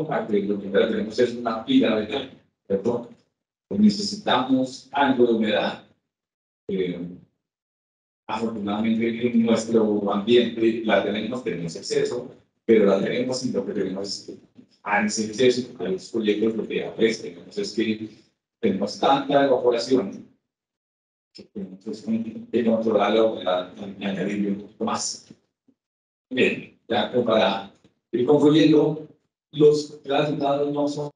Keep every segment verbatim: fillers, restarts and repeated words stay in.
compacto y lo que tenemos es una pila de agua, ¿cierto? Pues necesitamos algo de humedad. Eh, afortunadamente en nuestro ambiente la tenemos, tenemos exceso, pero la tenemos y lo que tenemos es a ese exceso, a los proyectos lo que aparece. Entonces, que tenemos tanta evaporación que tenemos que controlarlo y añadir un poquito más. Bien, ya como para ir concluyendo, los resultados no son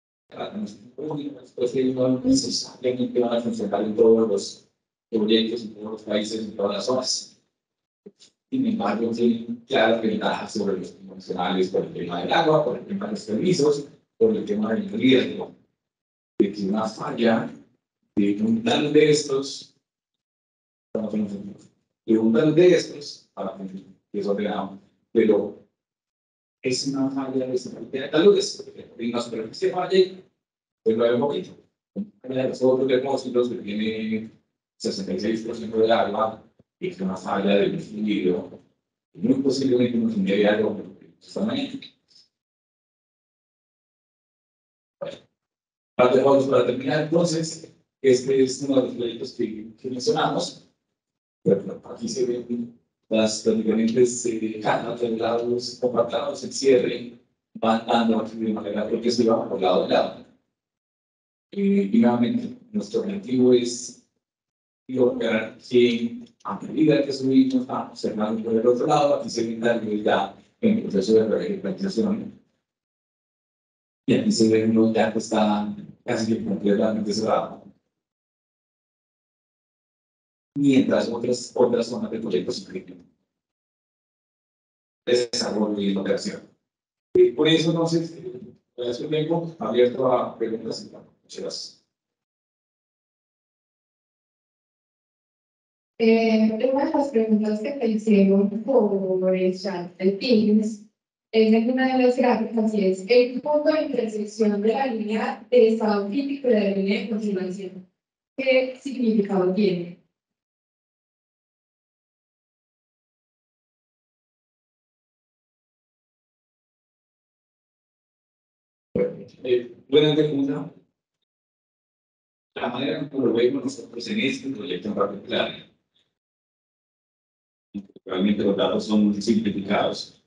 pues que no necesariamente van a funcionar en todos los proyectos, en todos los países, en todas las zonas. Sin embargo, tienen claras ventajas sobre los convencionales por el tema del agua, por el tema de los permisos, por el tema del riesgo de que una falla de un tal de estos, de un tal de estos, para que eso tenga, pero es una falla de esa cantidad de luces, porque no se que falle, pues lo hay un poquito. Los otros depósitos que tiene sesenta y seis por ciento de agua y es una falla del fluido, muy posiblemente no tendría algo justamente. Bueno, para terminar, entonces, este es uno de los proyectos que, que mencionamos. Bueno, aquí se ven las, las diferentes eh, cajas de lados compactados, el cierre, van dando aquí de manera progresiva por lado a lado. Eh, y nuevamente, nuestro objetivo es lograr que a medida que subimos, vamos cerrando por el otro lado, aquí se ven también ya en el proceso de reglamentación. Y aquí se ve uno ya que está casi completamente cerrado. Mientras otras, otras zonas de proyectos se crean. Desarrollo y operación. Y por eso, entonces, voy a hacer un tiempo abierto a preguntas y muchas gracias. Eh, una de las preguntas que te hicieron por el chat de Teams es en una de las gráficas y es el punto de intersección de la línea de estado crítico y de la línea de continuación. ¿Qué significado tiene? Eh, buena pregunta. La manera como lo vemos nosotros en este proyecto en particular, realmente los datos son simplificados.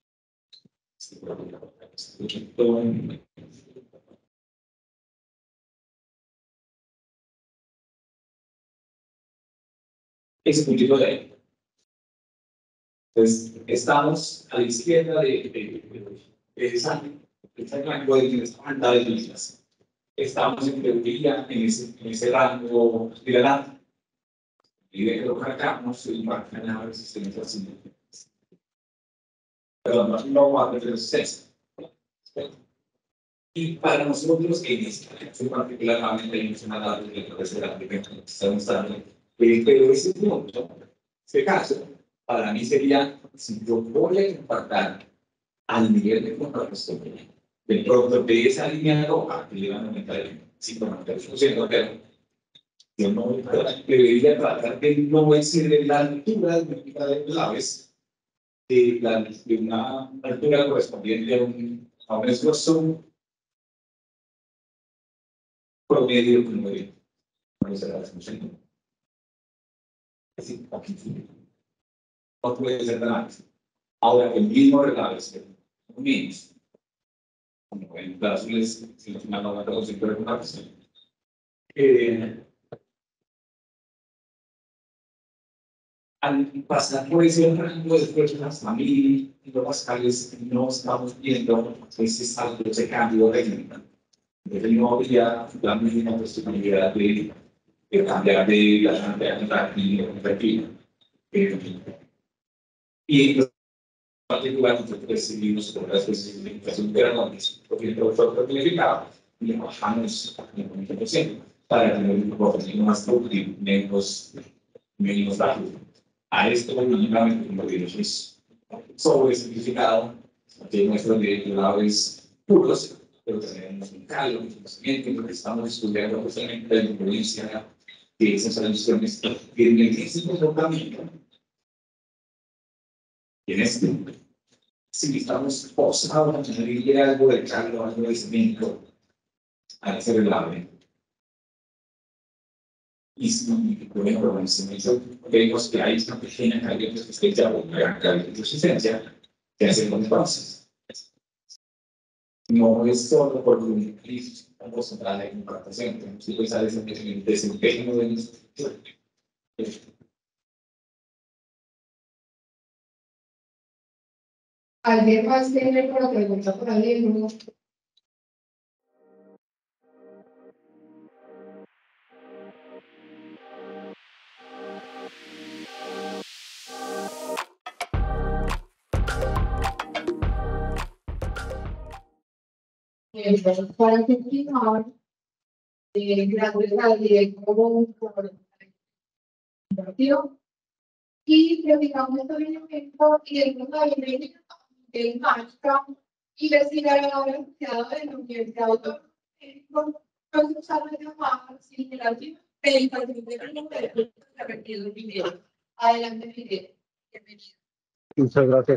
Ese puntito de ahí. Entonces, estamos a la izquierda de, de, de, de esa, de ese rango de esta banda de líneas. Estamos en teoría en ese, en ese rango de adelante. Y de que lo cargamos, el margen a resistencia simple. Perdón, no va a tener seis. Y para nosotros, en esta caso particularmente, hay una data de la tercera que estamos dando, pero ese punto, este caso, para mí sería, si yo voy a impactar al nivel de comparación del producto de esa línea roja, que le van a aumentar el cinco por ciento, pero yo no debería tratar de no ser la altura de claves de, la, de una altura correspondiente a un, a un esfuerzo promedio como de no será la solución. Así, aquí no puede ser tan alto. Ahora, el mismo regalo es menos. Como en las azules, si no se me ha dado la siempre una persona. Al pasar por ese rango de fuerzas, a mí, en los pascales, no estamos viendo ese salto, ese cambio de técnica. No habría la mínima posibilidad de, de cambiar de la cantidad de rápido. Y en particular, nosotros recibimos por las especificaciones de análisis, porque el profesor fue planificado y le bajamos el noventa por ciento para tener un comportamiento más productivo, menos, menos rápido. A esto, mínimamente, como digo, es sobresimplificado, que nuestros directores puros, pero tenemos un caldo, un conocimiento, porque estamos estudiando justamente la influencia de esas soluciones que tienen el mismo comportamiento. Y en este si estamos forzados a añadirle algo de caldo, algo de cemento a ese relave. Y si, por ejemplo, en el cemento vemos que hay una pequeña caliente que está hecha por una caliente de resistencia que hace los pasos. No es solo por un clic, estamos centrada en implantación, tenemos que pensar en el desempeño de nuestra estructura. ¿Alguien más tiene alguna pregunta por ahí? ¿No? Eh, para continuar, eh, gracias a Diego por compartió. Y platicamos sobre el evento y el modelo el marca y decía la universidad de la Universidad Autónoma de usar la llamada simulación de infraestructura de repetido el video. Adelante, Miguel. Bienvenido. Muchas gracias.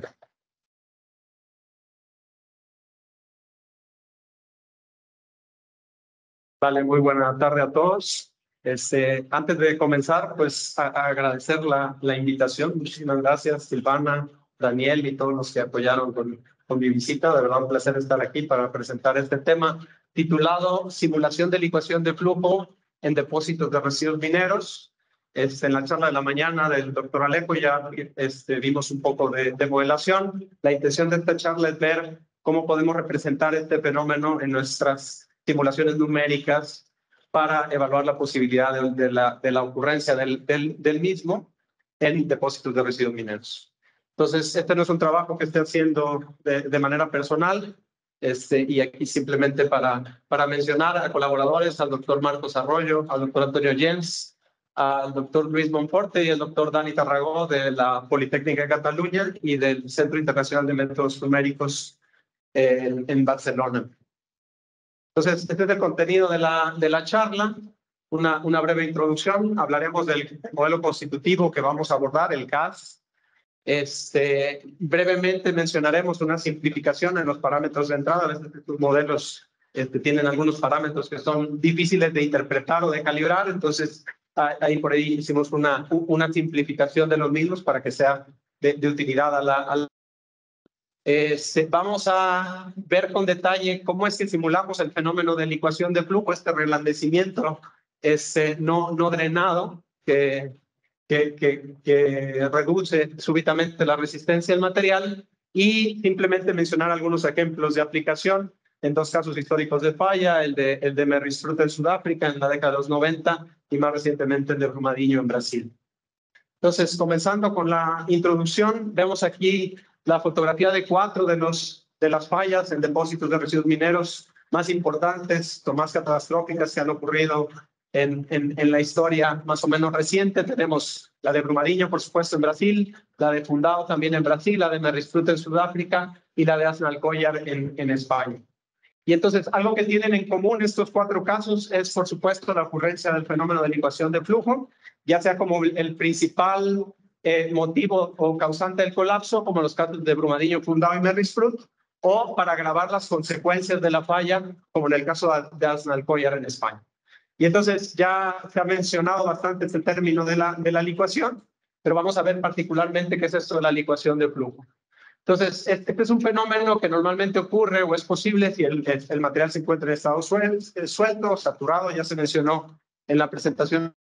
Vale, muy buena tarde a todos. Este, antes de comenzar, pues a, a agradecer la, la invitación. Muchísimas gracias, Silvana, Daniel y todos los que apoyaron con, con mi visita. De verdad, un placer estar aquí para presentar este tema titulado Simulación de licuación de flujo en depósitos de residuos mineros. Este, en la charla de la mañana del doctor Alejo ya este, vimos un poco de, de modelación. La intención de esta charla es ver cómo podemos representar este fenómeno en nuestras simulaciones numéricas para evaluar la posibilidad de, de, la, de la ocurrencia del, del, del mismo en depósitos de residuos mineros. Entonces, este no es un trabajo que esté haciendo de, de manera personal, este, y aquí simplemente para, para mencionar a colaboradores, al doctor Marcos Arroyo, al doctor Antonio Jens, al doctor Luis Monforte y al doctor Dani Tarragó de la Politécnica de Cataluña y del Centro Internacional de Métodos Numéricos en, en Barcelona. Entonces, este es el contenido de la, de la charla, una, una breve introducción. Hablaremos del modelo constitutivo que vamos a abordar, el C A S. Este, brevemente mencionaremos una simplificación en los parámetros de entrada. Estos modelos este, tienen algunos parámetros que son difíciles de interpretar o de calibrar, entonces ahí por ahí hicimos una, una simplificación de los mismos para que sea de, de utilidad a la, a la Este, vamos a ver con detalle cómo es que simulamos el fenómeno de licuación de flujo, este reblandecimiento este, no, no drenado que, que, que, que reduce súbitamente la resistencia del material, y simplemente mencionar algunos ejemplos de aplicación en dos casos históricos de falla, el de, el de Merristruth en Sudáfrica en la década de los noventa y más recientemente el de Brumadinho en Brasil. Entonces, comenzando con la introducción, vemos aquí la fotografía de cuatro de, los, de las fallas en depósitos de residuos mineros más importantes o más catastróficas que han ocurrido en, en, en la historia más o menos reciente. Tenemos la de Brumadinho, por supuesto, en Brasil, la de Fundão también en Brasil, la de Merristruth en Sudáfrica y la de Aznalcóllar en, en España. Y entonces, algo que tienen en común estos cuatro casos es, por supuesto, la ocurrencia del fenómeno de licuación de flujo, ya sea como el principal eh, motivo o causante del colapso, como los casos de Brumadinho, Fundão y Merristruth, o para agravar las consecuencias de la falla, como en el caso de Aznalcóllar en España. Y entonces, ya se ha mencionado bastante este término de la, de la licuación, pero vamos a ver particularmente qué es esto de la licuación de flujo. Entonces, este es un fenómeno que normalmente ocurre o es posible si el, el material se encuentra en estado suel, suelto, saturado, ya se mencionó en la presentación.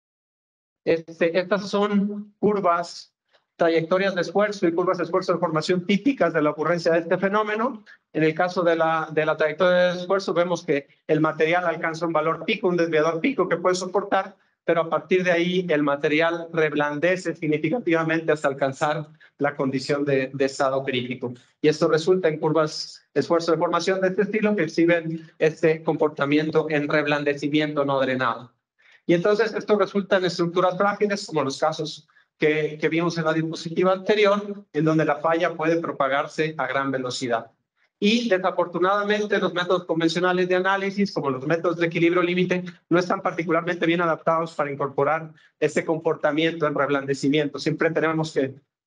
Este, estas son curvas, trayectorias de esfuerzo y curvas de esfuerzo de formación típicas de la ocurrencia de este fenómeno. En el caso de la, de la trayectoria de esfuerzo, vemos que el material alcanza un valor pico, un desviador pico que puede soportar, pero a partir de ahí el material reblandece significativamente hasta alcanzar la condición de, de estado crítico. Y esto resulta en curvas de esfuerzo de formación de este estilo que exhiben este comportamiento en reblandecimiento no drenado. Y entonces esto resulta en estructuras frágiles, como los casos que, que vimos en la diapositiva anterior, en donde la falla puede propagarse a gran velocidad. Y desafortunadamente los métodos convencionales de análisis, como los métodos de equilibrio límite, no están particularmente bien adaptados para incorporar este comportamiento en reblandecimiento. Siempre tenemos que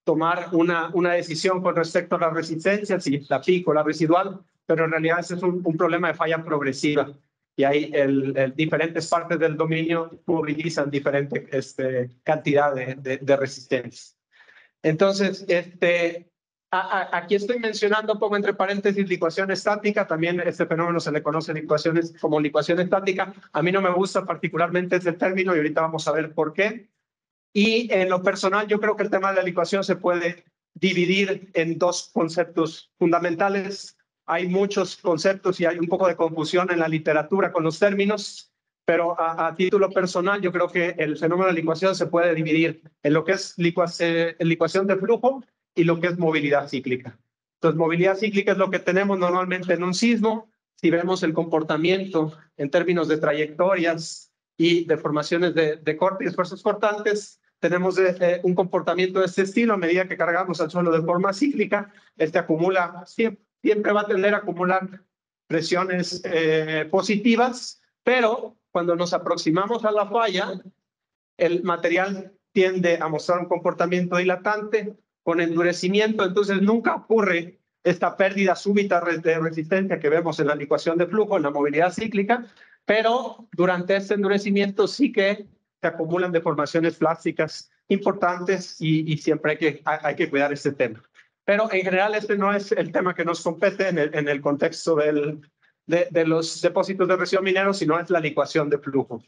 tomar una, una decisión con respecto a la resistencia, si la pico o la residual, pero en realidad ese es un, un problema de falla progresiva. Y ahí el, el, diferentes partes del dominio movilizan diferente este, cantidad de, de, de resistencia. Entonces, este, a, a, aquí estoy mencionando, pongo entre paréntesis, licuación estática. También este fenómeno se le conoce licuaciones, como licuación estática. A mí no me gusta particularmente ese término y ahorita vamos a ver por qué. Y en lo personal, yo creo que el tema de la licuación se puede dividir en dos conceptos fundamentales. Hay muchos conceptos y hay un poco de confusión en la literatura con los términos, pero a, a título personal yo creo que el fenómeno de licuación se puede dividir en lo que es licua, eh, licuación de flujo y lo que es movilidad cíclica. Entonces, movilidad cíclica es lo que tenemos normalmente en un sismo. Si vemos el comportamiento en términos de trayectorias y deformaciones de, de corte y esfuerzos cortantes, tenemos eh, un comportamiento de este estilo. A medida que cargamos al suelo de forma cíclica, este acumula, siempre, siempre va a tender a acumular presiones eh, positivas, pero cuando nos aproximamos a la falla, el material tiende a mostrar un comportamiento dilatante con endurecimiento. Entonces nunca ocurre esta pérdida súbita de resistencia que vemos en la licuación de flujo, en la movilidad cíclica, pero durante este endurecimiento sí que se acumulan deformaciones plásticas importantes y, y siempre hay que, hay que cuidar este tema. Pero en general este no es el tema que nos compete en el, en el contexto del, de, de los depósitos de residuos mineros, sino es la licuación de flujo.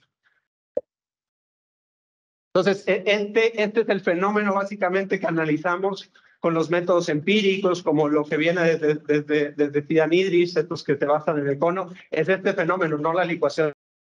Entonces, este, este es el fenómeno básicamente que analizamos con los métodos empíricos, como lo que viene desde, desde, desde Tidanidis, estos que se basan en el cono, es este fenómeno, no la licuación.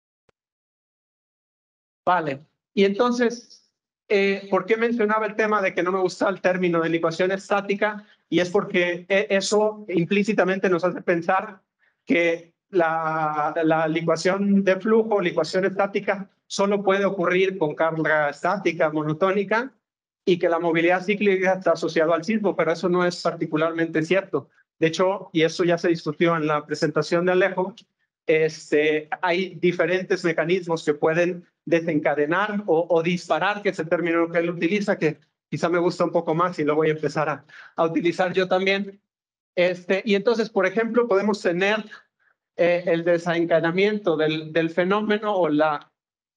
Vale, y entonces, eh, ¿por qué mencionaba el tema de que no me gusta el término de licuación estática? Y es porque eso implícitamente nos hace pensar que la, la licuación de flujo, licuación estática, solo puede ocurrir con carga estática monotónica y que la movilidad cíclica está asociada al sismo, pero eso no es particularmente cierto. De hecho, y eso ya se discutió en la presentación de Alejo, este, hay diferentes mecanismos que pueden desencadenar o, o disparar, que es el término que él utiliza, que quizá me gusta un poco más y lo voy a empezar a, a utilizar yo también. Este, y entonces, por ejemplo, podemos tener eh, el desencadenamiento del, del fenómeno o la...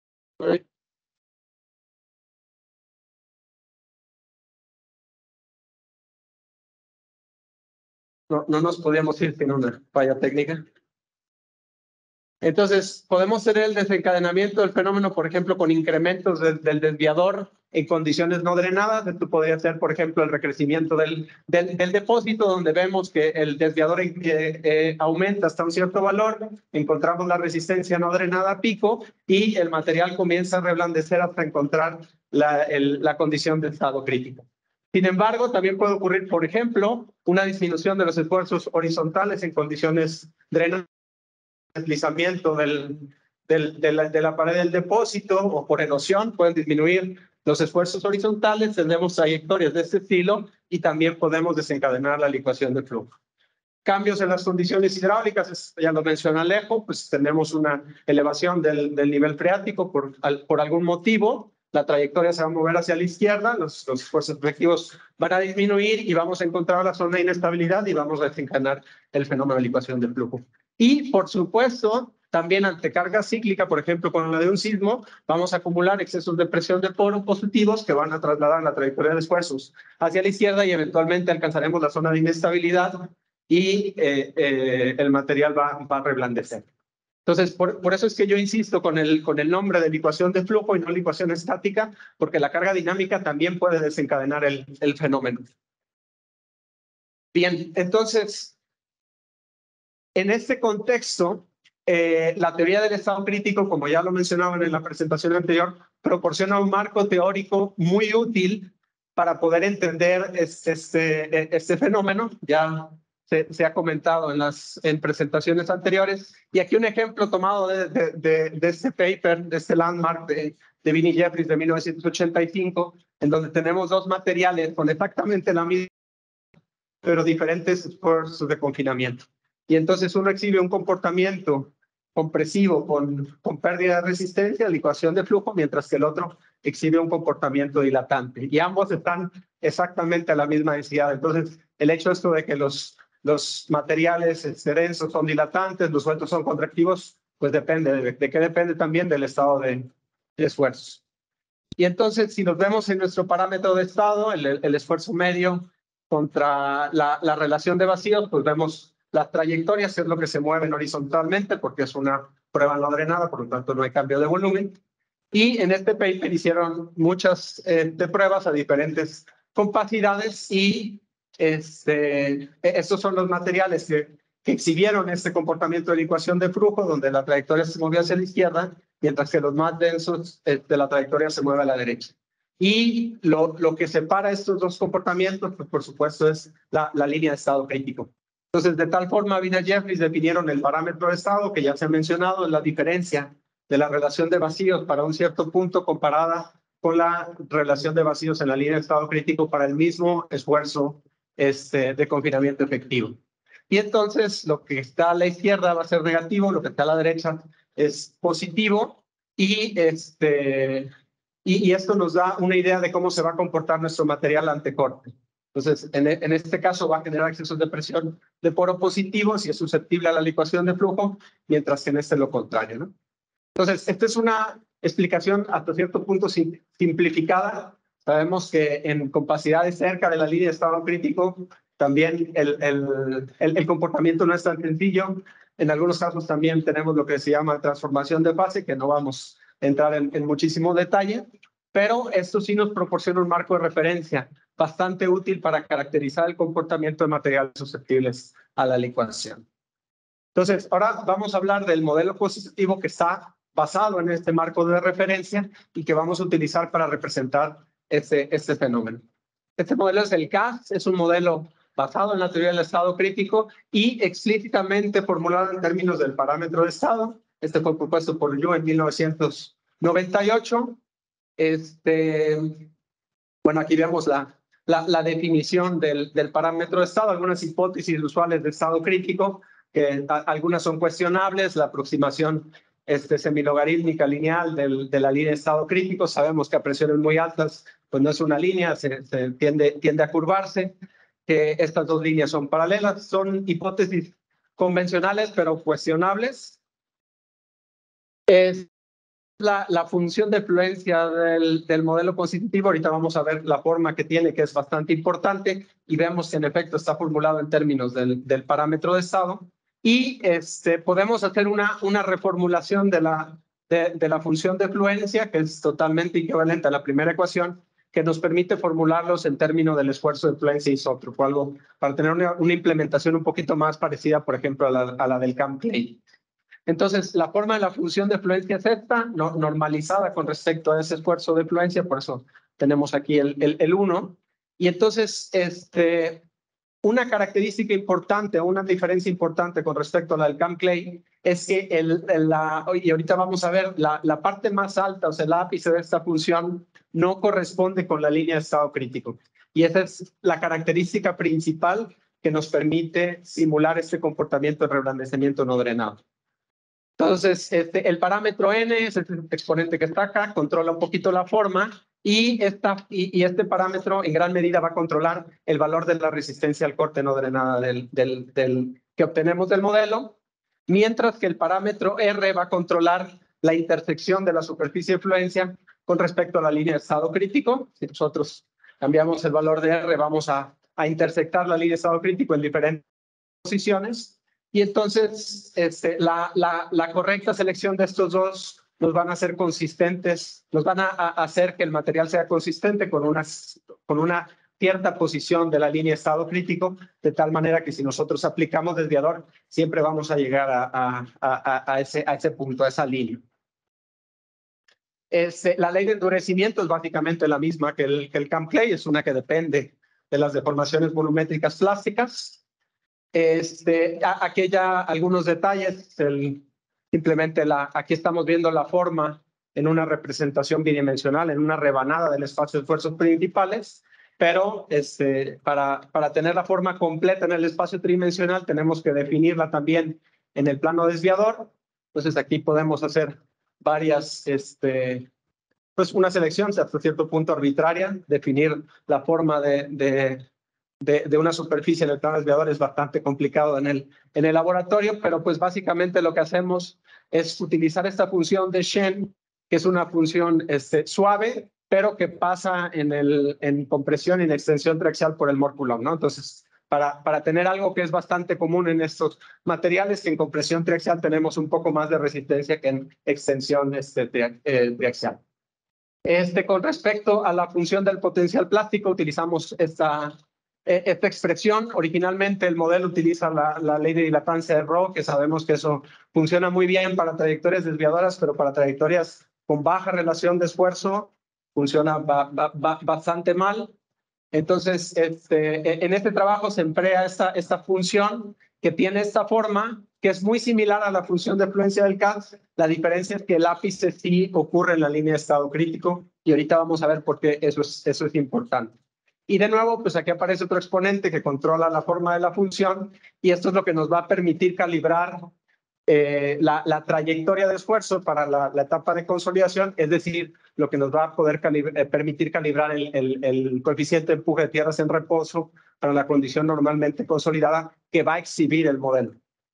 No, no nos podíamos ir sin una falla técnica. Entonces, podemos tener el desencadenamiento del fenómeno, por ejemplo, con incrementos de, del desviador en condiciones no drenadas. Esto podría ser, por ejemplo, el recrecimiento del, del, del depósito, donde vemos que el desviador eh, eh, aumenta hasta un cierto valor, encontramos la resistencia no drenada a pico y el material comienza a reblandecer hasta encontrar la, el, la condición de estado crítico. Sin embargo, también puede ocurrir, por ejemplo, una disminución de los esfuerzos horizontales en condiciones drenadas, deslizamiento del, del, de, la, de la pared del depósito o por erosión, pueden disminuir los esfuerzos horizontales, tenemos trayectorias de este estilo y también podemos desencadenar la licuación de flujo. Cambios en las condiciones hidráulicas, ya lo mencionó Alejo, pues tenemos una elevación del, del nivel freático por, al, por algún motivo, la trayectoria se va a mover hacia la izquierda, los, los esfuerzos efectivos van a disminuir y vamos a encontrar la zona de inestabilidad y vamos a desencadenar el fenómeno de licuación de flujo. Y, por supuesto, también ante carga cíclica, por ejemplo, con la de un sismo, vamos a acumular excesos de presión de poro positivos que van a trasladar la trayectoria de esfuerzos hacia la izquierda y eventualmente alcanzaremos la zona de inestabilidad y eh, eh, el material va, va a reblandecer. Entonces, por, por eso es que yo insisto con el, con el nombre de licuación de flujo y no licuación estática, porque la carga dinámica también puede desencadenar el, el fenómeno. Bien, entonces, en este contexto, eh, la teoría del estado crítico, como ya lo mencionaban en la presentación anterior, proporciona un marco teórico muy útil para poder entender este, este, este fenómeno. Ya se, se ha comentado en las en presentaciones anteriores. Y aquí un ejemplo tomado de, de, de, de este paper, de este landmark de, de Vinnie Jeffries de mil novecientos ochenta y cinco, en donde tenemos dos materiales con exactamente la misma, pero diferentes esfuerzos de confinamiento. Y entonces uno exhibe un comportamiento compresivo con, con pérdida de resistencia, licuación de flujo, mientras que el otro exhibe un comportamiento dilatante. Y ambos están exactamente a la misma densidad. Entonces, el hecho esto de que los, los materiales este, densos son dilatantes, los sueltos son contractivos, pues depende. ¿De, de qué depende? También del estado de, de esfuerzo. Y entonces, si nos vemos en nuestro parámetro de estado, el, el esfuerzo medio contra la, la relación de vacíos, pues vemos las trayectorias, es lo que se mueven horizontalmente, porque es una prueba no drenada, por lo tanto no hay cambio de volumen. Y en este paper hicieron muchas eh, de pruebas a diferentes compacidades y este, estos son los materiales que, que exhibieron este comportamiento de licuación de flujo, donde la trayectoria se movió hacia la izquierda, mientras que los más densos eh, de la trayectoria se mueve a la derecha. Y lo, lo que separa estos dos comportamientos, pues por supuesto, es la, la línea de estado crítico. Entonces, de tal forma, Wiener y Jeffries definieron el parámetro de estado, que ya se ha mencionado, es la diferencia de la relación de vacíos para un cierto punto comparada con la relación de vacíos en la línea de estado crítico para el mismo esfuerzo este, de confinamiento efectivo. Y entonces, lo que está a la izquierda va a ser negativo, lo que está a la derecha es positivo, y, este, y, y esto nos da una idea de cómo se va a comportar nuestro material ante corte. Entonces, en, en este caso va a generar excesos de presión de poro positivo si es susceptible a la licuación de flujo, mientras que en este lo contrario, ¿no? Entonces, esta es una explicación hasta cierto punto sim simplificada. Sabemos que en compacidades cerca de la línea de estado crítico, también el, el, el, el comportamiento no es tan sencillo. En algunos casos también tenemos lo que se llama transformación de fase, que no vamos a entrar en, en muchísimo detalle, pero esto sí nos proporciona un marco de referencia bastante útil para caracterizar el comportamiento de materiales susceptibles a la licuación. Entonces, ahora vamos a hablar del modelo positivo que está basado en este marco de referencia y que vamos a utilizar para representar este, este fenómeno. Este modelo es el C A S, es un modelo basado en la teoría del estado crítico y explícitamente formulado en términos del parámetro de estado. Este fue propuesto por Yu en mil novecientos noventa y ocho. Este, bueno, aquí vemos la, la, la definición del, del parámetro de estado, algunas hipótesis usuales de estado crítico, que a, algunas son cuestionables, la aproximación este, semilogarítmica lineal del, de la línea de estado crítico. Sabemos que a presiones muy altas pues no es una línea, se, se tiende, tiende a curvarse, que estas dos líneas son paralelas, son hipótesis convencionales pero cuestionables. Es la, la función de fluencia del, del modelo positivo. Ahorita vamos a ver la forma que tiene, que es bastante importante, y vemos que en efecto está formulado en términos del, del parámetro de estado. Y este, podemos hacer una, una reformulación de la, de, de la función de fluencia, que es totalmente equivalente a la primera ecuación, que nos permite formularlos en términos del esfuerzo de fluencia isótropo, algo para tener una, una implementación un poquito más parecida, por ejemplo, a la, a la del Camp-Clay. Entonces, la forma de la función de fluencia es esta, no, normalizada con respecto a ese esfuerzo de fluencia, por eso tenemos aquí el, el, el uno. Y entonces, este, una característica importante, una diferencia importante con respecto a la del Camp-Clay es que, el, el, la, y ahorita vamos a ver, la, la parte más alta, o sea, el ápice de esta función, no corresponde con la línea de estado crítico. Y esa es la característica principal que nos permite simular este comportamiento de reblandecimiento no drenado. Entonces, este, el parámetro n es el exponente que está acá, controla un poquito la forma, y, esta, y, y este parámetro en gran medida va a controlar el valor de la resistencia al corte no drenada del, del, del, que obtenemos del modelo, mientras que el parámetro r va a controlar la intersección de la superficie de fluencia con respecto a la línea de estado crítico. Si nosotros cambiamos el valor de r, vamos a, a intersectar la línea de estado crítico en diferentes posiciones. Y entonces este, la, la, la correcta selección de estos dos nos van a hacer consistentes, nos van a, a hacer que el material sea consistente con una, con una cierta posición de la línea de estado crítico, de tal manera que si nosotros aplicamos desviador, siempre vamos a llegar a, a, a, a, ese, a ese punto, a esa línea. Este, la ley de endurecimiento es básicamente la misma que el, que el Camp-Clay, es una que depende de las deformaciones volumétricas plásticas. Este, aquí ya algunos detalles, el, simplemente la, aquí estamos viendo la forma en una representación bidimensional, en una rebanada del espacio de esfuerzos principales, pero este, para, para tener la forma completa en el espacio tridimensional tenemos que definirla también en el plano desviador. Entonces aquí podemos hacer varias, este, pues una selección hasta cierto punto arbitraria, definir la forma de, de, de, de una superficie en el plano desviador es bastante complicado en el, en el laboratorio, pero pues básicamente lo que hacemos es utilizar esta función de Shen, que es una función este, suave, pero que pasa en, el, en compresión y en extensión triaxial por el Mor-Coulomb, ¿no? Entonces, para, para tener algo que es bastante común en estos materiales, que en compresión triaxial tenemos un poco más de resistencia que en extensión este, tri, eh, triaxial. Este, con respecto a la función del potencial plástico, utilizamos esta, esta expresión. Originalmente el modelo utiliza la, la ley de dilatancia de Rho, que sabemos que eso funciona muy bien para trayectorias desviadoras, pero para trayectorias con baja relación de esfuerzo funciona ba, ba, ba, bastante mal. Entonces, este, en este trabajo se emplea esta, esta función que tiene esta forma, que es muy similar a la función de fluencia del C A D. La diferencia es que el ápice sí ocurre en la línea de estado crítico, y ahorita vamos a ver por qué eso es, eso es importante. Y de nuevo, pues aquí aparece otro exponente que controla la forma de la función, y esto es lo que nos va a permitir calibrar eh, la, la trayectoria de esfuerzo para la, la etapa de consolidación, es decir, lo que nos va a poder calibra, eh, permitir calibrar el, el, el coeficiente de empuje de tierras en reposo para la condición normalmente consolidada que va a exhibir el modelo.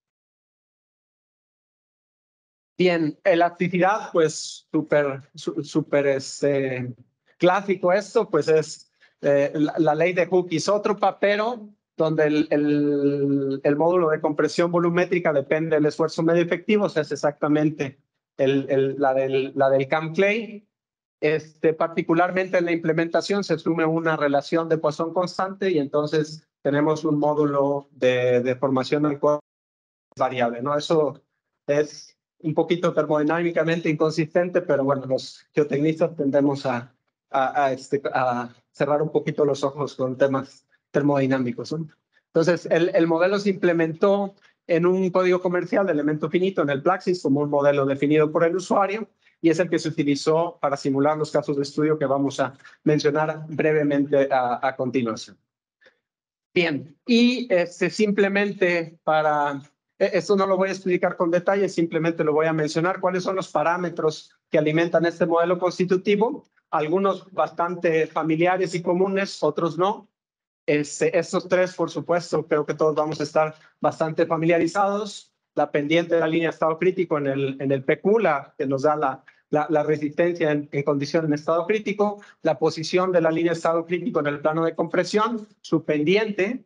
Bien, elasticidad, pues súper, súper este, clásico esto, pues es eh, la, la ley de Hooke isótropa, pero donde el, el, el módulo de compresión volumétrica depende del esfuerzo medio efectivo, o sea, es exactamente el, el, la, del, la del Cam Clay. Este, particularmente en la implementación se asume una relación de Poisson constante y entonces tenemos un módulo de, de formación al cual variable, ¿no? Eso es un poquito termodinámicamente inconsistente, pero bueno, los geotecnistas tendemos a, a, a, este, a cerrar un poquito los ojos con temas termodinámicos, ¿no? Entonces, el, el modelo se implementó en un código comercial de elemento finito en el Plaxis como un modelo definido por el usuario, y es el que se utilizó para simular los casos de estudio que vamos a mencionar brevemente a, a continuación. Bien, y este, simplemente para... Esto no lo voy a explicar con detalle, simplemente lo voy a mencionar cuáles son los parámetros que alimentan este modelo constitutivo, algunos bastante familiares y comunes, otros no. Este, estos tres, por supuesto, creo que todos vamos a estar bastante familiarizados. La pendiente de la línea de estado crítico en el, en el P Q, la, que nos da la, la, la resistencia en, en condición en estado crítico, la posición de la línea de estado crítico en el plano de compresión, su pendiente,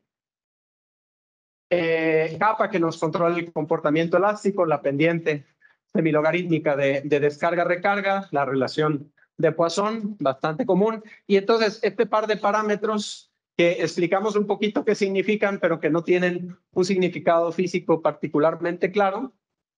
Eh, capa que nos controla el comportamiento elástico, la pendiente semilogarítmica de, de descarga-recarga, la relación de Poisson, bastante común. Y entonces este par de parámetros que explicamos un poquito qué significan, pero que no tienen un significado físico particularmente claro.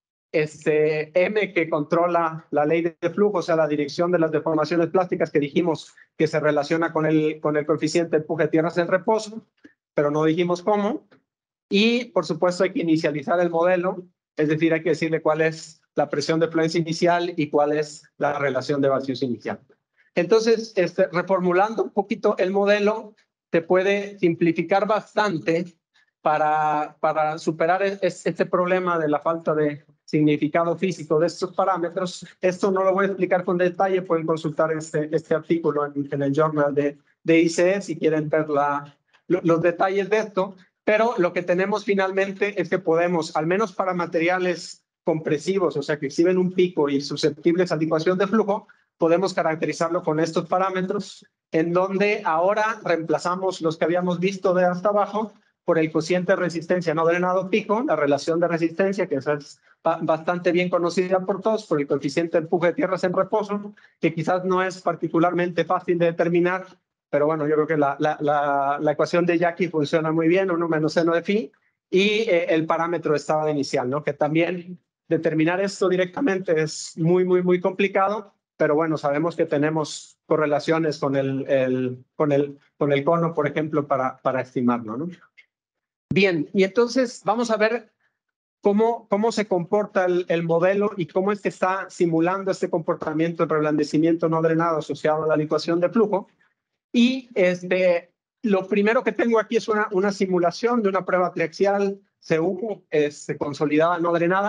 Este M que controla la ley de flujo, o sea, la dirección de las deformaciones plásticas que dijimos que se relaciona con el, con el coeficiente de empuje de tierras en reposo, pero no dijimos cómo. Y, por supuesto, hay que inicializar el modelo, es decir, hay que decirle cuál es la presión de fluencia inicial y cuál es la relación de vacíos inicial. Entonces, este, reformulando un poquito el modelo, se puede simplificar bastante para, para superar este problema de la falta de significado físico de estos parámetros. Esto no lo voy a explicar con detalle, pueden consultar este, este artículo en, en el journal de, de I C E si quieren ver la, los detalles de esto. Pero lo que tenemos finalmente es que podemos, al menos para materiales compresivos, o sea, que exhiben un pico y susceptibles a licuación de flujo, podemos caracterizarlo con estos parámetros, en donde ahora reemplazamos los que habíamos visto de hasta abajo por el cociente de resistencia no drenado pico, la relación de resistencia, que es bastante bien conocida por todos, por el coeficiente de empuje de tierras en reposo, que quizás no es particularmente fácil de determinar, pero bueno, yo creo que la, la, la, la ecuación de Jackie funciona muy bien, uno menos seno de phi, y eh, el parámetro de estado inicial, ¿no? Que también determinar esto directamente es muy, muy, muy complicado, pero bueno, sabemos que tenemos correlaciones con el, el, con el, con el cono, por ejemplo, para, para estimarlo, ¿no? Bien, y entonces vamos a ver cómo, cómo se comporta el, el modelo y cómo es que está simulando este comportamiento de reblandecimiento no drenado asociado a la licuación de flujo. Y este, lo primero que tengo aquí es una, una simulación de una prueba triaxial C U este, consolidada no drenada.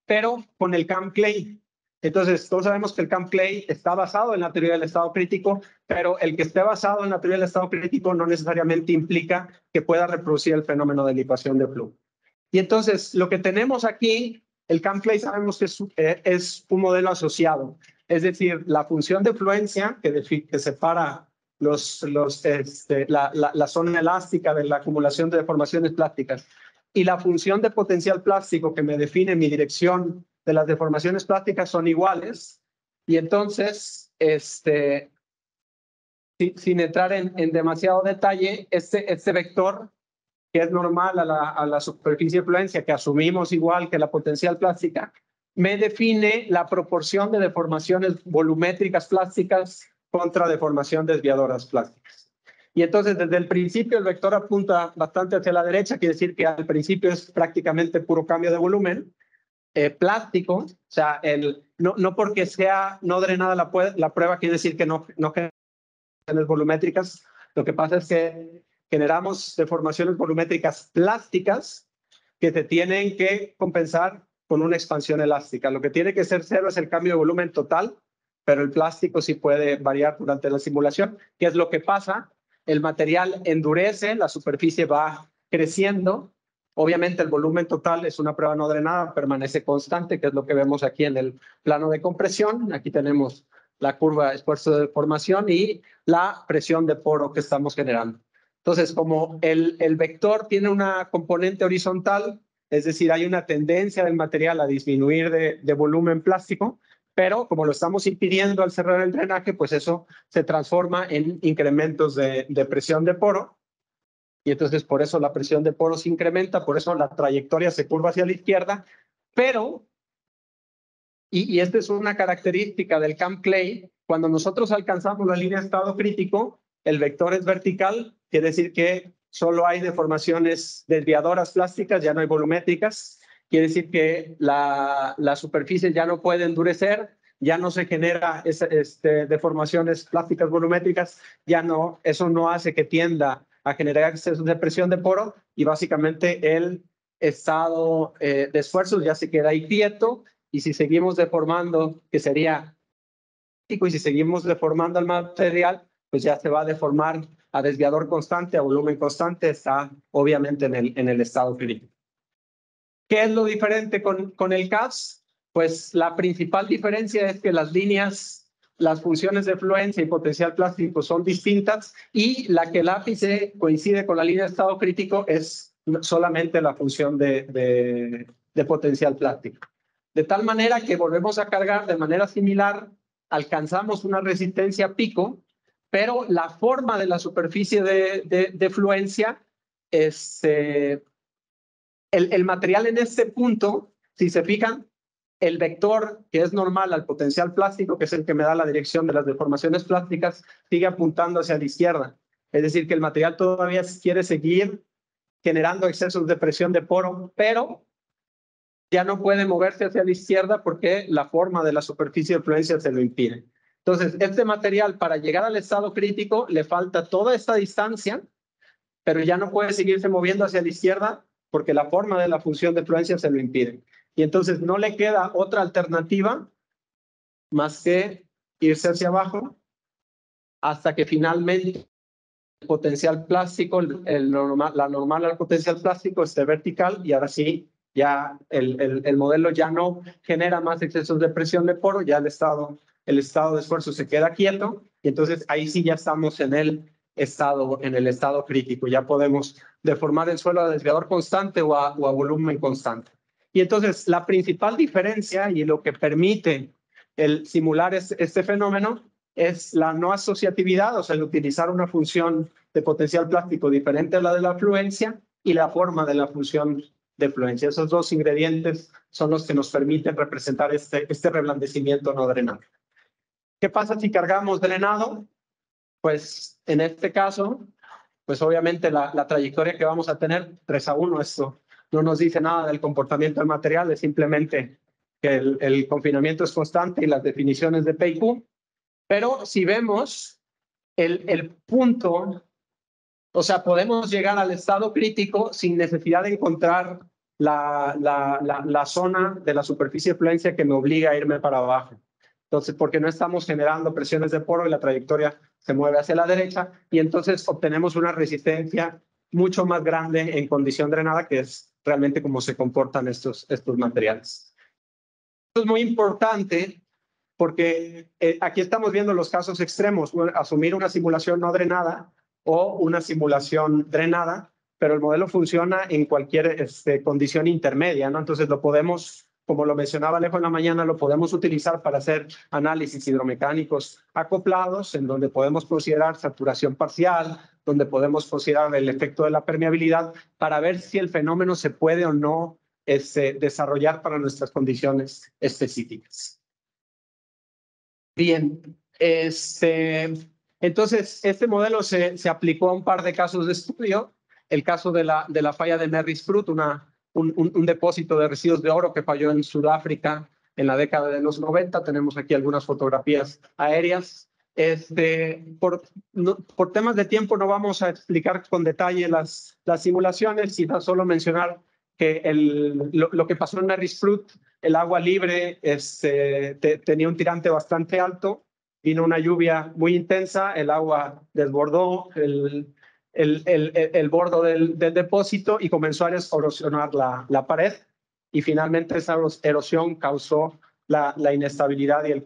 pero con el Camp Clay. Entonces, todos sabemos que el Camp Clay está basado en la teoría del estado crítico, pero el que esté basado en la teoría del estado crítico no necesariamente implica que pueda reproducir el fenómeno de licuación de flujo. Y entonces, lo que tenemos aquí, el Camp Clay sabemos que es, eh, es un modelo asociado, es decir, la función de fluencia que, de, que separa los, los, este, la, la, la zona elástica de la acumulación de deformaciones plásticas y la función de potencial plástico que me define mi dirección de las deformaciones plásticas son iguales, y entonces, este, sin, sin entrar en, en demasiado detalle, este, este vector que es normal a la, a la superficie de fluencia, que asumimos igual que la potencial plástica, me define la proporción de deformaciones volumétricas plásticas contra deformación desviadoras plásticas. Y entonces, desde el principio, el vector apunta bastante hacia la derecha, quiere decir que al principio es prácticamente puro cambio de volumen eh, plástico, o sea, el, no, no porque sea no drenada la, la prueba quiere decir que no, no genera volumétricas. Lo que pasa es que generamos deformaciones volumétricas plásticas que se tienen que compensar con una expansión elástica. Lo que tiene que ser cero es el cambio de volumen total, pero el plástico sí puede variar durante la simulación. ¿Qué es lo que pasa? El material endurece, la superficie va creciendo. Obviamente el volumen total es una prueba no drenada, permanece constante, que es lo que vemos aquí en el plano de compresión. Aquí tenemos la curva de esfuerzo de deformación y la presión de poro que estamos generando. Entonces, como el, el vector tiene una componente horizontal, es decir, hay una tendencia del material a disminuir de, de volumen plástico, pero como lo estamos impidiendo al cerrar el drenaje, pues eso se transforma en incrementos de, de presión de poro, y entonces por eso la presión de poro se incrementa, por eso la trayectoria se curva hacia la izquierda, pero, y, y esta es una característica del Camp Clay, cuando nosotros alcanzamos la línea de estado crítico, el vector es vertical, quiere decir que solo hay deformaciones desviadoras plásticas, ya no hay volumétricas, quiere decir que la, la superficie ya no puede endurecer, ya no se genera esa, este, deformaciones plásticas volumétricas, ya no, eso no hace que tienda a generar excesos de presión de poro, y básicamente el estado eh, de esfuerzos ya se queda ahí quieto, y si seguimos deformando, que sería, y si seguimos deformando el material, pues ya se va a deformar a desviador constante, a volumen constante, está obviamente en el, en el estado crítico. ¿Qué es lo diferente con, con el C A S? Pues la principal diferencia es que las líneas, las funciones de fluencia y potencial plástico son distintas, y la que el ápice coincide con la línea de estado crítico es solamente la función de, de, de potencial plástico. De tal manera que volvemos a cargar de manera similar, alcanzamos una resistencia pico, pero la forma de la superficie de, de, de fluencia es... Eh, el, el material en este punto, si se fijan, el vector que es normal al potencial plástico, que es el que me da la dirección de las deformaciones plásticas, sigue apuntando hacia la izquierda. Es decir, que el material todavía quiere seguir generando excesos de presión de poro, pero ya no puede moverse hacia la izquierda porque la forma de la superficie de fluencia se lo impide. Entonces, este material, para llegar al estado crítico, le falta toda esta distancia, pero ya no puede seguirse moviendo hacia la izquierda porque la forma de la función de fluencia se lo impide. Y entonces no le queda otra alternativa más que irse hacia abajo hasta que finalmente el potencial plástico, el, el normal, la normal al potencial plástico esté vertical, y ahora sí, ya el, el, el modelo ya no genera más excesos de presión de poro, ya el estado, el estado de esfuerzo se queda quieto, y entonces ahí sí ya estamos en el estado, en el estado crítico, ya podemos deformar el suelo a desviador constante o a, o a volumen constante. Y entonces la principal diferencia y lo que permite el simular es, este fenómeno es la no asociatividad, o sea, el utilizar una función de potencial plástico diferente a la de la fluencia y la forma de la función de fluencia. Esos dos ingredientes son los que nos permiten representar este, este reblandecimiento no drenado. ¿Qué pasa si cargamos drenado? Pues en este caso, pues obviamente la, la trayectoria que vamos a tener, tres a uno, esto no nos dice nada del comportamiento del material, es simplemente que el, el confinamiento es constante y las definiciones de P y Q. Pero si vemos el, el punto, o sea, podemos llegar al estado crítico sin necesidad de encontrar la, la, la, la zona de la superficie de fluencia que me obliga a irme para abajo. Entonces, porque no estamos generando presiones de poro y la trayectoria se mueve hacia la derecha y entonces obtenemos una resistencia mucho más grande en condición drenada, que es realmente cómo se comportan estos, estos materiales. Esto es muy importante porque eh, aquí estamos viendo los casos extremos, asumir una simulación no drenada o una simulación drenada, pero el modelo funciona en cualquier este, condición intermedia, ¿no? Entonces lo podemos, como lo mencionaba Alejo en la mañana, lo podemos utilizar para hacer análisis hidromecánicos acoplados, en donde podemos considerar saturación parcial, donde podemos considerar el efecto de la permeabilidad, para ver si el fenómeno se puede o no este, desarrollar para nuestras condiciones específicas. Bien, este, entonces este modelo se, se aplicó a un par de casos de estudio. El caso de la, de la falla de Merrill-Sprott, una, un, un, un depósito de residuos de oro que falló en Sudáfrica en la década de los noventa. Tenemos aquí algunas fotografías aéreas. Este, por, no, por temas de tiempo no vamos a explicar con detalle las, las simulaciones, sino solo mencionar que el, lo, lo que pasó en Merrill-Sprott, el agua libre este, te, tenía un tirante bastante alto, vino una lluvia muy intensa, el agua desbordó el, el, el, el, el bordo del, del depósito y comenzó a erosionar la, la pared, y finalmente esa erosión causó la, la inestabilidad y el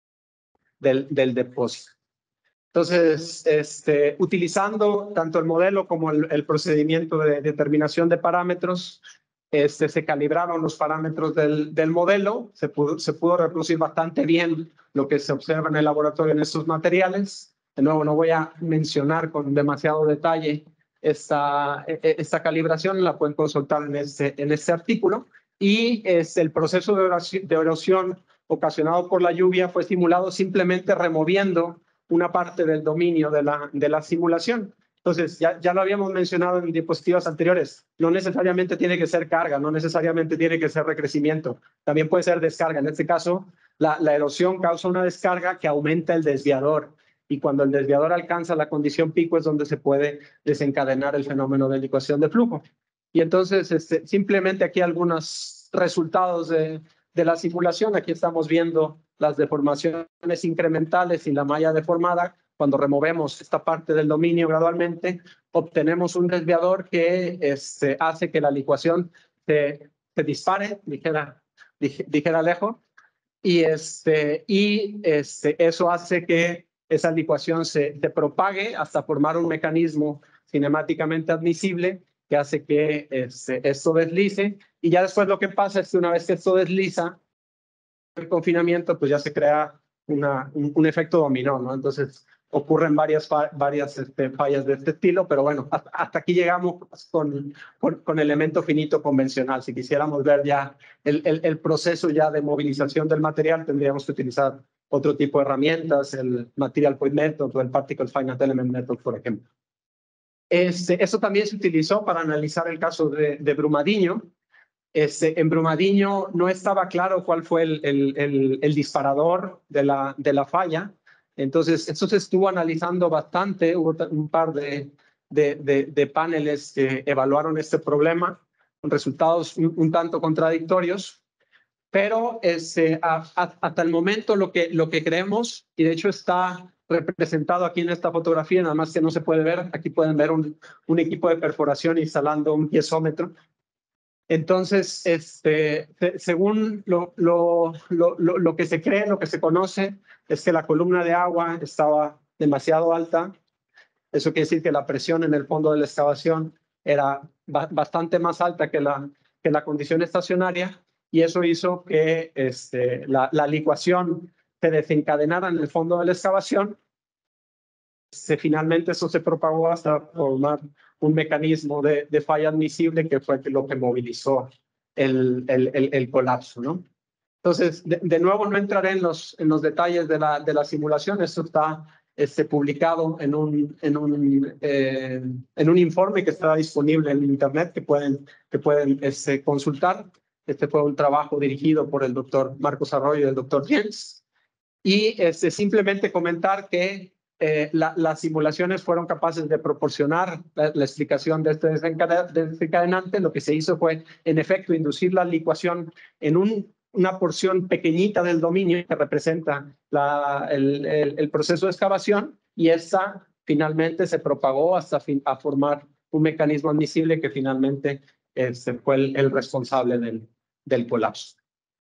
del, del depósito. Entonces, este, utilizando tanto el modelo como el, el procedimiento de determinación de parámetros, este, se calibraron los parámetros del, del modelo, se pudo, se pudo reproducir bastante bien lo que se observa en el laboratorio en estos materiales. De nuevo, no voy a mencionar con demasiado detalle esta, esta calibración, la pueden consultar en este, en este artículo. Y es el proceso de erosión, de erosión ocasionado por la lluvia fue simulado simplemente removiendo una parte del dominio de la, de la simulación. Entonces, ya, ya lo habíamos mencionado en diapositivas anteriores, no necesariamente tiene que ser carga, no necesariamente tiene que ser recrecimiento, también puede ser descarga. En este caso, la, la erosión causa una descarga que aumenta el desviador, y cuando el desviador alcanza la condición pico es donde se puede desencadenar el fenómeno de licuación de flujo. Y entonces, este, simplemente aquí algunos resultados de, de la simulación. Aquí estamos viendo las deformaciones incrementales y la malla deformada. Cuando removemos esta parte del dominio gradualmente, obtenemos un desviador que este, hace que la licuación se, se dispare, dijera, dijera Alejo, y, este, y este, eso hace que esa licuación se, se propague hasta formar un mecanismo cinemáticamente admisible que hace que este, esto deslice, y ya después lo que pasa es que una vez que esto desliza, el confinamiento, pues ya se crea una, un, un efecto dominó, ¿no? Entonces ocurren varias, varias este, fallas de este estilo, pero bueno, hasta, hasta aquí llegamos con, con, con elemento finito convencional. Si quisiéramos ver ya el, el, el proceso ya de movilización del material, tendríamos que utilizar otro tipo de herramientas, el Material Point Method o el Particle Finite Element Method, por ejemplo. Este, eso también se utilizó para analizar el caso de, de Brumadinho. Este, en Brumadinho no estaba claro cuál fue el, el, el, el disparador de la, de la falla. Entonces, esto se estuvo analizando bastante. Hubo un par de, de, de, de paneles que evaluaron este problema, con resultados un, un tanto contradictorios. Pero este, a, a, hasta el momento lo que, lo que creemos, y de hecho está representado aquí en esta fotografía, nada más que no se puede ver, aquí pueden ver un, un equipo de perforación instalando un piezómetro. Entonces, este, según lo, lo, lo, lo, lo que se cree, lo que se conoce, es que la columna de agua estaba demasiado alta. Eso quiere decir que la presión en el fondo de la excavación era ba bastante más alta que la, que la condición estacionaria, y eso hizo que este, la, la licuación se desencadenara en el fondo de la excavación. Se, finalmente eso se propagó hasta formar un mecanismo de, de falla admisible, que fue lo que movilizó el, el, el, el colapso, ¿no? Entonces, de, de nuevo, no entraré en los, en los detalles de la, de la simulación. Esto está este, publicado en un, en, un, eh, en un informe que está disponible en Internet, que pueden, que pueden este, consultar. Este fue un trabajo dirigido por el doctor Marcos Arroyo y el doctor Jens. Y este, simplemente comentar que eh, la, las simulaciones fueron capaces de proporcionar la, la explicación de este desencadenante. Lo que se hizo fue, en efecto, inducir la licuación en un, una porción pequeñita del dominio que representa la, el, el, el proceso de excavación, y esta finalmente se propagó hasta fin, a formar un mecanismo admisible que finalmente este, fue el, el responsable del, del colapso.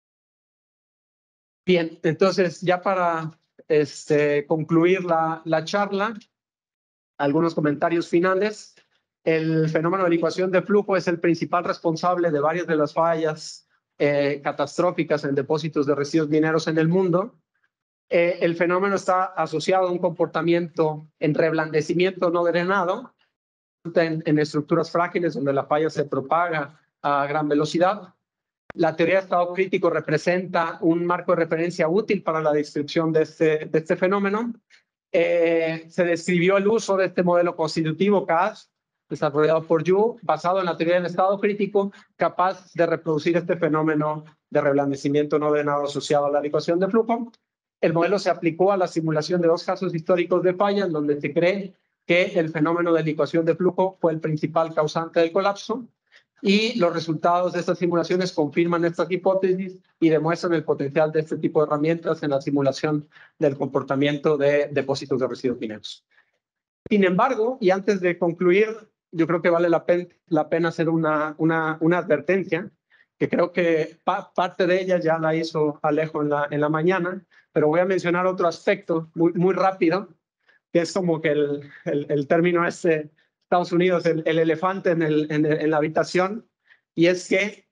Bien, entonces ya para este, concluir la, la charla, algunos comentarios finales. El fenómeno de licuación de flujo es el principal responsable de varias de las fallas eh, catastróficas en depósitos de residuos mineros en el mundo. Eh, el fenómeno está asociado a un comportamiento en reblandecimiento no drenado, en, en estructuras frágiles donde la falla se propaga a gran velocidad. La teoría de estado crítico representa un marco de referencia útil para la descripción de este, de este fenómeno. Eh, se describió el uso de este modelo constitutivo C A S, desarrollado por Yu, basado en la teoría del estado crítico, capaz de reproducir este fenómeno de reblandecimiento no drenado asociado a la licuación de flujo. El modelo se aplicó a la simulación de dos casos históricos de falla, en donde se cree que el fenómeno de licuación de flujo fue el principal causante del colapso. Y los resultados de estas simulaciones confirman estas hipótesis y demuestran el potencial de este tipo de herramientas en la simulación del comportamiento de depósitos de residuos mineros. Sin embargo, y antes de concluir, yo creo que vale la, pen, la pena hacer una, una, una advertencia, que creo que pa, parte de ella ya la hizo Alejo en la, en la mañana, pero voy a mencionar otro aspecto muy, muy rápido, que es como que el, el, el término es eh, Estados Unidos, el, el elefante en, el, en, el, en la habitación, y es que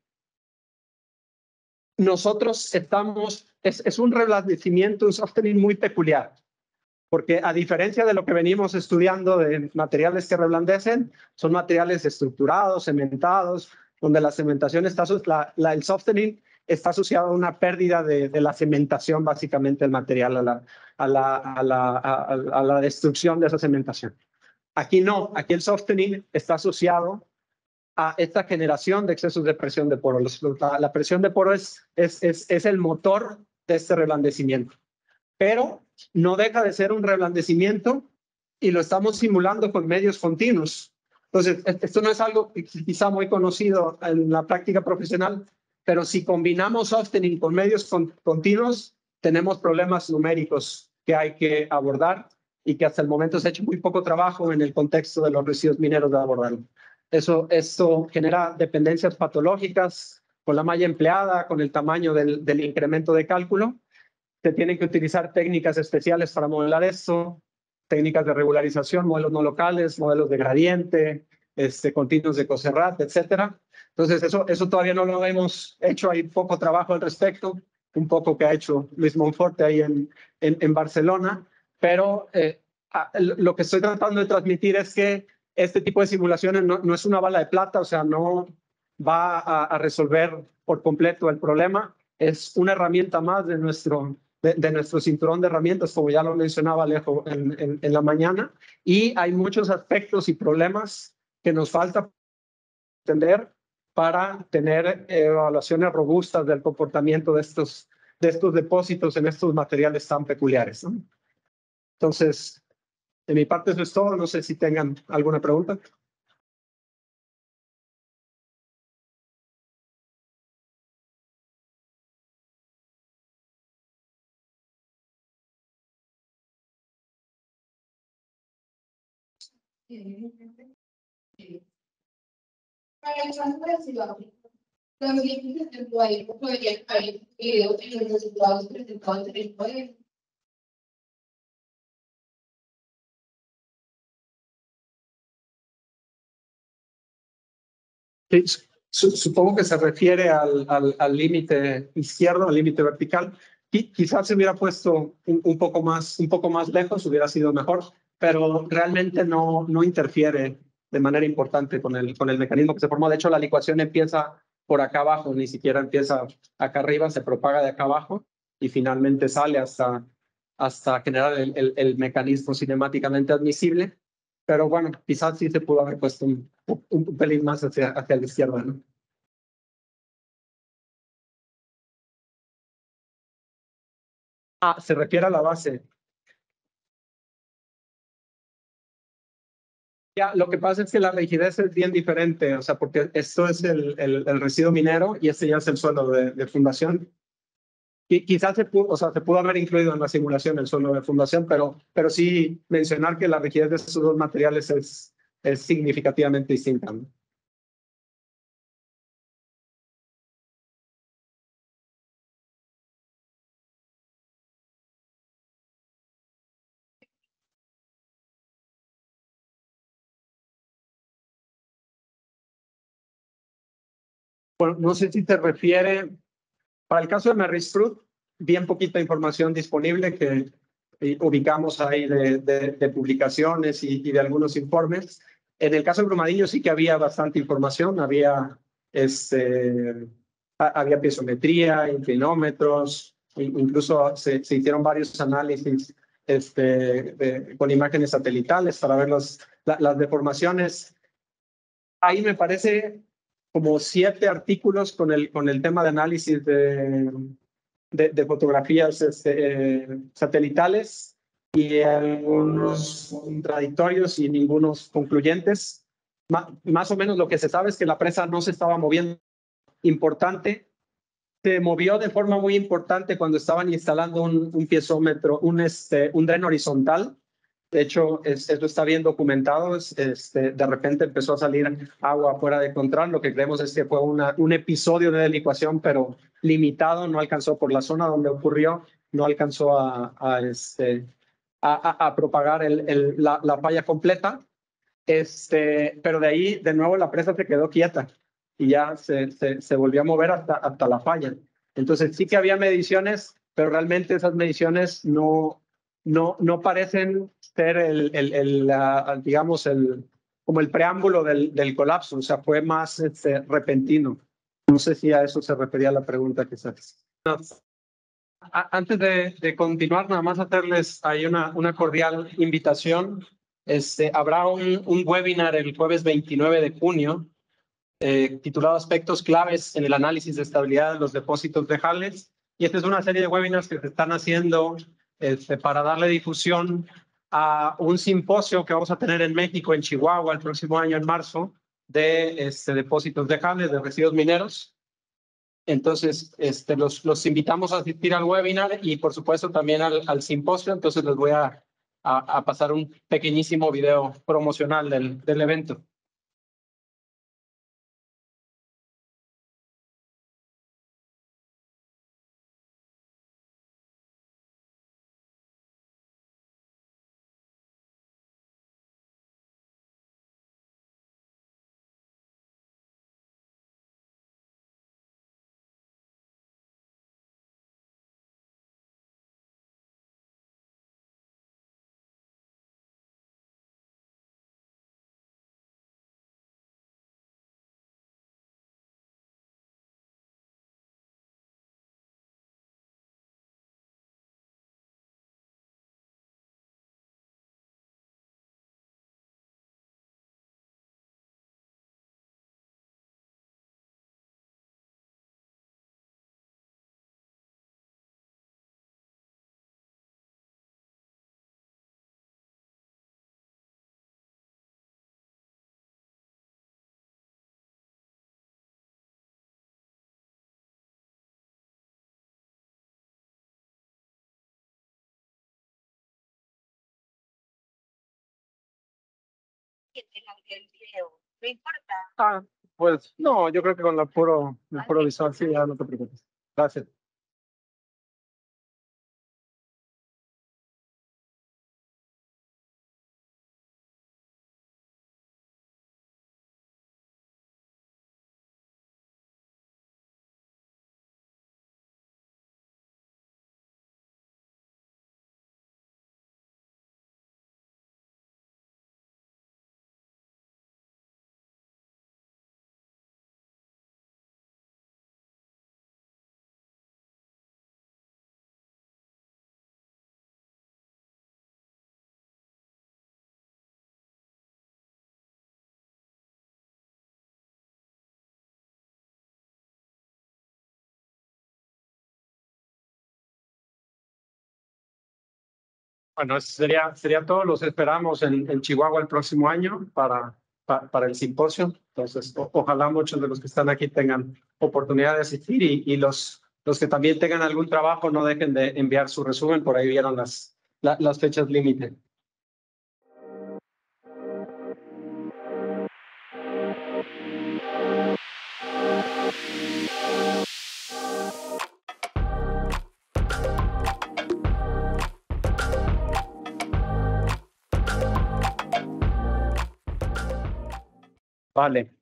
nosotros estamos, es, es un reblandecimiento, un softening muy peculiar, porque a diferencia de lo que venimos estudiando de materiales que reblandecen, son materiales estructurados, cementados, donde la cementación está, la, la, el softening está asociado a una pérdida de, de la cementación básicamente del material, a la, a, la, a, la, a, a la destrucción de esa cementación. Aquí no, aquí el softening está asociado a esta generación de excesos de presión de poro. La, la presión de poro es, es, es, es el motor de este reblandecimiento, pero no deja de ser un reblandecimiento y lo estamos simulando con medios continuos. Entonces, esto no es algo quizá muy conocido en la práctica profesional, pero si combinamos softening con medios con, continuos, tenemos problemas numéricos que hay que abordar y que hasta el momento se ha hecho muy poco trabajo en el contexto de los residuos mineros de abordarlo. Eso, esto genera dependencias patológicas con la malla empleada, con el tamaño del, del incremento de cálculo. Se tienen que utilizar técnicas especiales para modelar esto, técnicas de regularización, modelos no locales, modelos de gradiente, este, continuos de Coserrat, etcétera. Entonces, eso, eso todavía no lo hemos hecho, hay poco trabajo al respecto, un poco que ha hecho Luis Monforte ahí en, en, en Barcelona, pero eh, a, lo que estoy tratando de transmitir es que este tipo de simulaciones no, no es una bala de plata, o sea, no va a, a resolver por completo el problema, es una herramienta más de nuestro, de, de nuestro cinturón de herramientas, como ya lo mencionaba Alejo en, en, en la mañana, y hay muchos aspectos y problemas que nos falta entender para tener evaluaciones robustas del comportamiento de estos, de estos depósitos en estos materiales tan peculiares, ¿no? Entonces, de mi parte eso es todo. No sé si tengan alguna pregunta. Para el caso de Ciudad, los límites del país podrían haber incluido en los resultados presentados en el modelo. Sí, su, supongo que se refiere al, al, al límite izquierdo, al límite vertical. Y quizás se hubiera puesto un, un, poco más, un poco más lejos, hubiera sido mejor, pero realmente no, no interfiere de manera importante con el, con el mecanismo que se formó. De hecho, la licuación empieza por acá abajo, ni siquiera empieza acá arriba, se propaga de acá abajo y finalmente sale hasta, hasta generar el, el, el mecanismo cinemáticamente admisible. Pero bueno, quizás sí se pudo haber puesto un, un, un pelín más hacia, hacia la izquierda, ¿no? Ah, se refiere a la base. Ya, lo que pasa es que la rigidez es bien diferente, o sea, porque esto es el, el, el residuo minero y este ya es el suelo de, de fundación. Y quizás se pudo, o sea, se pudo haber incluido en la simulación el suelo de fundación, pero, pero sí mencionar que la rigidez de estos dos materiales es, es significativamente distinta, ¿no? Bueno, no sé si te refiere, para el caso de Merristrut, bien poquita información disponible que eh, ubicamos ahí de, de, de publicaciones y, y de algunos informes. En el caso de Brumadillo sí que había bastante información, había, este, a- había piezometría, inclinómetros, in- incluso se, se hicieron varios análisis este, de- con imágenes satelitales para ver los, la- las deformaciones. Ahí me parece como siete artículos con el, con el tema de análisis de, de, de fotografías este, eh, satelitales y algunos contradictorios y ningunos concluyentes. Ma- más o menos lo que se sabe es que la presa no se estaba moviendo importante. Se movió de forma muy importante cuando estaban instalando un, un piezómetro, un, este, un dren horizontal. De hecho, es, esto está bien documentado. Es, este, de repente empezó a salir agua fuera de control. Lo que creemos es que fue una, un episodio de delicuación, pero limitado. No alcanzó por la zona donde ocurrió, no alcanzó a, a, este, a, a, a propagar el, el, la, la falla completa. Este, pero de ahí, de nuevo, la presa se quedó quieta y ya se, se, se volvió a mover hasta, hasta la falla. Entonces sí que había mediciones, pero realmente esas mediciones no, no, no parecen ser el, el, el la, digamos, el, como el preámbulo del, del colapso, o sea, fue más este, repentino. No sé si a eso se refería la pregunta que se hace. A- Antes de, de continuar, nada más hacerles ahí una, una cordial invitación. Este, habrá un, un webinar el jueves veintinueve de junio eh, titulado Aspectos claves en el análisis de estabilidad de los depósitos de Jales. Y esta es una serie de webinars que se están haciendo este, para darle difusión a un simposio que vamos a tener en México, en Chihuahua, el próximo año en marzo, de este, depósitos de Jales, de residuos mineros. Entonces, este, los, los invitamos a asistir al webinar y, por supuesto, también al, al simposio. Entonces, les voy a, a, a pasar un pequeñísimo video promocional del, del evento. Ah, pues no, yo creo que con la puro, el puro visual, sí, ya no te preocupes. Gracias. Bueno, eso sería, sería todo. Los esperamos en, en Chihuahua el próximo año para, pa, para el simposio. Entonces, o, ojalá muchos de los que están aquí tengan oportunidad de asistir y, y los, los que también tengan algún trabajo no dejen de enviar su resumen. Por ahí vieron las, la, las fechas límite. Vale.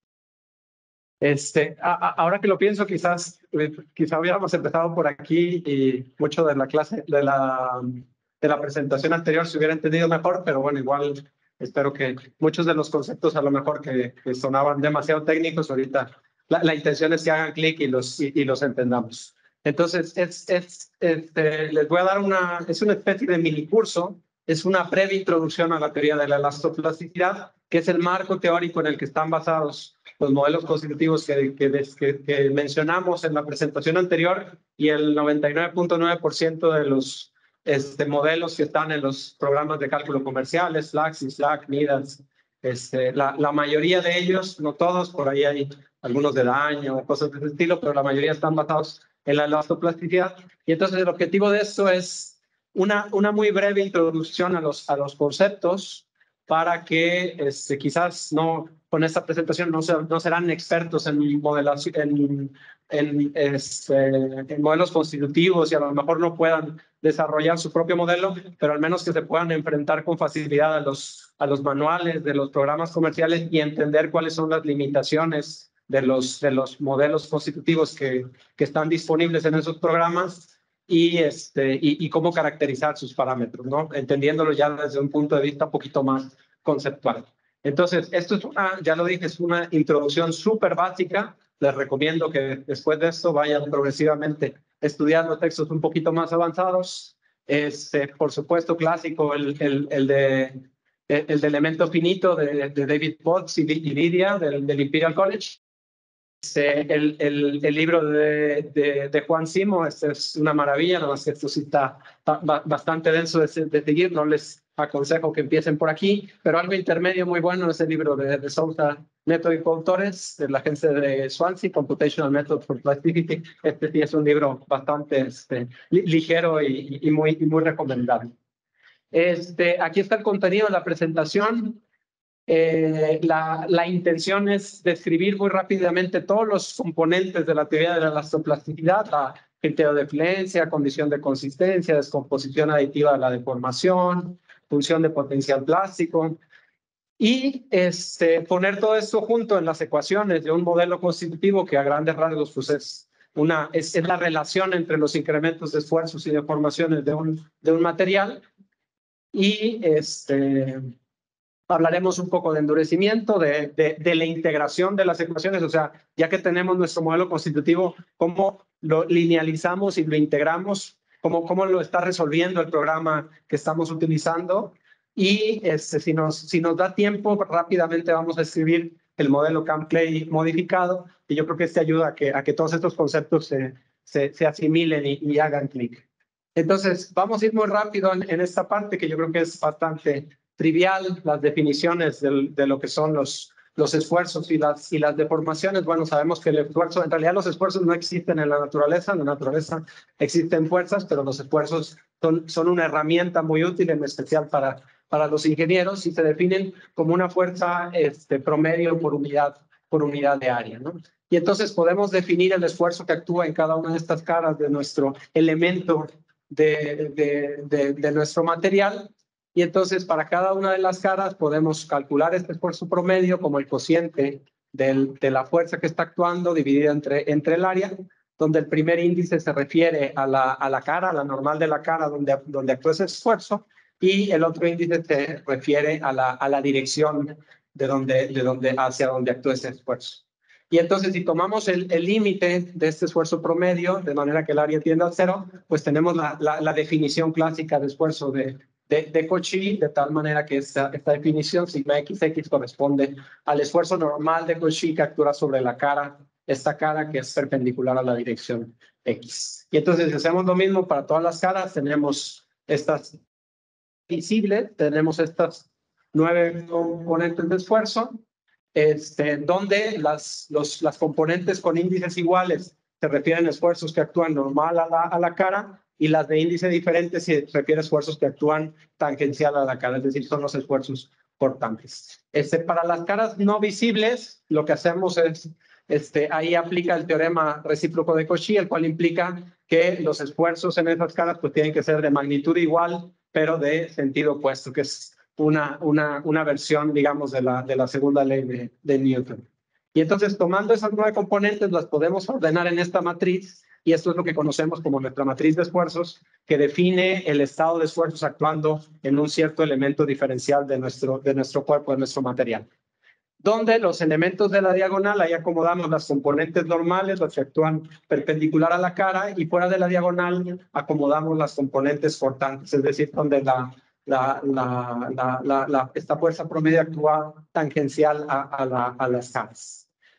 Este, a, a, ahora que lo pienso, quizás, quizás hubiéramos empezado por aquí y mucho de la clase, de la, de la presentación anterior se hubiera entendido mejor, pero bueno, igual espero que muchos de los conceptos a lo mejor que, que sonaban demasiado técnicos, ahorita la, la intención es que hagan clic y los, y, y los entendamos. Entonces, es, es, este, les voy a dar una, es una especie de mini curso, es una breve introducción a la teoría de la elastoplasticidad, que es el marco teórico en el que están basados los modelos constitutivos que, que, que, que mencionamos en la presentación anterior y el noventa y nueve punto nueve por ciento de los este, modelos que están en los programas de cálculo comerciales, Slack, Slack, Midas, este, la, la mayoría de ellos, no todos, por ahí hay algunos de daño o cosas de ese estilo, pero la mayoría están basados en la elastoplasticidad. Y entonces el objetivo de esto es una, una muy breve introducción a los, a los conceptos para que este, quizás no, con esta presentación no, se, no serán expertos en, modelación, en, en, este, en modelos constitutivos y a lo mejor no puedan desarrollar su propio modelo, pero al menos que se puedan enfrentar con facilidad a los, a los manuales de los programas comerciales y entender cuáles son las limitaciones de los, de los modelos constitutivos que, que están disponibles en esos programas y, este, y, y cómo caracterizar sus parámetros, ¿no? Entendiéndolo ya desde un punto de vista un poquito más conceptual. Entonces, esto es una, ya lo dije, es una introducción súper básica. Les recomiendo que después de esto vayan progresivamente estudiando textos un poquito más avanzados. Este, por supuesto, clásico, el, el, el, de, el de elemento finito de, de David Potts y Lidia del, del Imperial College. El, el, el libro de, de, de Juan Simo, este es una maravilla, nada más que esto sí está bastante denso de, de seguir, no les aconsejo que empiecen por aquí, pero algo intermedio muy bueno es el libro de, de Sousa, Neto y coautores, de la agencia de Swansea, Computational Method for Plasticity. Este sí es un libro bastante este, ligero y, y, muy, y muy recomendable. Este, aquí está el contenido de la presentación. Eh, la, la intención es describir muy rápidamente todos los componentes de la teoría de la elastoplasticidad, la criterio de flexión, condición de consistencia, descomposición aditiva de la deformación, función de potencial plástico, y este, poner todo esto junto en las ecuaciones de un modelo constitutivo que a grandes rasgos pues es, una, es, es la relación entre los incrementos de esfuerzos y deformaciones de un, de un material, y este... hablaremos un poco de endurecimiento, de, de, de la integración de las ecuaciones, o sea, ya que tenemos nuestro modelo constitutivo, cómo lo linealizamos y lo integramos, cómo, cómo lo está resolviendo el programa que estamos utilizando. Y este, si, nos, si nos da tiempo, rápidamente vamos a escribir el modelo Camp-Clay modificado, y yo creo que este ayuda a que, a que todos estos conceptos se, se, se asimilen y, y hagan clic. Entonces, vamos a ir muy rápido en, en esta parte que yo creo que es bastante trivial, las definiciones de, de lo que son los, los esfuerzos y las, y las deformaciones. Bueno, sabemos que el esfuerzo, en realidad los esfuerzos no existen en la naturaleza, en la naturaleza existen fuerzas, pero los esfuerzos son, son una herramienta muy útil, en especial para, para los ingenieros, y se definen como una fuerza este, promedio por unidad, por unidad de área, ¿no? Y entonces podemos definir el esfuerzo que actúa en cada una de estas caras de nuestro elemento de, de, de, de nuestro material. Y entonces para cada una de las caras podemos calcular este esfuerzo promedio como el cociente del, de la fuerza que está actuando dividida entre, entre el área, donde el primer índice se refiere a la, a la cara, a la normal de la cara donde, donde actúa ese esfuerzo, y el otro índice se refiere a la, a la dirección de donde, de donde, hacia donde actúa ese esfuerzo. Y entonces, si tomamos el límite de este esfuerzo promedio, de manera que el área tiende al cero, pues tenemos la, la, la definición clásica de esfuerzo de, de, de Cauchy, de tal manera que esta, esta definición, sigma xx, corresponde al esfuerzo normal de Cauchy que actúa sobre la cara, esta cara que es perpendicular a la dirección X. Y entonces, si hacemos lo mismo para todas las caras, tenemos estas visible, tenemos estas nueve componentes de esfuerzo, este, donde las, los, las componentes con índices iguales se refieren a esfuerzos que actúan normal a la, a la cara, y las de índice diferente se refieren a esfuerzos que actúan tangencial a la cara, es decir, son los esfuerzos cortantes. Este, para las caras no visibles, lo que hacemos es, este, ahí aplica el teorema recíproco de Cauchy, el cual implica que los esfuerzos en esas caras pues tienen que ser de magnitud igual, pero de sentido opuesto, que es una, una, una versión, digamos, de la, de la segunda ley de, de Newton. Y entonces, tomando esas nueve componentes, las podemos ordenar en esta matriz, y esto es lo que conocemos como nuestra matriz de esfuerzos, que define el estado de esfuerzos actuando en un cierto elemento diferencial de nuestro, de nuestro cuerpo, de nuestro material. Donde los elementos de la diagonal, ahí acomodamos las componentes normales, las que actúan perpendicular a la cara, y fuera de la diagonal acomodamos las componentes cortantes, es decir, donde la, la, la, la, la, la, esta fuerza promedio actúa tangencial a, a, la, a las caras.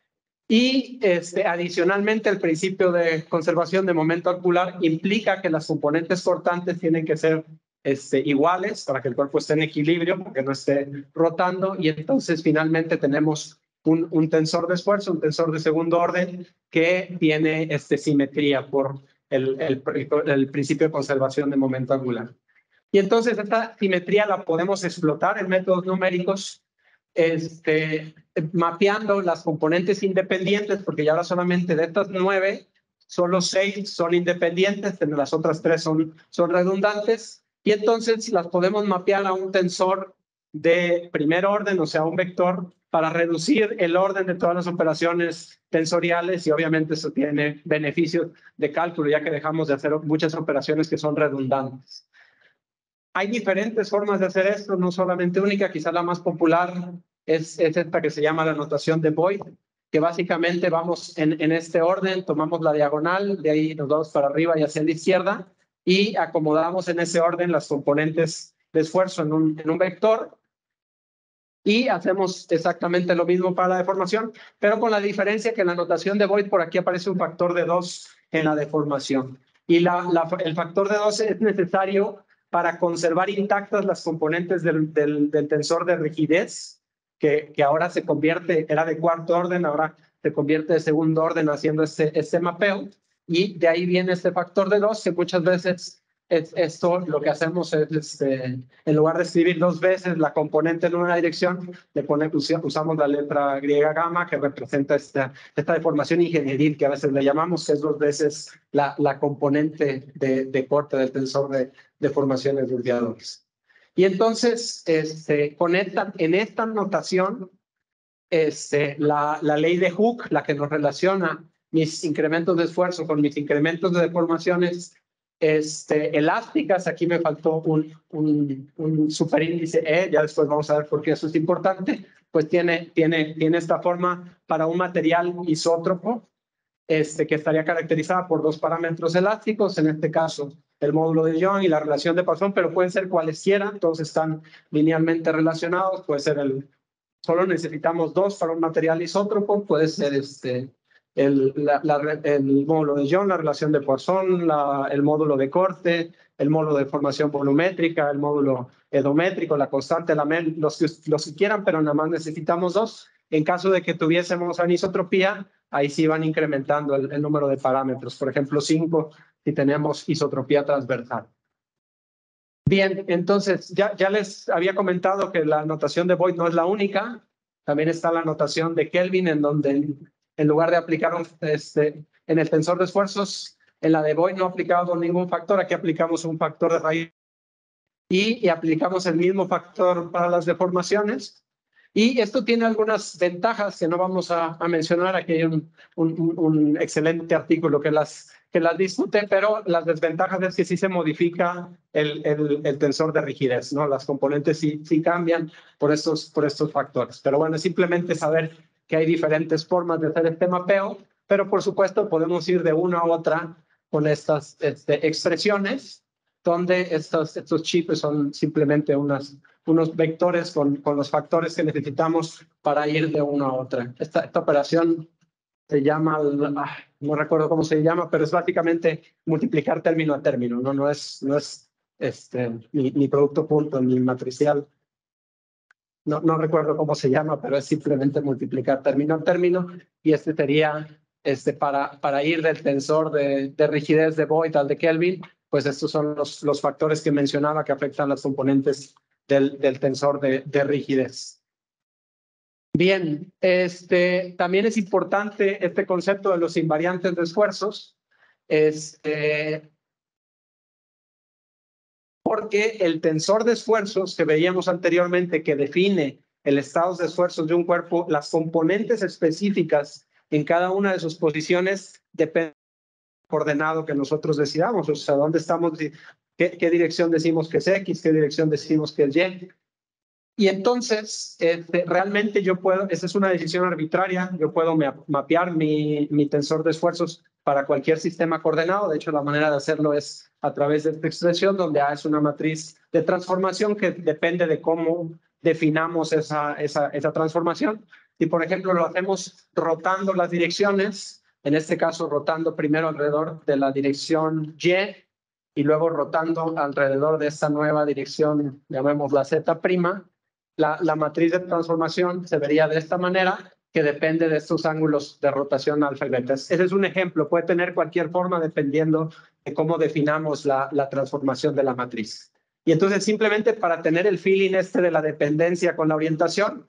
Y este, adicionalmente, el principio de conservación de momento angular implica que las componentes cortantes tienen que ser este, iguales para que el cuerpo esté en equilibrio, para que no esté rotando, y entonces finalmente tenemos un, un tensor de esfuerzo, un tensor de segundo orden que tiene este, simetría por el, el, el principio de conservación de momento angular. Y entonces esta simetría la podemos explotar en métodos numéricos, este, mapeando las componentes independientes, porque ya ahora solamente de estas nueve, solo seis son independientes, las otras tres son, son redundantes, y entonces las podemos mapear a un tensor de primer orden, o sea, un vector, para reducir el orden de todas las operaciones tensoriales, y obviamente eso tiene beneficios de cálculo, ya que dejamos de hacer muchas operaciones que son redundantes. Hay diferentes formas de hacer esto, no solamente única, quizá la más popular es, es esta que se llama la notación de Boyd, que básicamente vamos en, en este orden, tomamos la diagonal, de ahí nos vamos para arriba y hacia la izquierda, y acomodamos en ese orden las componentes de esfuerzo en un, en un vector, y hacemos exactamente lo mismo para la deformación, pero con la diferencia que en la notación de Boyd por aquí aparece un factor de dos en la deformación, y la, la, el factor de dos es necesario para conservar intactas las componentes del, del, del tensor de rigidez, que, que ahora se convierte, era de cuarto orden, ahora se convierte de segundo orden haciendo este, este mapeo, y de ahí viene este factor de dos, que muchas veces es, esto lo que hacemos es, este, en lugar de escribir dos veces la componente en una dirección, le ponemos, usamos la letra griega gamma, que representa esta, esta deformación ingenieril, que a veces le llamamos, que es dos veces la, la componente de, de corte del tensor de deformaciones de radiadores. Y entonces, este, con esta, en esta notación, este, la, la ley de Hooke, la que nos relaciona mis incrementos de esfuerzo con mis incrementos de deformaciones este, elásticas, aquí me faltó un, un, un superíndice E, ya después vamos a ver por qué eso es importante, pues tiene, tiene, tiene esta forma para un material isótropo, este, que estaría caracterizada por dos parámetros elásticos, en este caso el módulo de Young y la relación de Poisson, pero pueden ser cualesquiera, todos están linealmente relacionados, puede ser el, solo necesitamos dos para un material isótropo, puede ser este, el, la, la, el módulo de Young, la relación de Poisson, la, el módulo de corte, el módulo de formación volumétrica, el módulo edométrico, la constante, la men, los, los que quieran, pero nada más necesitamos dos. En caso de que tuviésemos anisotropía, ahí sí van incrementando el, el número de parámetros. Por ejemplo, cinco si tenemos isotropía transversal. Bien, entonces ya, ya les había comentado que la notación de Boyd no es la única. También está la notación de Kelvin, en donde en, en lugar de aplicar un, este, en el tensor de esfuerzos, en la de Boyd no aplicamos ningún factor, aquí aplicamos un factor de raíz y, y aplicamos el mismo factor para las deformaciones. Y esto tiene algunas ventajas que no vamos a, a mencionar. Aquí hay un, un, un excelente artículo que las, que las discute, pero las desventajas es que sí se modifica el, el, el tensor de rigidez, ¿no? Las componentes sí, sí cambian por estos, por estos factores. Pero bueno, es simplemente saber que hay diferentes formas de hacer este mapeo, pero por supuesto podemos ir de una a otra con estas este, expresiones, donde estos, estos chips son simplemente unas, unos vectores con, con los factores que necesitamos para ir de una a otra. Esta, esta operación se llama, no recuerdo cómo se llama, pero es básicamente multiplicar término a término, no, no, es, no es este, mi, mi producto punto, mi matricial. No, no recuerdo cómo se llama, pero es simplemente multiplicar término a término. Y este sería, este, para, para ir del tensor de, de rigidez de Voigt al de Kelvin, pues estos son los, los factores que mencionaba que afectan las componentes del, del tensor de, de rigidez. Bien, este, también es importante este concepto de los invariantes de esfuerzos, este, porque el tensor de esfuerzos que veíamos anteriormente, que define el estado de esfuerzos de un cuerpo, las componentes específicas en cada una de sus posiciones dependen del coordenado que nosotros decidamos, o sea, dónde estamos, qué, qué dirección decimos que es X, qué dirección decimos que es Y. Y entonces, este, realmente yo puedo, esa es una decisión arbitraria, yo puedo mapear mi, mi tensor de esfuerzos para cualquier sistema coordenado. De hecho, la manera de hacerlo es a través de esta expresión, donde A es una matriz de transformación que depende de cómo definamos esa, esa, esa transformación. Y, por ejemplo, lo hacemos rotando las direcciones, en este caso rotando primero alrededor de la dirección Y y luego rotando alrededor de esta nueva dirección, llamémosla Z'. La, la matriz de transformación se vería de esta manera, que depende de estos ángulos de rotación alfa y beta. Ese es un ejemplo, puede tener cualquier forma dependiendo de cómo definamos la, la transformación de la matriz. Y entonces simplemente para tener el feeling este de la dependencia con la orientación,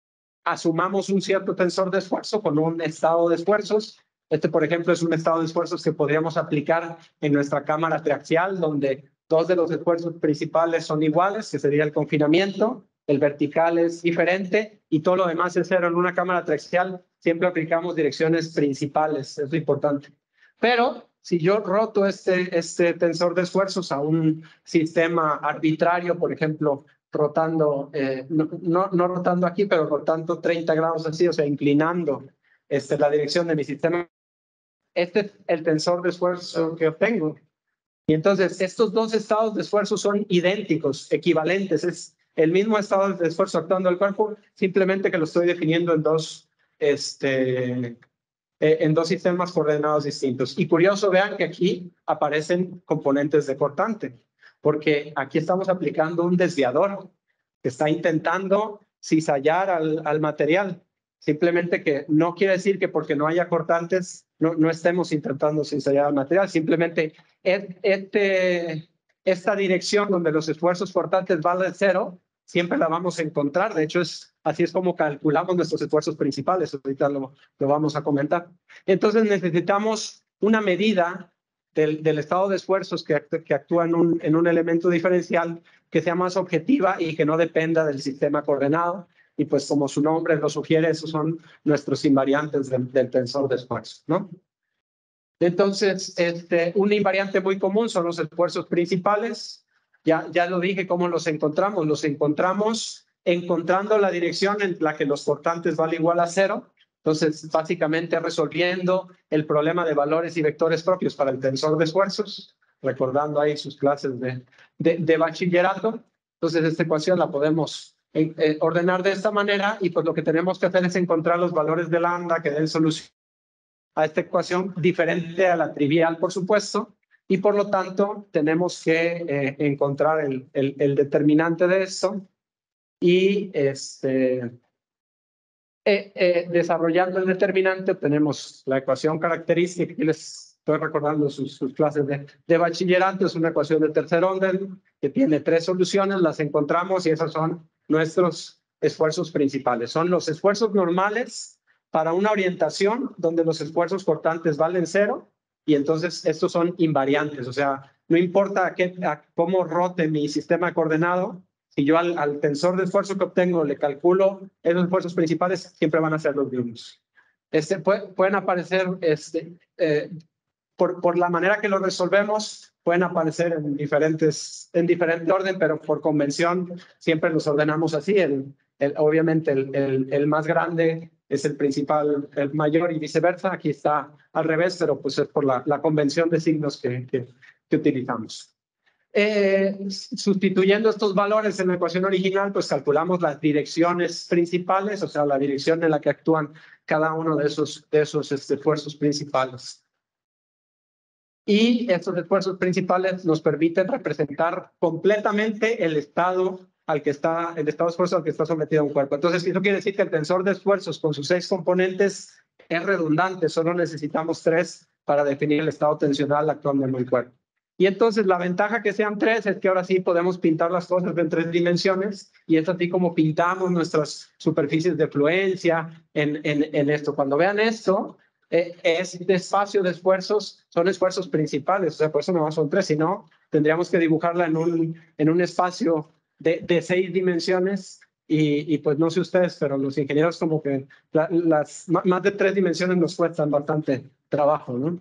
asumamos un cierto tensor de esfuerzo con un estado de esfuerzos. Este, por ejemplo, es un estado de esfuerzos que podríamos aplicar en nuestra cámara triaxial, donde dos de los esfuerzos principales son iguales, que sería el confinamiento. El vertical es diferente y todo lo demás es cero. En una cámara triaxial siempre aplicamos direcciones principales, es importante. Pero si yo roto este, este tensor de esfuerzos a un sistema arbitrario, por ejemplo, rotando, eh, no, no, no rotando aquí, pero rotando treinta grados así, o sea, inclinando este, la dirección de mi sistema, este es el tensor de esfuerzo que obtengo. Y entonces estos dos estados de esfuerzo son idénticos, equivalentes, es el mismo estado de esfuerzo actuando el cuerpo, simplemente que lo estoy definiendo en dos, este, eh, en dos sistemas coordenados distintos. Y curioso, vean que aquí aparecen componentes de cortante, porque aquí estamos aplicando un desviador que está intentando cizallar al, al material. Simplemente que no quiere decir que porque no haya cortantes no, no estemos intentando cizallar al material, simplemente este, esta dirección donde los esfuerzos cortantes valen cero, siempre la vamos a encontrar. De hecho, es, así es como calculamos nuestros esfuerzos principales. Ahorita lo, lo vamos a comentar. Entonces necesitamos una medida del, del estado de esfuerzos que, que actúa en un, en un elemento diferencial que sea más objetiva y que no dependa del sistema coordenado. Y pues como su nombre lo sugiere, esos son nuestros invariantes del, del tensor de esfuerzo, ¿no? Entonces, este, un invariante muy común son los esfuerzos principales. Ya, ya lo dije cómo los encontramos. Los encontramos encontrando la dirección en la que los cortantes valen igual a cero. Entonces, básicamente resolviendo el problema de valores y vectores propios para el tensor de esfuerzos, recordando ahí sus clases de, de, de bachillerato. Entonces, esta ecuación la podemos eh, eh, ordenar de esta manera y pues lo que tenemos que hacer es encontrar los valores de lambda que den solución a esta ecuación diferente a la trivial, por supuesto, y por lo tanto tenemos que eh, encontrar el, el, el determinante de esto y este, eh, eh, desarrollando el determinante obtenemos la ecuación característica. Aquí les estoy recordando sus, sus clases de, de bachillerato. Es una ecuación de tercer orden que tiene tres soluciones, las encontramos y esas son nuestros esfuerzos principales. Son los esfuerzos normales para una orientación donde los esfuerzos cortantes valen cero y entonces estos son invariantes, o sea, no importa a qué, a cómo rote mi sistema coordenado, si yo al, al tensor de esfuerzo que obtengo le calculo esos esfuerzos principales, siempre van a ser los mismos. Este, puede, pueden aparecer, este, eh, por, por la manera que lo resolvemos, pueden aparecer en diferentes, en diferente orden, pero por convención siempre los ordenamos así. El, el, obviamente el, el, el más grande es el principal, el mayor y viceversa. Aquí está al revés, pero pues es por la, la convención de signos que, que, que utilizamos. Eh, sustituyendo estos valores en la ecuación original, pues calculamos las direcciones principales, o sea, la dirección en la que actúan cada uno de esos, de esos este, esfuerzos principales. Y estos esfuerzos principales nos permiten representar completamente el estado al que está, el estado de esfuerzo al que está sometido un cuerpo. Entonces, eso quiere decir que el tensor de esfuerzos con sus seis componentes es redundante, solo necesitamos tres para definir el estado tensional actuando en un cuerpo. Y entonces la ventaja que sean tres es que ahora sí podemos pintar las cosas en tres dimensiones, y es así como pintamos nuestras superficies de fluencia en, en, en esto. Cuando vean esto, eh, es de espacio de esfuerzos, son esfuerzos principales, o sea, por eso no son tres, sino tendríamos que dibujarla en un, en un espacio de, de seis dimensiones. Y, y pues no sé ustedes, pero los ingenieros como que la, las más de tres dimensiones nos cuestan bastante trabajo, ¿no?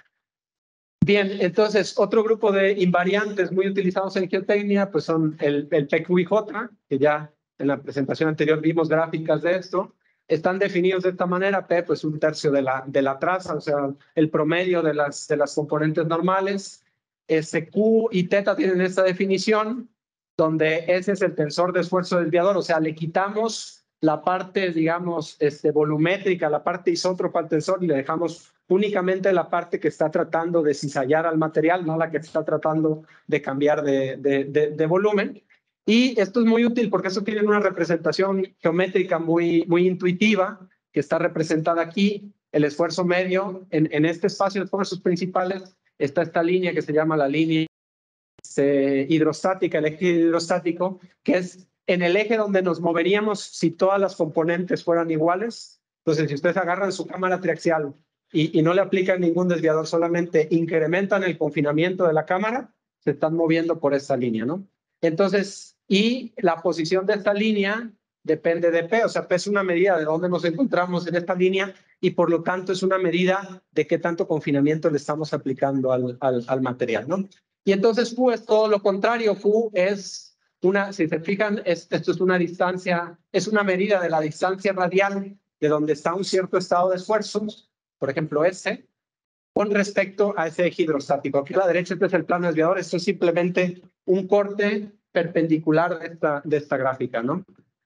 Bien, entonces otro grupo de invariantes muy utilizados en geotecnia pues son el, el P Q y J, que ya en la presentación anterior vimos gráficas de esto. Están definidos de esta manera: P pues un tercio de la, de la traza, o sea, el promedio de las, de las componentes normales. S Q y θ tienen esta definición, donde ese es el tensor de esfuerzo desviador, o sea, le quitamos la parte, digamos, este, volumétrica, la parte isótropa al tensor, y le dejamos únicamente la parte que está tratando de cizallar al material, no la que está tratando de cambiar de, de, de, de volumen. Y esto es muy útil porque eso tiene una representación geométrica muy, muy intuitiva, que está representada aquí. El esfuerzo medio, en, en este espacio de esfuerzos principales, está esta línea que se llama la línea eh, hidrostática, el eje hidrostático, que es en el eje donde nos moveríamos si todas las componentes fueran iguales. Entonces, si ustedes agarran su cámara triaxial y, y no le aplican ningún desviador, solamente incrementan el confinamiento de la cámara, se están moviendo por esta línea, ¿no? Entonces, y la posición de esta línea depende de P, o sea, P es una medida de dónde nos encontramos en esta línea, y por lo tanto es una medida de qué tanto confinamiento le estamos aplicando al, al, al material, ¿no? Y entonces Q es todo lo contrario. Q es una, si se fijan, es, esto es una distancia, es una medida de la distancia radial de donde está un cierto estado de esfuerzos, por ejemplo S, con respecto a ese eje hidrostático. Aquí a la derecha este es el plano desviador, esto es simplemente un corte perpendicular de esta, de esta gráfica, ¿no?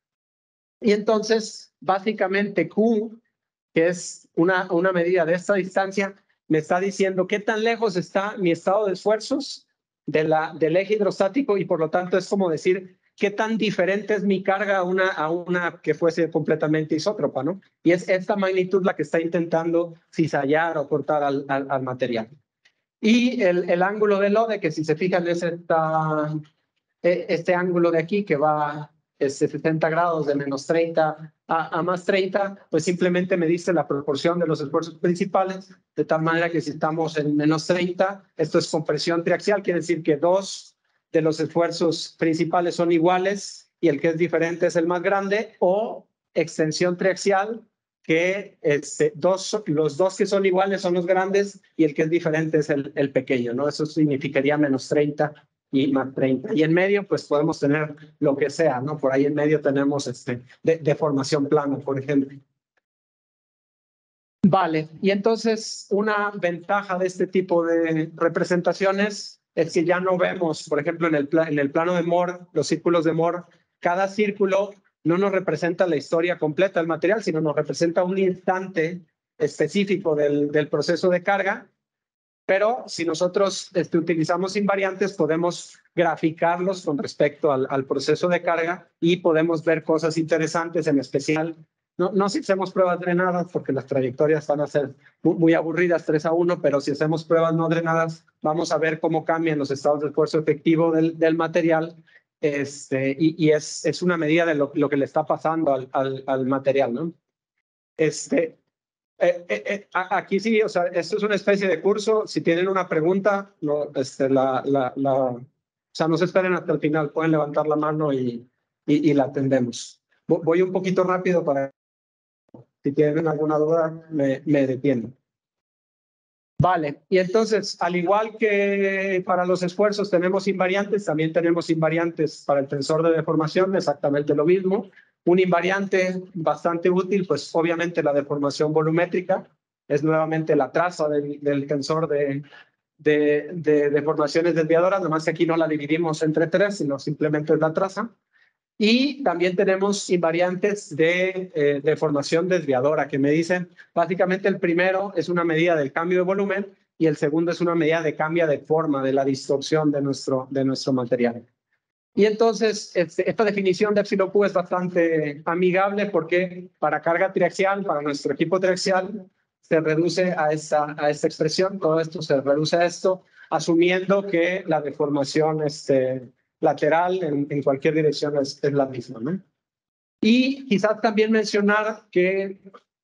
Y entonces, básicamente Q, que es una, una medida de esta distancia, me está diciendo qué tan lejos está mi estado de esfuerzos de la, del eje hidrostático, y por lo tanto es como decir qué tan diferente es mi carga a una, a una que fuese completamente isótropa, ¿no? Y es esta magnitud la que está intentando cizallar o cortar al, al, al material. Y el, el ángulo de Lode, que si se fijan es esta, este ángulo de aquí que va este, sesenta grados de menos treinta a, a más treinta, pues simplemente me dice la proporción de los esfuerzos principales, de tal manera que si estamos en menos treinta, esto es compresión triaxial, quiere decir que dos de los esfuerzos principales son iguales y el que es diferente es el más grande, o extensión triaxial, que este, dos, los dos que son iguales son los grandes y el que es diferente es el, el pequeño, ¿no? Eso significaría menos treinta y más treinta. Y en medio, pues podemos tener lo que sea, ¿no? Por ahí en medio tenemos este, de, deformación plana, por ejemplo. Vale, y entonces una ventaja de este tipo de representaciones es que ya no vemos, por ejemplo, en el, en el plano de Moore, los círculos de Moore, cada círculo no nos representa la historia completa del material, sino nos representa un instante específico del, del proceso de carga. Pero si nosotros este, utilizamos invariantes, podemos graficarlos con respecto al, al proceso de carga y podemos ver cosas interesantes, en especial. No, no si hacemos pruebas drenadas, porque las trayectorias van a ser muy, muy aburridas, tres a uno, pero si hacemos pruebas no drenadas, vamos a ver cómo cambian los estados de esfuerzo efectivo del, del material. Este, y y es, es una medida de lo, lo que le está pasando al, al, al material, ¿no? Este, eh, eh, eh, aquí sí, o sea, esto es una especie de curso. Si tienen una pregunta, no, este, la, la, la, o sea, no se esperen hasta el final, pueden levantar la mano y, y, y la atendemos. Voy un poquito rápido para si tienen alguna duda, me, me detienen. Vale, y entonces, al igual que para los esfuerzos tenemos invariantes, también tenemos invariantes para el tensor de deformación, exactamente lo mismo. Un invariante bastante útil, pues obviamente la deformación volumétrica, es nuevamente la traza del, del tensor de, de, de deformaciones desviadoras, nomás que aquí no la dividimos entre tres, sino simplemente es la traza. Y también tenemos invariantes de eh, deformación desviadora, que me dicen, básicamente el primero es una medida del cambio de volumen y el segundo es una medida de cambio de forma, de la distorsión de nuestro, de nuestro material. Y entonces, este, esta definición de epsilon Q es bastante amigable porque para carga triaxial, para nuestro equipo triaxial, se reduce a esta, a esta expresión, todo esto se reduce a esto, asumiendo que la deformación este, lateral en, en cualquier dirección es, es la misma, ¿no? Y quizás también mencionar que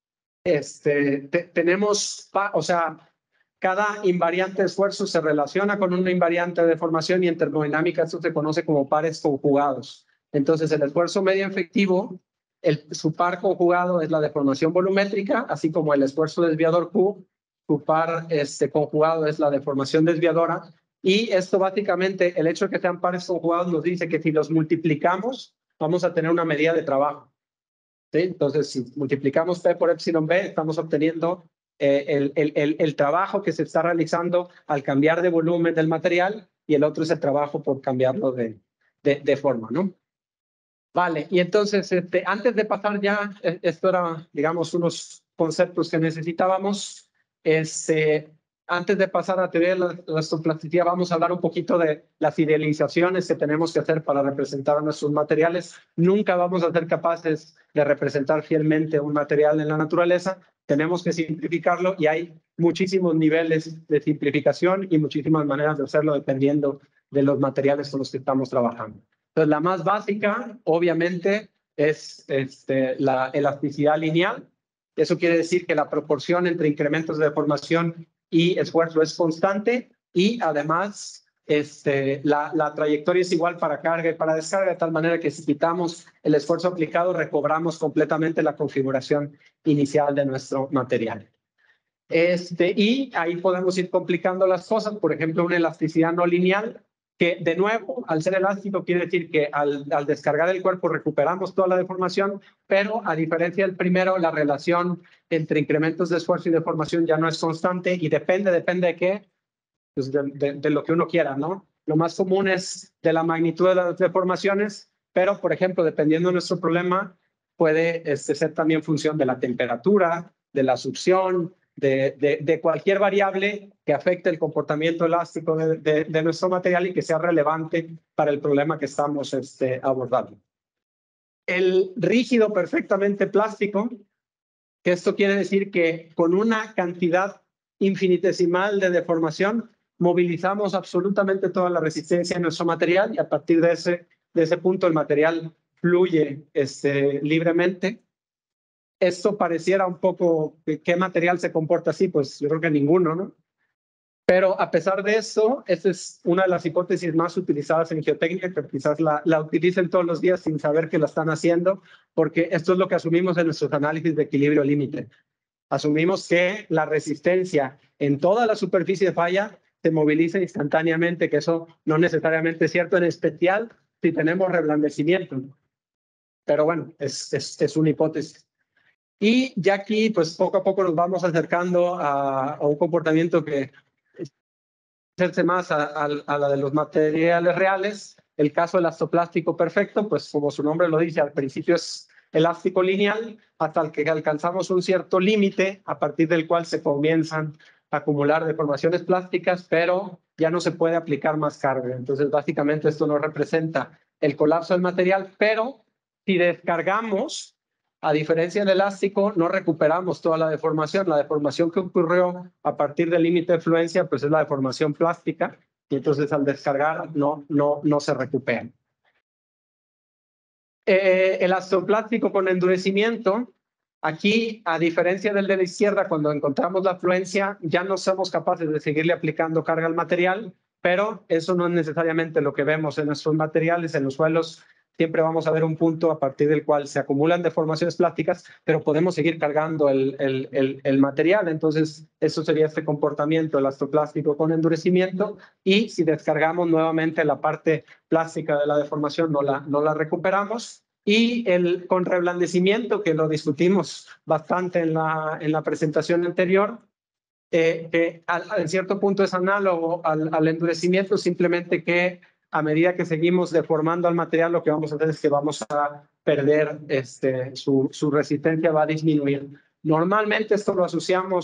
este, te, tenemos, o sea, cada invariante de esfuerzo se relaciona con una invariante de deformación y en termodinámica esto se conoce como pares conjugados. Entonces, el esfuerzo medio efectivo, el, su par conjugado es la deformación volumétrica, así como el esfuerzo desviador Q, su par este, conjugado es la deformación desviadora. Y esto básicamente, el hecho de que sean pares conjugados nos dice que si los multiplicamos, vamos a tener una medida de trabajo. ¿Sí? Entonces, si multiplicamos P por epsilon B, estamos obteniendo eh, el, el, el, el trabajo que se está realizando al cambiar de volumen del material y el otro es el trabajo por cambiarlo de, de, de forma, ¿no? Vale, y entonces, este, antes de pasar ya, eh, esto era, digamos, unos conceptos que necesitábamos. Este, antes de pasar a la teoría de la, la estoplasticidad, vamos a hablar un poquito de las idealizaciones que tenemos que hacer para representar nuestros materiales. Nunca vamos a ser capaces de representar fielmente un material en la naturaleza. Tenemos que simplificarlo y hay muchísimos niveles de simplificación y muchísimas maneras de hacerlo dependiendo de los materiales con los que estamos trabajando. Entonces, la más básica, obviamente, es este, la elasticidad lineal. Eso quiere decir que la proporción entre incrementos de deformación y esfuerzo es constante y además este, la, la trayectoria es igual para carga y para descarga, de tal manera que si quitamos el esfuerzo aplicado, recobramos completamente la configuración inicial de nuestro material. Este, y ahí podemos ir complicando las cosas, por ejemplo, una elasticidad no lineal, que de nuevo, al ser elástico, quiere decir que al, al descargar el cuerpo recuperamos toda la deformación, pero a diferencia del primero, la relación entre incrementos de esfuerzo y deformación ya no es constante y depende, depende de qué, pues de, de, de lo que uno quiera, ¿no? Lo más común es de la magnitud de las deformaciones, pero, por ejemplo, dependiendo de nuestro problema, puede este, ser también función de la temperatura, de la succión, De, de, de cualquier variable que afecte el comportamiento elástico de, de, de nuestro material y que sea relevante para el problema que estamos este, abordando. El rígido perfectamente plástico, que esto quiere decir que con una cantidad infinitesimal de deformación movilizamos absolutamente toda la resistencia de nuestro material y a partir de ese, de ese punto el material fluye este, libremente. Esto pareciera un poco, ¿qué material se comporta así? Pues yo creo que ninguno, ¿no? Pero a pesar de eso, esta es una de las hipótesis más utilizadas en geotécnica, que quizás la, la utilicen todos los días sin saber que la están haciendo, porque esto es lo que asumimos en nuestros análisis de equilibrio límite. Asumimos que la resistencia en toda la superficie de falla se moviliza instantáneamente, que eso no necesariamente es cierto, en especial si tenemos reblandecimiento. Pero bueno, es, es, es una hipótesis. Y ya aquí, pues poco a poco nos vamos acercando a, a un comportamiento que hacerse más a, a, a la de los materiales reales. El caso elastoplástico perfecto, pues como su nombre lo dice, al principio es elástico lineal, hasta el que alcanzamos un cierto límite a partir del cual se comienzan a acumular deformaciones plásticas, pero ya no se puede aplicar más carga. Entonces, básicamente esto no representa el colapso del material, pero si descargamos, a diferencia del elástico, no recuperamos toda la deformación. La deformación que ocurrió a partir del límite de fluencia, pues es la deformación plástica, y entonces al descargar no, no, no se recupera. Eh, el elastoplástico con endurecimiento, aquí, a diferencia del de la izquierda, cuando encontramos la fluencia, ya no somos capaces de seguirle aplicando carga al material, pero eso no es necesariamente lo que vemos en nuestros materiales, en los suelos. Siempre vamos a ver un punto a partir del cual se acumulan deformaciones plásticas, pero podemos seguir cargando el, el, el, el material. Entonces, eso sería este comportamiento elastoplástico con endurecimiento. Y si descargamos nuevamente la parte plástica de la deformación, no la, no la recuperamos. Y el con reblandecimiento, que lo discutimos bastante en la, en la presentación anterior, eh, que a, a, en cierto punto es análogo al, al endurecimiento, simplemente que a medida que seguimos deformando al material, lo que vamos a hacer es que vamos a perder este, su, su resistencia, va a disminuir. Normalmente esto lo asociamos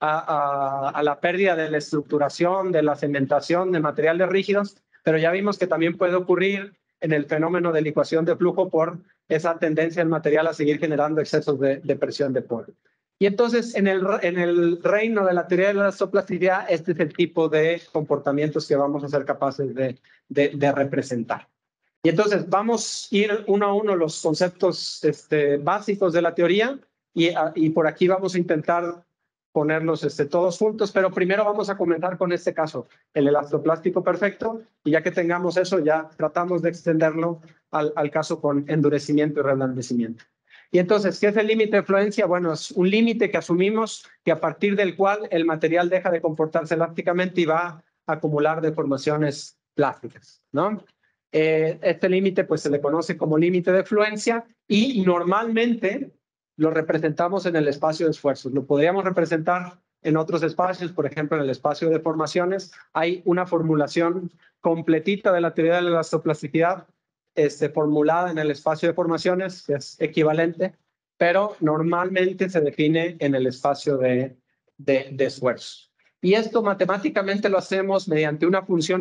a, a, a la pérdida de la estructuración, de la cementación de materiales rígidos, pero ya vimos que también puede ocurrir en el fenómeno de licuación de flujo por esa tendencia del material a seguir generando excesos de, de presión de poro. Y entonces, en el, en el reino de la teoría de la elastoplasticidad, este es el tipo de comportamientos que vamos a ser capaces de, de, de representar. Y entonces, vamos a ir uno a uno los conceptos este, básicos de la teoría y, a, y por aquí vamos a intentar ponerlos este, todos juntos, pero primero vamos a comenzar con este caso, el elastoplástico perfecto, y ya que tengamos eso, ya tratamos de extenderlo al, al caso con endurecimiento y reblandecimiento. Y entonces, ¿qué es el límite de fluencia? Bueno, es un límite que asumimos que a partir del cual el material deja de comportarse elásticamente y va a acumular deformaciones plásticas, ¿no? Eh, este límite pues se le conoce como límite de fluencia y normalmente lo representamos en el espacio de esfuerzos. Lo podríamos representar en otros espacios, por ejemplo, en el espacio de deformaciones. Hay una formulación completita de la teoría de la elastoplasticidad este, formulada en el espacio de formaciones, que es equivalente, pero normalmente se define en el espacio de, de, de esfuerzos. Y esto matemáticamente lo hacemos mediante una función.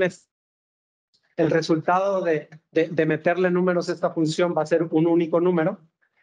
El resultado de, de, de meterle números a esta función va a ser un único número,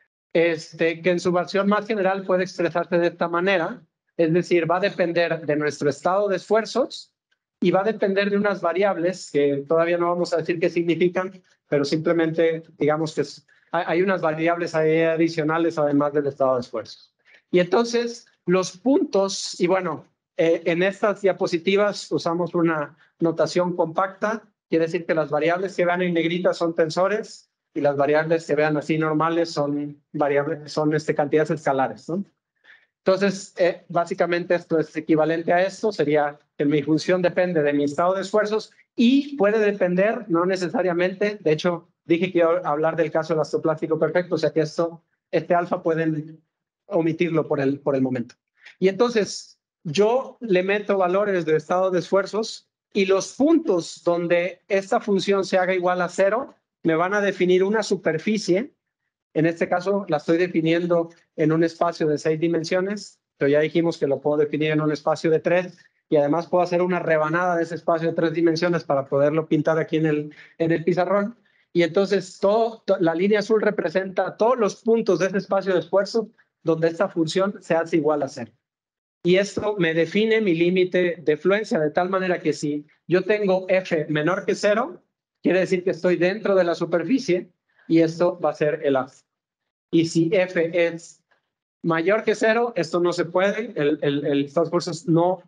este, que en su versión más general puede expresarse de esta manera, es decir, va a depender de nuestro estado de esfuerzos y va a depender de unas variables que todavía no vamos a decir qué significan, pero simplemente digamos que es, hay unas variables ahí adicionales además del estado de esfuerzos. Y entonces los puntos, y bueno, eh, en estas diapositivas usamos una notación compacta, quiere decir que las variables que vean en negrita son tensores y las variables que vean así normales son variables, son este, cantidades escalares, ¿no? Entonces, eh, básicamente esto es equivalente a esto, sería que mi función depende de mi estado de esfuerzos y puede depender, no necesariamente, de hecho, dije que iba a hablar del caso elastoplástico perfecto, o sea que esto, este alfa pueden omitirlo por el, por el momento. Y entonces, yo le meto valores de estado de esfuerzos y los puntos donde esta función se haga igual a cero me van a definir una superficie. En este caso la estoy definiendo en un espacio de seis dimensiones, pero ya dijimos que lo puedo definir en un espacio de tres y además puedo hacer una rebanada de ese espacio de tres dimensiones para poderlo pintar aquí en el, en el pizarrón. Y entonces todo, to, la línea azul representa todos los puntos de ese espacio de esfuerzo donde esta función se hace igual a cero. Y esto me define mi límite de fluencia de tal manera que si yo tengo F menor que cero, quiere decir que estoy dentro de la superficie y esto va a ser elástico. Y si F es mayor que cero, esto no se puede, el, el, el estado de esfuerzos no,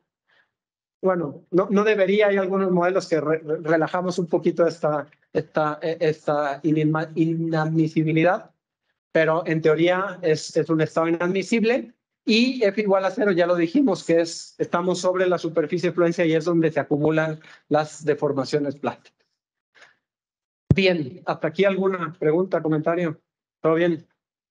bueno, no, no debería, hay algunos modelos que re, relajamos un poquito esta, esta, esta inadmisibilidad, pero en teoría es, es un estado inadmisible. Y F igual a cero, ya lo dijimos, que es, estamos sobre la superficie de fluencia y es donde se acumulan las deformaciones plásticas. Bien, ¿hasta aquí alguna pregunta, comentario? ¿Todo bien?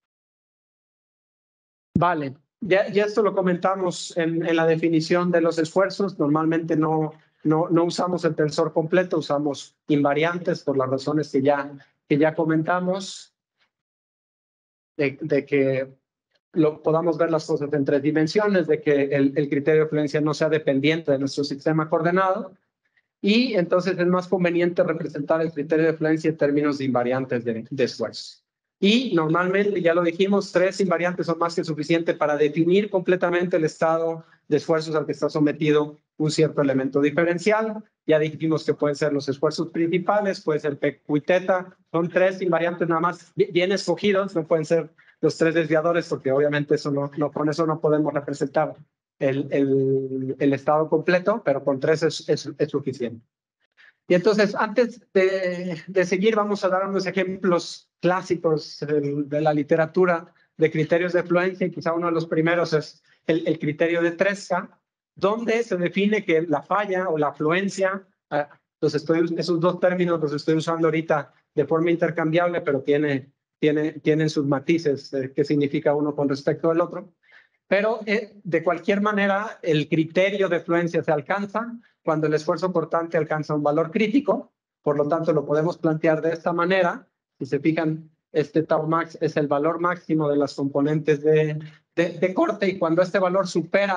Vale, ya, ya esto lo comentamos en, en la definición de los esfuerzos. Normalmente no, no, no usamos el tensor completo, usamos invariantes por las razones que ya, que ya comentamos, de, de que lo, podamos ver las cosas en tres dimensiones, de que el, el criterio de fluencia no sea dependiente de nuestro sistema coordenado, y entonces es más conveniente representar el criterio de fluencia en términos de invariantes de, de esfuerzo. Y normalmente, ya lo dijimos, tres invariantes son más que suficiente para definir completamente el estado de esfuerzos al que está sometido un cierto elemento diferencial. Ya dijimos que pueden ser los esfuerzos principales, puede ser P, Q y teta. Son tres invariantes nada más bien escogidos, no pueden ser los tres desviadores porque obviamente eso no, no, con eso no podemos representar el, el, el estado completo, pero con tres es, es, es suficiente. Y entonces, antes de, de seguir, vamos a dar unos ejemplos clásicos de, de la literatura de criterios de fluencia, y quizá uno de los primeros es el, el criterio de Tresca, donde se define que la falla o la afluencia, eh, los estoy, esos dos términos los estoy usando ahorita de forma intercambiable, pero tiene, tiene, tienen sus matices, eh, qué significa uno con respecto al otro. Pero eh, de cualquier manera, el criterio de fluencia se alcanza cuando el esfuerzo cortante alcanza un valor crítico. Por lo tanto, lo podemos plantear de esta manera. Si se fijan, este tau max es el valor máximo de las componentes de, de, de corte, y cuando este valor supera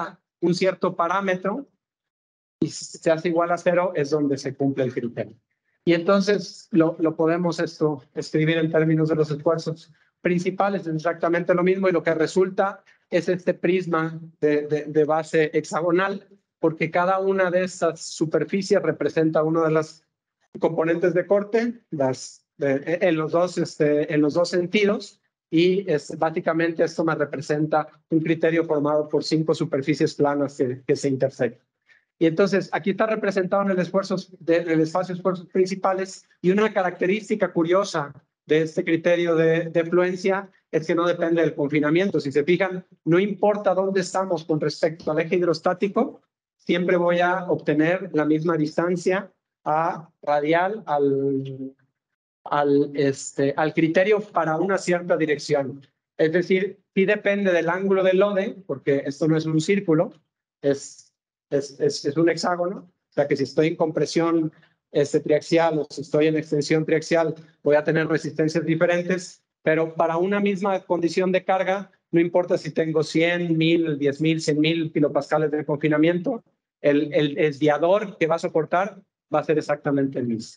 un cierto parámetro y se hace igual a cero, es donde se cumple el criterio. Y entonces lo, lo podemos esto escribir en términos de los esfuerzos principales, es exactamente lo mismo, y lo que resulta es este prisma de, de, de base hexagonal, porque cada una de estas superficies representa una de las componentes de corte, las, de, en, los dos, este, en los dos sentidos, y es, básicamente esto me representa un criterio formado por cinco superficies planas que, que se intersectan. Y entonces aquí está representado en el, esfuerzo de, en el espacio de esfuerzos principales, y una característica curiosa de este criterio de, de fluencia es que no depende del confinamiento. Si se fijan, no importa dónde estamos con respecto al eje hidrostático, siempre voy a obtener la misma distancia a radial al, al, este, al criterio para una cierta dirección. Es decir, sí depende del ángulo del lode, porque esto no es un círculo, es Es, es, es un hexágono, o sea que si estoy en compresión este, triaxial o si estoy en extensión triaxial voy a tener resistencias diferentes, pero para una misma condición de carga, no importa si tengo cien, mil, diez mil, cien mil kilopascales de confinamiento, el, el desviador que va a soportar va a ser exactamente el mismo.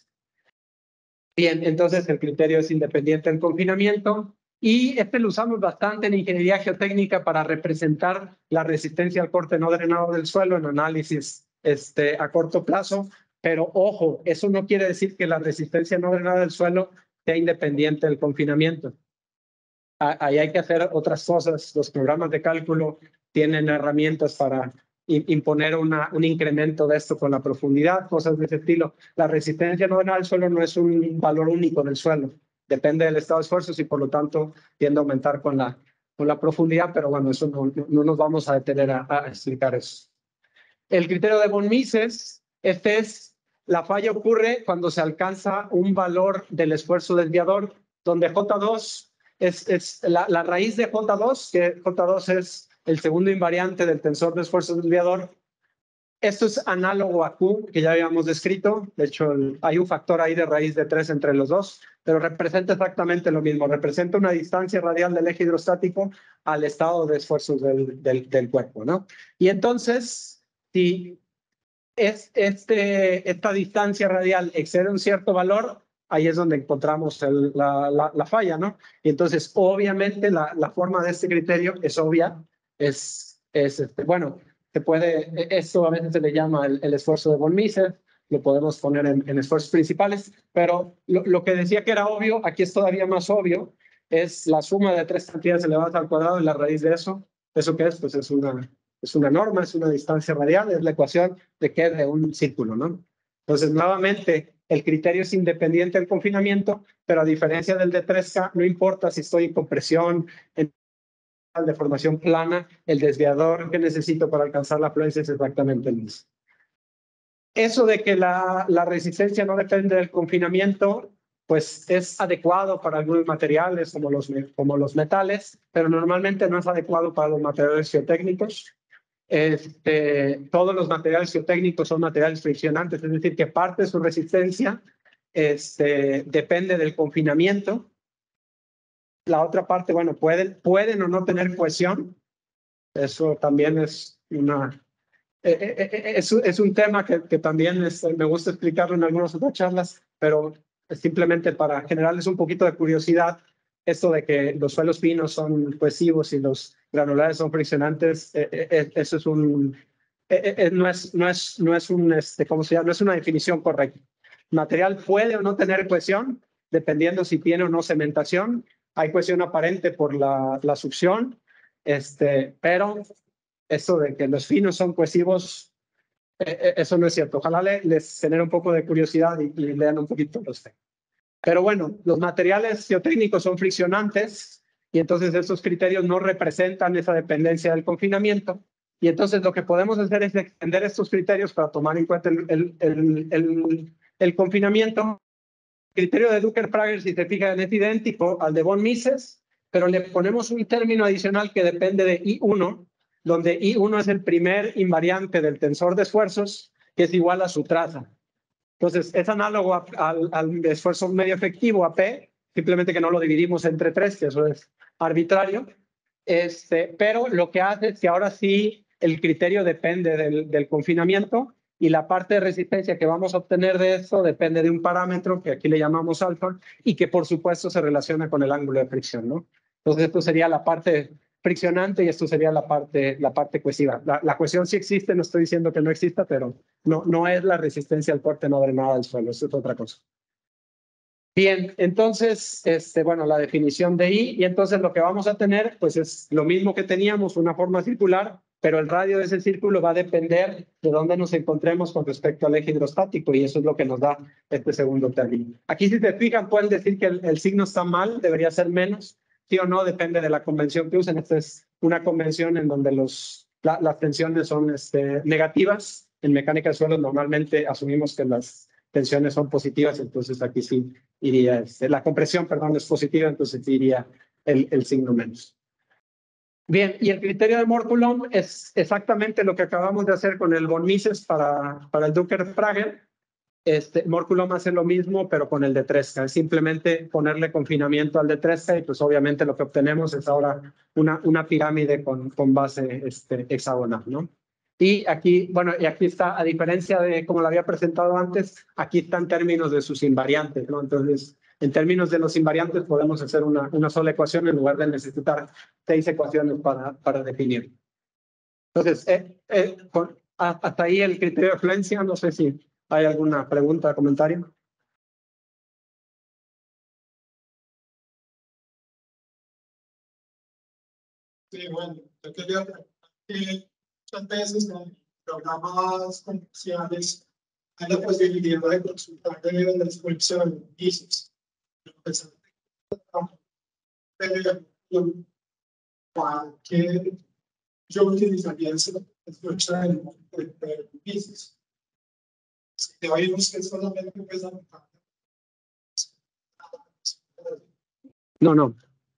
Bien, entonces el criterio es independiente del confinamiento. Y este lo usamos bastante en ingeniería geotécnica para representar la resistencia al corte no drenado del suelo en análisis este, a corto plazo. Pero ojo, eso no quiere decir que la resistencia no drenada del suelo sea independiente del confinamiento. Ahí hay que hacer otras cosas. Los programas de cálculo tienen herramientas para imponer una, un incremento de esto con la profundidad, cosas de ese estilo. La resistencia no drenada del suelo no es un valor único del suelo. Depende del estado de esfuerzos y por lo tanto tiende a aumentar con la, con la profundidad, pero bueno, eso no, no nos vamos a detener a, a explicar eso. El criterio de von Mises, este es, la falla ocurre cuando se alcanza un valor del esfuerzo desviador, donde J dos es, es la, la raíz de J dos, que J dos es el segundo invariante del tensor de esfuerzo desviador. Esto es análogo a Q, que ya habíamos descrito. De hecho, el, hay un factor ahí de raíz de tres entre los dos, pero representa exactamente lo mismo. Representa una distancia radial del eje hidrostático al estado de esfuerzos del, del, del cuerpo, ¿no? Y entonces, si es este, esta distancia radial excede un cierto valor, ahí es donde encontramos el, la, la, la falla, ¿no? Y entonces, obviamente, la, la forma de este criterio es obvia. Es, es este, bueno, se puede, esto a veces se le llama el, el esfuerzo de von Mises, lo podemos poner en, en esfuerzos principales, pero lo, lo que decía que era obvio, aquí es todavía más obvio, es la suma de tres cantidades elevadas al cuadrado y la raíz de eso. ¿Eso qué es? Pues es una, es una norma, es una distancia radial, es la ecuación de que de un círculo, ¿no? Entonces, nuevamente, el criterio es independiente del confinamiento, pero a diferencia del de tres K, no importa si estoy en compresión, en de formación plana, el desviador que necesito para alcanzar la fluencia es exactamente el mismo. Eso de que la, la resistencia no depende del confinamiento, pues es adecuado para algunos materiales como los, como los metales, pero normalmente no es adecuado para los materiales geotécnicos. Este, todos los materiales geotécnicos son materiales friccionantes, es decir, que parte de su resistencia este, depende del confinamiento. La otra parte, bueno, pueden, pueden o no tener cohesión. Eso también es una... Eh, eh, eh, es, es un tema que, que también es, me gusta explicarlo en algunas otras charlas, pero simplemente para generarles un poquito de curiosidad, esto de que los suelos finos son cohesivos y los granulares son friccionantes, eh, eh, eso es un... Eh, eh, no es, no es, no es un, este, ¿cómo se llama? No es una definición correcta. El material puede o no tener cohesión, dependiendo si tiene o no cementación. Hay cohesión aparente por la, la succión, este, pero eso de que los finos son cohesivos, eh, eso no es cierto. Ojalá le, les genere un poco de curiosidad y, y lean un poquito los temas. Pero bueno, los materiales geotécnicos son friccionantes y entonces estos criterios no representan esa dependencia del confinamiento. Y entonces lo que podemos hacer es extender estos criterios para tomar en cuenta el, el, el, el, el confinamiento. El criterio de Duncker-Prager, si se fijan, es idéntico al de von Mises, pero le ponemos un término adicional que depende de I uno, donde I uno es el primer invariante del tensor de esfuerzos, que es igual a su traza. Entonces, es análogo a, a, al esfuerzo medio efectivo, a P, simplemente que no lo dividimos entre tres, que eso es arbitrario. Este, pero lo que hace es que ahora sí el criterio depende del, del confinamiento y la parte de resistencia que vamos a obtener de eso depende de un parámetro que aquí le llamamos alfa y que por supuesto se relaciona con el ángulo de fricción, ¿no? Entonces esto sería la parte friccionante y esto sería la parte, la parte cohesiva. La, la cohesión sí existe, no estoy diciendo que no exista, pero no, no es la resistencia al corte no drenada del suelo, eso es otra cosa. Bien, entonces, este, bueno, la definición de I, y entonces lo que vamos a tener, pues es lo mismo que teníamos, una forma circular, pero el radio de ese círculo va a depender de dónde nos encontremos con respecto al eje hidrostático, y eso es lo que nos da este segundo término. Aquí, si se fijan, pueden decir que el, el signo está mal, debería ser menos, sí o no, depende de la convención que usen. Esta es una convención en donde los, la, las tensiones son este, negativas. En mecánica de suelos normalmente asumimos que las tensiones son positivas, entonces aquí sí iría, este, la compresión, perdón, es positiva, entonces iría el, el signo menos. Bien, y el criterio de Mohr-Coulomb es exactamente lo que acabamos de hacer con el von Mises para, para el Duncker-Prager. Este, Mohr-Coulomb hace lo mismo, pero con el de Tresca. Es simplemente ponerle confinamiento al de Tresca y pues obviamente lo que obtenemos es ahora una, una pirámide con, con base este, hexagonal, ¿no? Y aquí, bueno, y aquí está, a diferencia de como lo había presentado antes, aquí están términos de sus invariantes, ¿no? Entonces, en términos de los invariantes podemos hacer una, una sola ecuación en lugar de necesitar seis ecuaciones para, para definir. Entonces, eh, eh, con, hasta ahí el criterio de fluencia, no sé si hay alguna pregunta o comentario. Sí, bueno, yo quería preguntar que muchas veces en programas comerciales hay la posibilidad de consultar de la descripción de servicios. Que yo utilizaría esa descripción de servicios. Si oímos que solamente empieza a... No, no.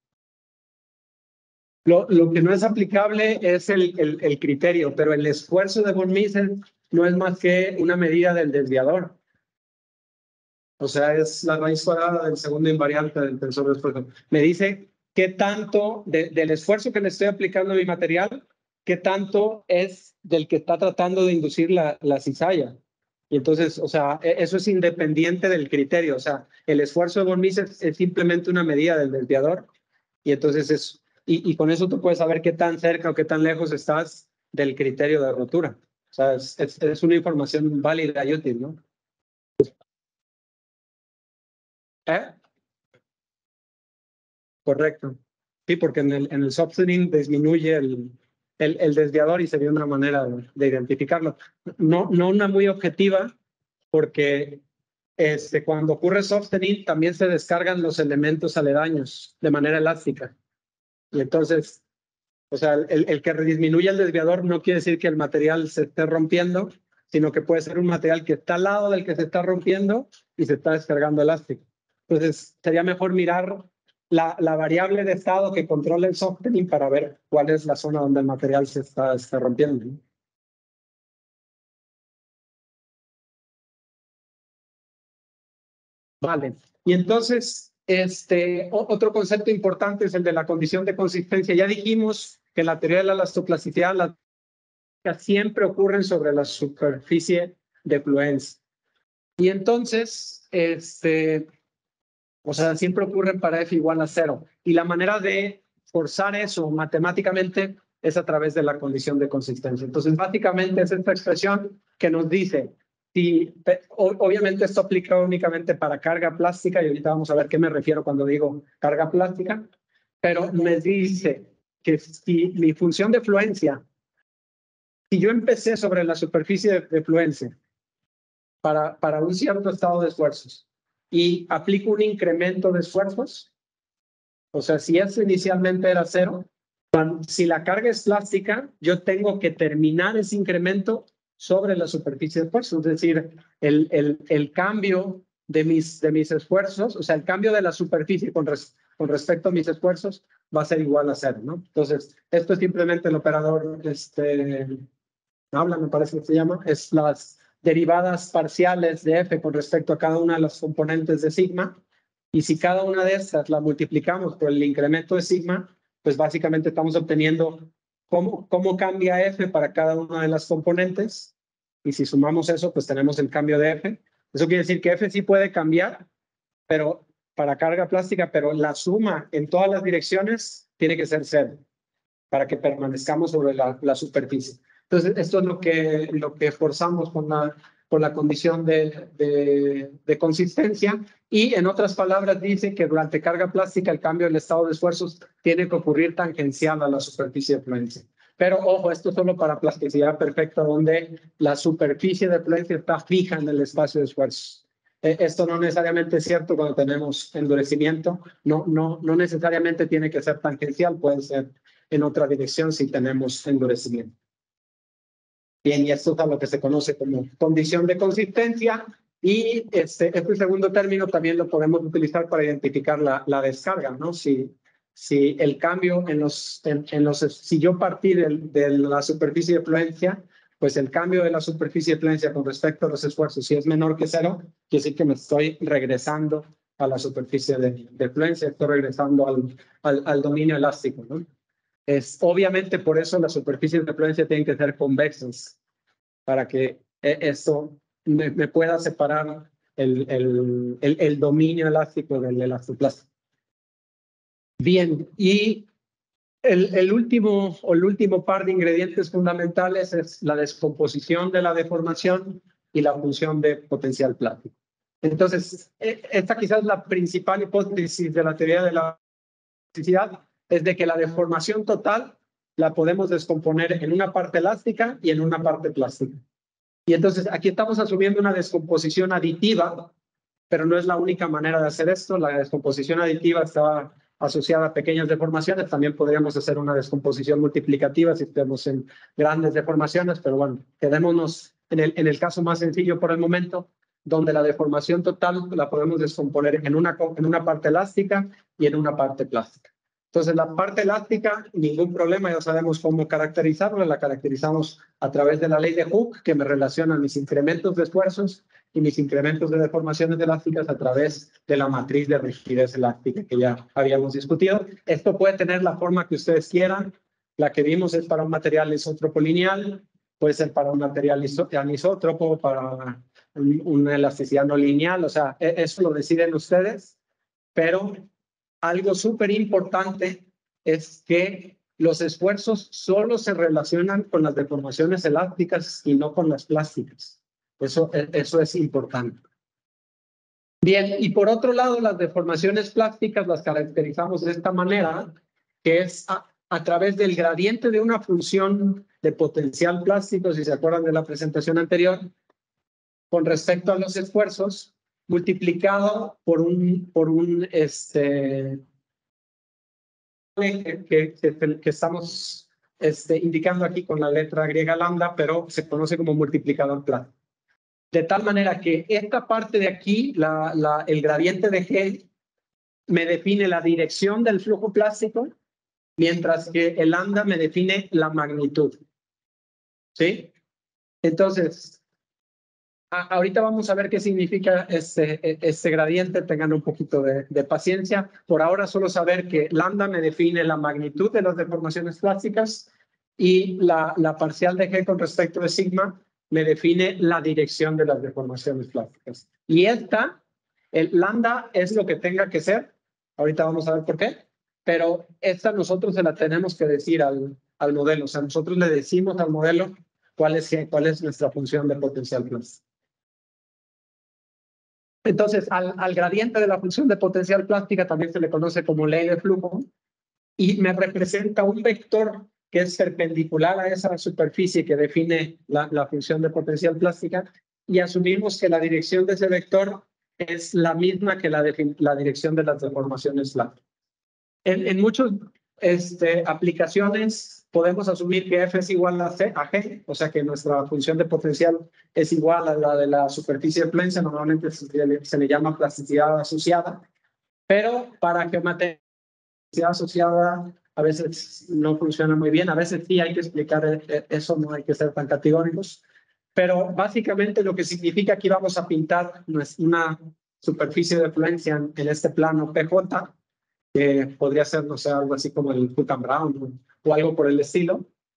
Lo, lo que no es aplicable es el, el, el criterio, pero el esfuerzo de von Mises no es más que una medida del desviador. O sea, es la raíz cuadrada del segundo invariante del tensor de esfuerzo. Me dice qué tanto de, del esfuerzo que le estoy aplicando a mi material, qué tanto es del que está tratando de inducir la, la cizalla. Y entonces, o sea, eso es independiente del criterio. O sea, el esfuerzo de von Mises es simplemente una medida del desviador. Y entonces es, y, y con eso tú puedes saber qué tan cerca o qué tan lejos estás del criterio de rotura. O sea, es, es, es una información válida y útil, ¿no? ¿Eh? Correcto. Sí, porque en el, en el softening disminuye el, el, el desviador y sería una manera de, de identificarlo. No, no una muy objetiva, porque este, cuando ocurre softening también se descargan los elementos aledaños de manera elástica. Y entonces, o sea, el, el que disminuye el desviador no quiere decir que el material se esté rompiendo, sino que puede ser un material que está al lado del que se está rompiendo y se está descargando elástico. Entonces, sería mejor mirar la, la variable de estado que controla el softening para ver cuál es la zona donde el material se está, está rompiendo, ¿no? Vale. Y entonces, este, otro concepto importante es el de la condición de consistencia. Ya dijimos que en la teoría de la elastoplasticidad las siempre ocurren sobre la superficie de fluencia. Y entonces, este, o sea, siempre ocurren para F igual a cero. Y la manera de forzar eso matemáticamente es a través de la condición de consistencia. Entonces, básicamente es esta expresión que nos dice, si, obviamente esto aplica únicamente para carga plástica, y ahorita vamos a ver qué me refiero cuando digo carga plástica, pero me dice que si mi función de fluencia, si yo empecé sobre la superficie de, de fluencia para, para un cierto estado de esfuerzos y aplico un incremento de esfuerzos, o sea, si eso inicialmente era cero, cuando, si la carga es plástica, yo tengo que terminar ese incremento sobre la superficie de esfuerzos, es decir, el, el, el cambio de mis, de mis esfuerzos, o sea, el cambio de la superficie con, res, con respecto a mis esfuerzos va a ser igual a cero, ¿no? Entonces, esto es simplemente el operador, este, habla, me parece que se llama, es las derivadas parciales de F con respecto a cada una de las componentes de sigma, y si cada una de estas la multiplicamos por el incremento de sigma, pues básicamente estamos obteniendo cómo, cómo cambia F para cada una de las componentes. Y si sumamos eso, pues tenemos el cambio de F. Eso quiere decir que F sí puede cambiar, pero para carga plástica, pero la suma en todas las direcciones tiene que ser cero para que permanezcamos sobre la, la superficie. Entonces, esto es lo que, lo que forzamos con la, con la condición de, de, de consistencia. Y en otras palabras, dice que durante carga plástica el cambio del estado de esfuerzos tiene que ocurrir tangencial a la superficie de fluencia. Pero ojo, esto es solo para plasticidad perfecta, donde la superficie de fluencia está fija en el espacio de esfuerzos. Eh, esto no necesariamente es cierto cuando tenemos endurecimiento. No, no, no necesariamente tiene que ser tangencial, puede ser en otra dirección si tenemos endurecimiento. Bien, y esto es a lo que se conoce como condición de consistencia. Y este, este segundo término también lo podemos utilizar para identificar la, la descarga, ¿no? Si, si el cambio en los, en, en los, si yo partí de, de la superficie de fluencia, pues el cambio de la superficie de fluencia con respecto a los esfuerzos, si es menor que cero, quiere decir que me estoy regresando a la superficie de, de fluencia, estoy regresando al, al, al dominio elástico, ¿no? Es, obviamente, por eso las superficies de fluencia tienen que ser convexas, para que eh, eso me, me pueda separar el, el, el, el dominio elástico del elastoplasto. Bien, y el, el, último, o el último par de ingredientes fundamentales es la descomposición de la deformación y la función de potencial plástico. Entonces, esta quizás es la principal hipótesis de la teoría de la plasticidad, es de que la deformación total la podemos descomponer en una parte elástica y en una parte plástica. Y entonces aquí estamos asumiendo una descomposición aditiva, pero no es la única manera de hacer esto. La descomposición aditiva está asociada a pequeñas deformaciones. También podríamos hacer una descomposición multiplicativa si estamos en grandes deformaciones, pero bueno, quedémonos en el, en el caso más sencillo por el momento, donde la deformación total la podemos descomponer en una, en una parte elástica y en una parte plástica. Entonces, la parte elástica, ningún problema, ya sabemos cómo caracterizarla. La caracterizamos a través de la ley de Hooke, que me relaciona mis incrementos de esfuerzos y mis incrementos de deformaciones elásticas a través de la matriz de rigidez elástica que ya habíamos discutido. Esto puede tener la forma que ustedes quieran. La que vimos es para un material isótropo lineal, puede ser para un material anisótropo, para una elasticidad no lineal. O sea, eso lo deciden ustedes, pero algo súper importante es que los esfuerzos solo se relacionan con las deformaciones elásticas y no con las plásticas. Eso, eso es importante. Bien, y por otro lado, las deformaciones plásticas las caracterizamos de esta manera, que es a, a través del gradiente de una función de potencial plástico, si se acuerdan de la presentación anterior, con respecto a los esfuerzos, multiplicado por un, por un este, que, que, que, que estamos este, indicando aquí con la letra griega lambda, pero se conoce como multiplicador plano. De tal manera que esta parte de aquí, la, la, el gradiente de G, me define la dirección del flujo plástico, mientras que el lambda me define la magnitud. ¿Sí? Entonces, A, ahorita vamos a ver qué significa este, este gradiente, tengan un poquito de, de paciencia. Por ahora solo saber que lambda me define la magnitud de las deformaciones plásticas y la, la parcial de G con respecto de sigma me define la dirección de las deformaciones plásticas. Y esta, el lambda es lo que tenga que ser, ahorita vamos a ver por qué, pero esta nosotros se la tenemos que decir al, al modelo, o sea, nosotros le decimos al modelo cuál es, cuál es nuestra función de potencial plástico. Entonces, al, al gradiente de la función de potencial plástica también se le conoce como ley de flujo y me representa un vector que es perpendicular a esa superficie que define la, la función de potencial plástica y asumimos que la dirección de ese vector es la misma que la, de, la dirección de las deformaciones plásticas. En, en muchas este, aplicaciones podemos asumir que F es igual a, C, a G, o sea que nuestra función de potencial es igual a la de la superficie de fluencia, normalmente se le, se le llama plasticidad asociada, pero para geometría asociada a veces no funciona muy bien, a veces sí hay que explicar eso, no hay que ser tan categóricos, pero básicamente lo que significa aquí vamos a pintar una superficie de fluencia en, en este plano P J, que podría ser, no sé, algo así como el Hooke and Brown o algo por el estilo.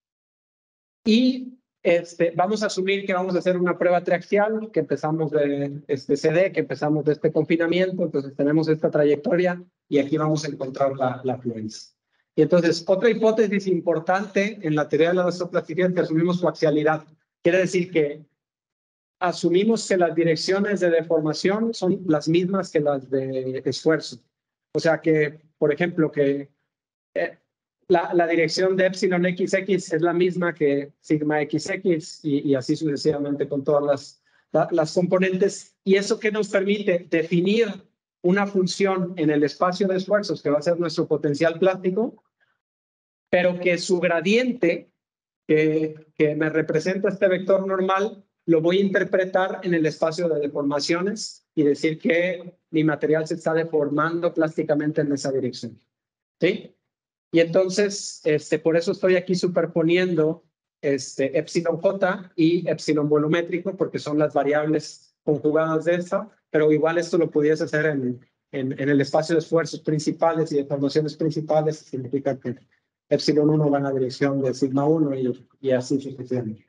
Y este, vamos a asumir que vamos a hacer una prueba triaxial, que empezamos de este C D, que empezamos de este confinamiento, entonces tenemos esta trayectoria y aquí vamos a encontrar la, la afluencia. Y entonces, otra hipótesis importante en la teoría de la vasoplasticidad es que asumimos coaxialidad. Quiere decir que asumimos que las direcciones de deformación son las mismas que las de esfuerzo. O sea que, por ejemplo, que eh, la, la dirección de epsilon X X es la misma que sigma X X y, y así sucesivamente con todas las, la, las componentes. ¿Y eso qué nos permite? Definir una función en el espacio de esfuerzos que va a ser nuestro potencial plástico, pero que su gradiente, que, que me representa este vector normal, lo voy a interpretar en el espacio de deformaciones y decir que mi material se está deformando plásticamente en esa dirección. ¿Sí? Y entonces, este, por eso estoy aquí superponiendo este, epsilon J y epsilon volumétrico, porque son las variables conjugadas de esta, pero igual esto lo pudiese hacer en, en, en el espacio de esfuerzos principales y deformaciones principales, significa que epsilon uno va en la dirección de sigma uno y, y así sucesivamente.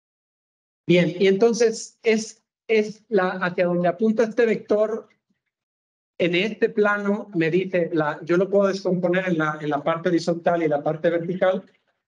Bien, y entonces es, es la, hacia donde apunta este vector. En este plano me dice, la, yo lo puedo descomponer en la, en la parte horizontal y la parte vertical,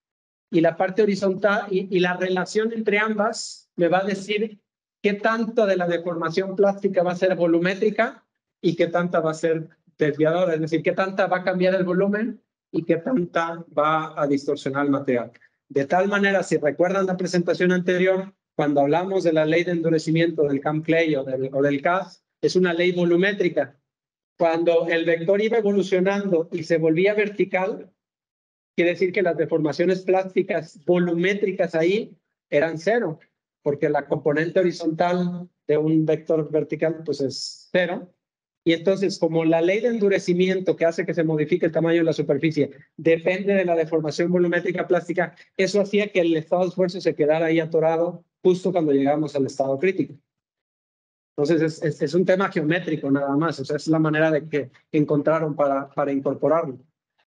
y la parte horizontal y, y la relación entre ambas me va a decir qué tanto de la deformación plástica va a ser volumétrica y qué tanta va a ser desviadora, es decir, qué tanta va a cambiar el volumen y qué tanta va a distorsionar el material. De tal manera, si recuerdan la presentación anterior, cuando hablamos de la ley de endurecimiento del Camp-Clay o del, o del C A S, es una ley volumétrica. Cuando el vector iba evolucionando y se volvía vertical, quiere decir que las deformaciones plásticas volumétricas ahí eran cero, porque la componente horizontal de un vector vertical pues es cero. Y entonces, como la ley de endurecimiento que hace que se modifique el tamaño de la superficie depende de la deformación volumétrica plástica, eso hacía que el estado de esfuerzo se quedara ahí atorado justo cuando llegamos al estado crítico. Entonces, es, es, es un tema geométrico nada más, o sea, es la manera de que encontraron para, para incorporarlo.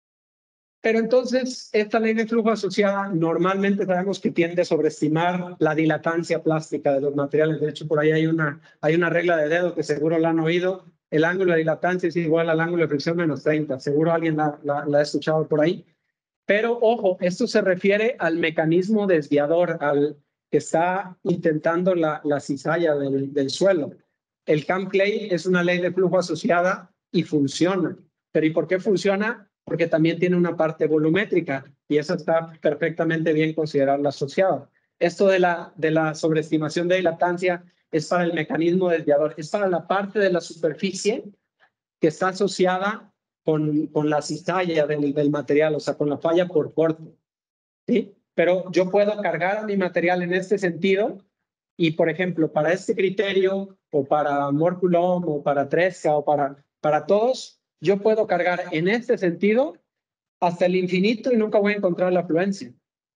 Pero entonces, esta ley de flujo asociada normalmente sabemos que tiende a sobreestimar la dilatancia plástica de los materiales. De hecho, por ahí hay una, hay una regla de dedo que seguro la han oído. El ángulo de dilatancia es igual al ángulo de fricción menos treinta. Seguro alguien la, la, la ha escuchado por ahí. Pero, ojo, esto se refiere al mecanismo desviador, al que está intentando la, la cizalla del, del suelo. El Camp-Clay es una ley de flujo asociada y funciona. ¿Pero y por qué funciona? Porque también tiene una parte volumétrica y esa está perfectamente bien considerarla asociada. Esto de la, de la sobreestimación de dilatancia es para el mecanismo desviador, es para la parte de la superficie que está asociada con, con la cizalla del, del material, o sea, con la falla por corte. ¿Sí? Pero yo puedo cargar mi material en este sentido y, por ejemplo, para este criterio o para Morculom o para Tresca o para, para todos, yo puedo cargar en este sentido hasta el infinito y nunca voy a encontrar la afluencia.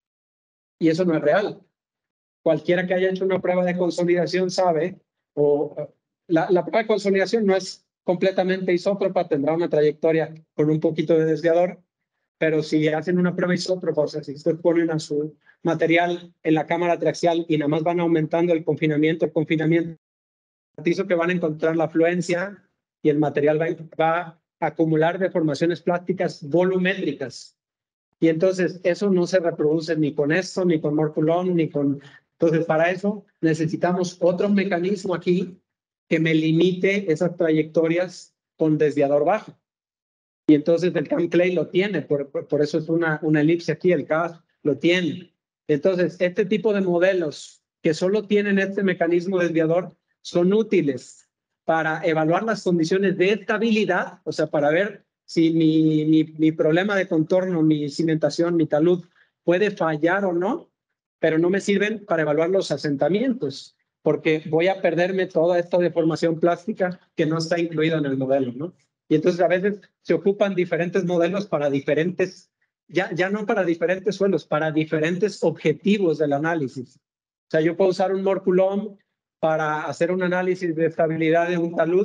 Y eso no es real. Cualquiera que haya hecho una prueba de consolidación sabe, o la, la prueba de consolidación no es completamente isótropa, tendrá una trayectoria con un poquito de desviador, pero si hacen una prueba isótropa, o sea, si ustedes ponen a su material en la cámara triaxial y nada más van aumentando el confinamiento, el confinamiento, hizo que van a encontrar la afluencia y el material va, va a acumular deformaciones plásticas volumétricas. Y entonces eso no se reproduce ni con esto, ni con Morculom, ni con... Entonces, para eso necesitamos otro mecanismo aquí que me limite esas trayectorias con desviador bajo. Y entonces el Camp-Clay lo tiene, por, por, por eso es una, una elipse aquí, el C A S lo tiene. Entonces, este tipo de modelos que solo tienen este mecanismo desviador son útiles para evaluar las condiciones de estabilidad, o sea, para ver si mi, mi, mi problema de contorno, mi cimentación, mi talud puede fallar o no, pero no me sirven para evaluar los asentamientos, porque voy a perderme toda esta deformación plástica que no está incluida en el modelo, ¿no? Y entonces a veces se ocupan diferentes modelos para diferentes, ya, ya no para diferentes suelos, para diferentes objetivos del análisis. O sea, yo puedo usar un Morculom para hacer un análisis de estabilidad de un talud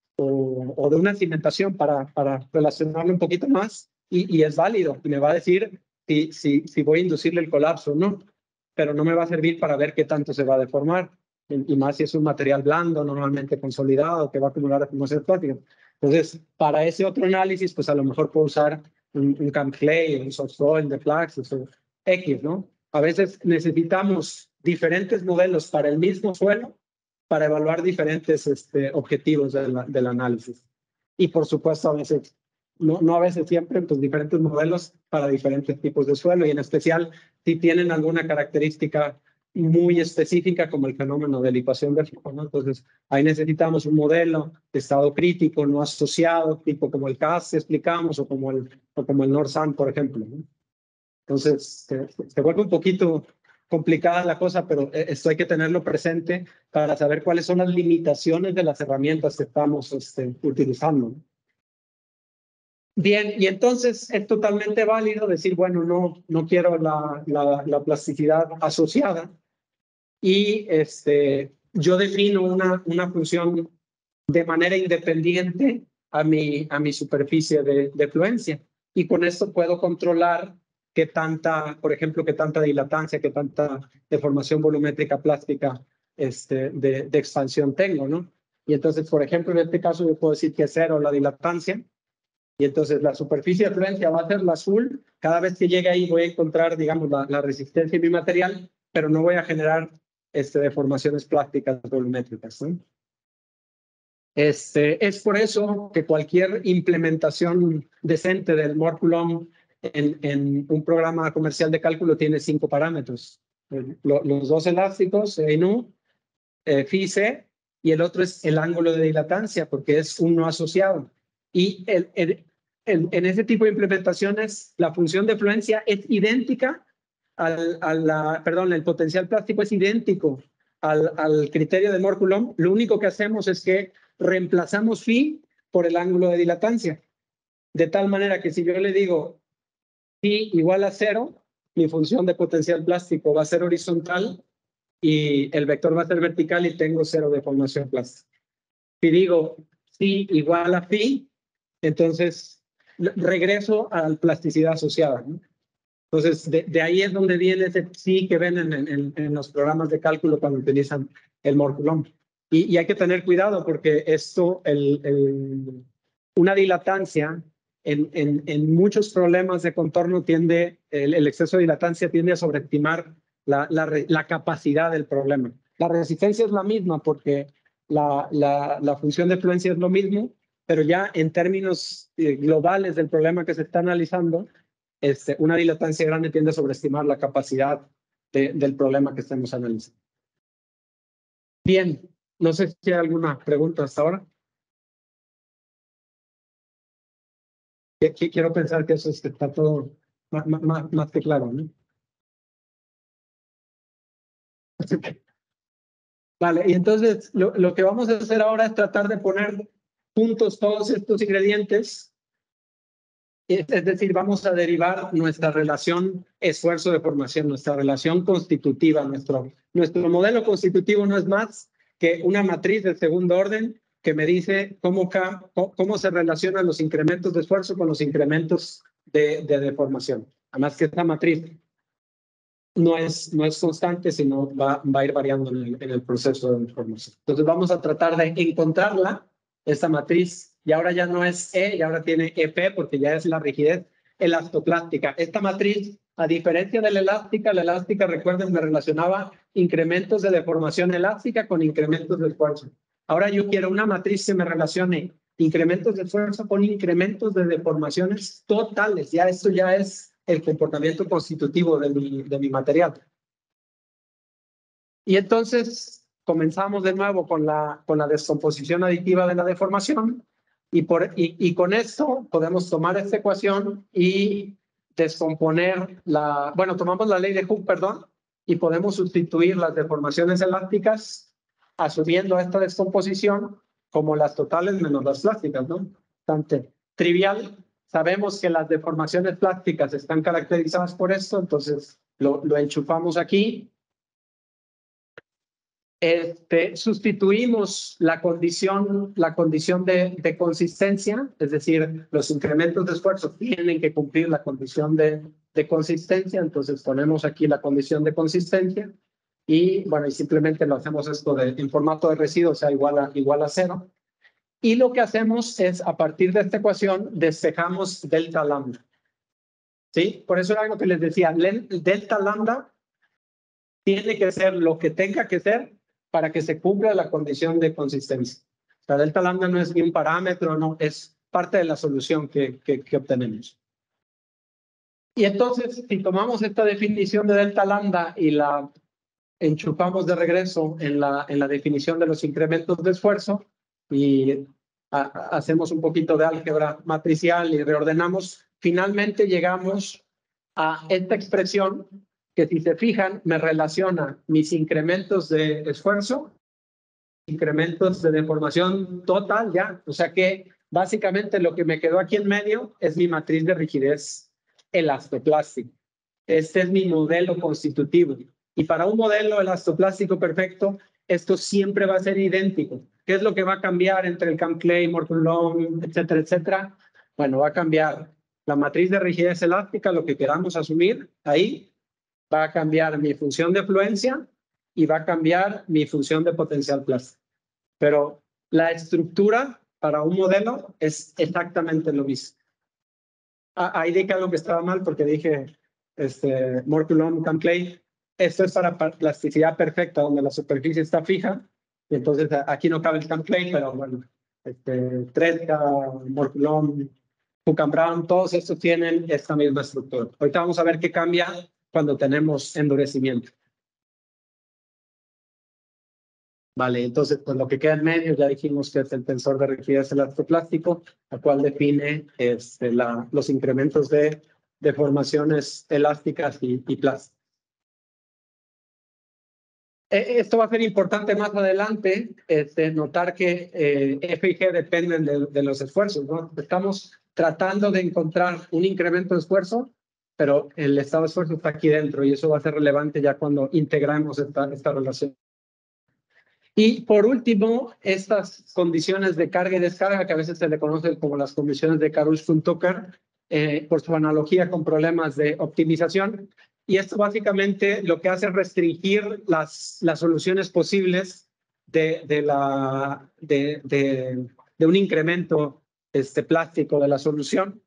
o, o de una cimentación para, para relacionarlo un poquito más y, y es válido y me va a decir si, si, si voy a inducirle el colapso o no. pero no me va a servir para ver qué tanto se va a deformar. Y más si es un material blando, normalmente consolidado, que va a acumular deformaciones plásticas. Entonces, para ese otro análisis, pues a lo mejor puedo usar un, un Camp Clay, un soft soil de Flaxus o X, ¿no? A veces necesitamos diferentes modelos para el mismo suelo para evaluar diferentes este, objetivos de la, del análisis. Y por supuesto, a veces, no, no a veces siempre, pues diferentes modelos para diferentes tipos de suelo y en especial si tienen alguna característica muy específica como el fenómeno de licuación de flujo, ¿no? Entonces, ahí necesitamos un modelo de estado crítico no asociado, tipo como el C A S que explicamos o como el, o como el NORSAN, por ejemplo, ¿no? Entonces, se, se vuelve un poquito complicada la cosa, pero esto hay que tenerlo presente para saber cuáles son las limitaciones de las herramientas que estamos este, utilizando, ¿no? Bien, y entonces es totalmente válido decir, bueno, no, no quiero la, la, la plasticidad asociada y este, yo defino una, una función de manera independiente a mi, a mi superficie de, de fluencia. Y con esto puedo controlar qué tanta, por ejemplo, qué tanta dilatancia, qué tanta deformación volumétrica plástica este, de, de expansión tengo, ¿no? Y entonces, por ejemplo, en este caso yo puedo decir que es cero la dilatancia. Y entonces la superficie de fluencia va a ser la azul. Cada vez que llegue ahí voy a encontrar, digamos, la, la resistencia de mi material, pero no voy a generar este, deformaciones plásticas volumétricas, ¿no? Este, es por eso que cualquier implementación decente del Morculum en, en un programa comercial de cálculo tiene cinco parámetros. Lo, los dos elásticos, E y nu, eh, phi c, y el otro es el ángulo de dilatancia, porque es un no asociado. Y el, el, el, en ese tipo de implementaciones, la función de fluencia es idéntica al, a la, perdón, el potencial plástico es idéntico al, al criterio de Morculum. Lo único que hacemos es que reemplazamos phi por el ángulo de dilatancia. De tal manera que si yo le digo phi igual a cero, mi función de potencial plástico va a ser horizontal y el vector va a ser vertical y tengo cero deformación plástica. Si digo phi igual a phi, entonces regreso a la plasticidad asociada, ¿no? Entonces, de, de ahí es donde viene ese psi que ven en, en, en los programas de cálculo cuando utilizan el Morculum. Y, y hay que tener cuidado porque esto, el, el, una dilatancia en, en, en muchos problemas de contorno tiende, el, el exceso de dilatancia tiende a sobreestimar la, la, la capacidad del problema. La resistencia es la misma porque la, la, la función de fluencia es lo mismo, pero ya en términos eh, globales del problema que se está analizando, este, una dilatancia grande tiende a sobreestimar la capacidad de, del problema que estemos analizando. Bien, no sé si hay alguna pregunta hasta ahora. Quiero pensar que eso está todo más, más, más que claro, ¿no? Vale, y entonces lo, lo que vamos a hacer ahora es tratar de poner juntos todos estos ingredientes. Es, es decir, vamos a derivar nuestra relación esfuerzo-deformación, nuestra relación constitutiva. Nuestro, nuestro modelo constitutivo no es más que una matriz de segundo orden que me dice cómo, cómo se relacionan los incrementos de esfuerzo con los incrementos de, de deformación. Además que esta matriz no es, no es constante, sino va, va a ir variando en el, en el proceso de deformación. Entonces vamos a tratar de encontrarla, esta matriz, y ahora ya no es E, y ahora tiene E P, porque ya es la rigidez elastoplástica. Esta matriz, a diferencia de la elástica, la elástica, recuerden, me relacionaba incrementos de deformación elástica con incrementos de esfuerzo. Ahora yo quiero una matriz que me relacione incrementos de esfuerzo con incrementos de deformaciones totales. Ya esto ya es el comportamiento constitutivo de mi, de mi material. Y entonces comenzamos de nuevo con la, con la descomposición aditiva de la deformación y, por, y, y con esto podemos tomar esta ecuación y descomponer la, bueno, tomamos la ley de Hooke, perdón, y podemos sustituir las deformaciones elásticas asumiendo esta descomposición como las totales menos las plásticas, ¿no? Bastante trivial. Sabemos que las deformaciones plásticas están caracterizadas por esto, entonces lo, lo enchufamos aquí. Este, sustituimos la condición, la condición de, de consistencia, es decir, los incrementos de esfuerzo tienen que cumplir la condición de, de consistencia, entonces ponemos aquí la condición de consistencia y bueno, y simplemente lo hacemos esto de, en formato de residuo, o sea, igual a, igual a cero. Y lo que hacemos es, a partir de esta ecuación, despejamos delta lambda. ¿Sí? Por eso era algo que les decía, delta lambda tiene que ser lo que tenga que ser para que se cumpla la condición de consistencia. O sea, delta lambda no es ni un parámetro, no, es parte de la solución que, que, que obtenemos. Y entonces, si tomamos esta definición de delta lambda y la enchufamos de regreso en la, en la definición de los incrementos de esfuerzo y a, a, hacemos un poquito de álgebra matricial y reordenamos, finalmente llegamos a esta expresión que, si se fijan, me relaciona mis incrementos de esfuerzo, incrementos de deformación total, ya. O sea que básicamente lo que me quedó aquí en medio es mi matriz de rigidez elastoplástica. Este es mi modelo constitutivo. Y para un modelo elastoplástico perfecto, esto siempre va a ser idéntico. ¿Qué es lo que va a cambiar entre el Camp Claymore, Coulomb, etcétera, etcétera? Bueno, va a cambiar la matriz de rigidez elástica, lo que queramos asumir ahí, va a cambiar mi función de fluencia y va a cambiar mi función de potencial plástico. Pero la estructura para un modelo es exactamente lo mismo. Ah, ahí dije algo que estaba mal porque dije este, Moore, Coulomb, Camp Clay. Esto es para plasticidad perfecta, donde la superficie está fija. Y entonces aquí no cabe el Camp Clay, pero bueno, este, Tresca, Moore, Coulomb, Buchan Brown, todos estos tienen esta misma estructura. Ahorita vamos a ver qué cambia cuando tenemos endurecimiento. Vale, entonces, pues lo que queda en medio, ya dijimos que es el tensor de rigidez elastoplástico, el cual define este, la, los incrementos de deformaciones elásticas y, y plásticas. Esto va a ser importante más adelante, este, notar que eh, F y G dependen de, de los esfuerzos, ¿no? Estamos tratando de encontrar un incremento de esfuerzo, pero el estado de esfuerzo está aquí dentro y eso va a ser relevante ya cuando integramos esta, esta relación. Y por último, estas condiciones de carga y descarga, que a veces se le conocen como las condiciones de Karush-Tucker, eh, por su analogía con problemas de optimización. Y esto básicamente lo que hace es restringir las, las soluciones posibles de, de, la, de, de, de un incremento este, plástico de la solución.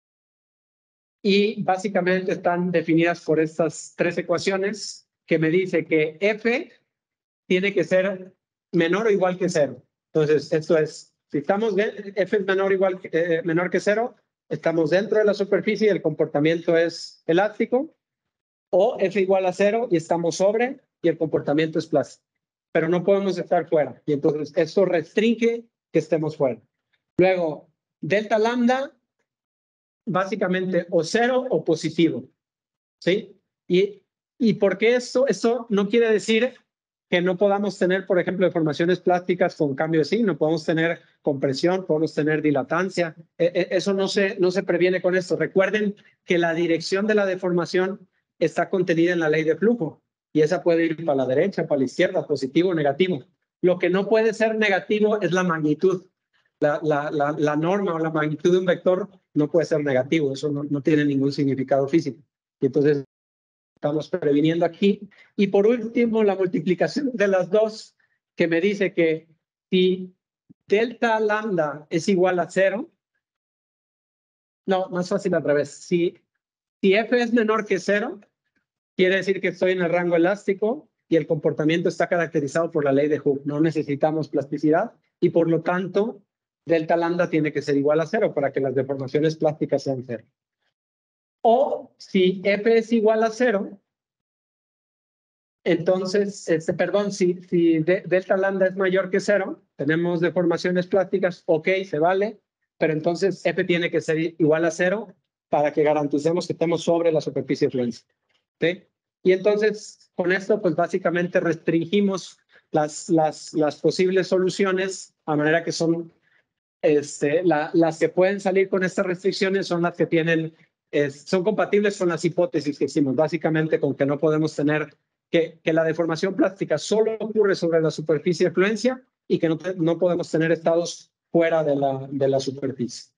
Y básicamente están definidas por estas tres ecuaciones que me dice que F tiene que ser menor o igual que cero. Entonces, esto es, si estamos de, F es menor, igual, eh, menor que cero, estamos dentro de la superficie y el comportamiento es elástico, o F igual a cero y estamos sobre y el comportamiento es plástico. Pero no podemos estar fuera. Y entonces, esto restringe que estemos fuera. Luego, delta lambda, básicamente o cero o positivo. ¿Sí? Y, y ¿por qué esto? Esto no quiere decir que no podamos tener, por ejemplo, deformaciones plásticas con cambio de signo, podemos tener compresión, podemos tener dilatancia. Eso no se, no se previene con esto. Recuerden que la dirección de la deformación está contenida en la ley de flujo y esa puede ir para la derecha, para la izquierda, positivo o negativo. Lo que no puede ser negativo es la magnitud. La, la, la, la norma o la magnitud de un vector no puede ser negativo, eso no, no tiene ningún significado físico. Y entonces estamos previniendo aquí. Y por último, la multiplicación de las dos, que me dice que si delta lambda es igual a cero, no, más fácil al revés. Si, si F es menor que cero, quiere decir que estoy en el rango elástico y el comportamiento está caracterizado por la ley de Hooke. No necesitamos plasticidad y por lo tanto, delta lambda tiene que ser igual a cero para que las deformaciones plásticas sean cero. O si F es igual a cero, entonces, este, perdón, si, si de, delta lambda es mayor que cero, tenemos deformaciones plásticas, ok, se vale, pero entonces F tiene que ser igual a cero para que garanticemos que estemos sobre la superficie de fluencia. ¿Sí? Y entonces, con esto, pues básicamente restringimos las, las, las posibles soluciones, a manera que son este, la, las que pueden salir con estas restricciones son las que tienen, es, son compatibles con las hipótesis que hicimos, básicamente con que no podemos tener que, que la deformación plástica solo ocurre sobre la superficie de fluencia y que no, no podemos tener estados fuera de la, de la superficie.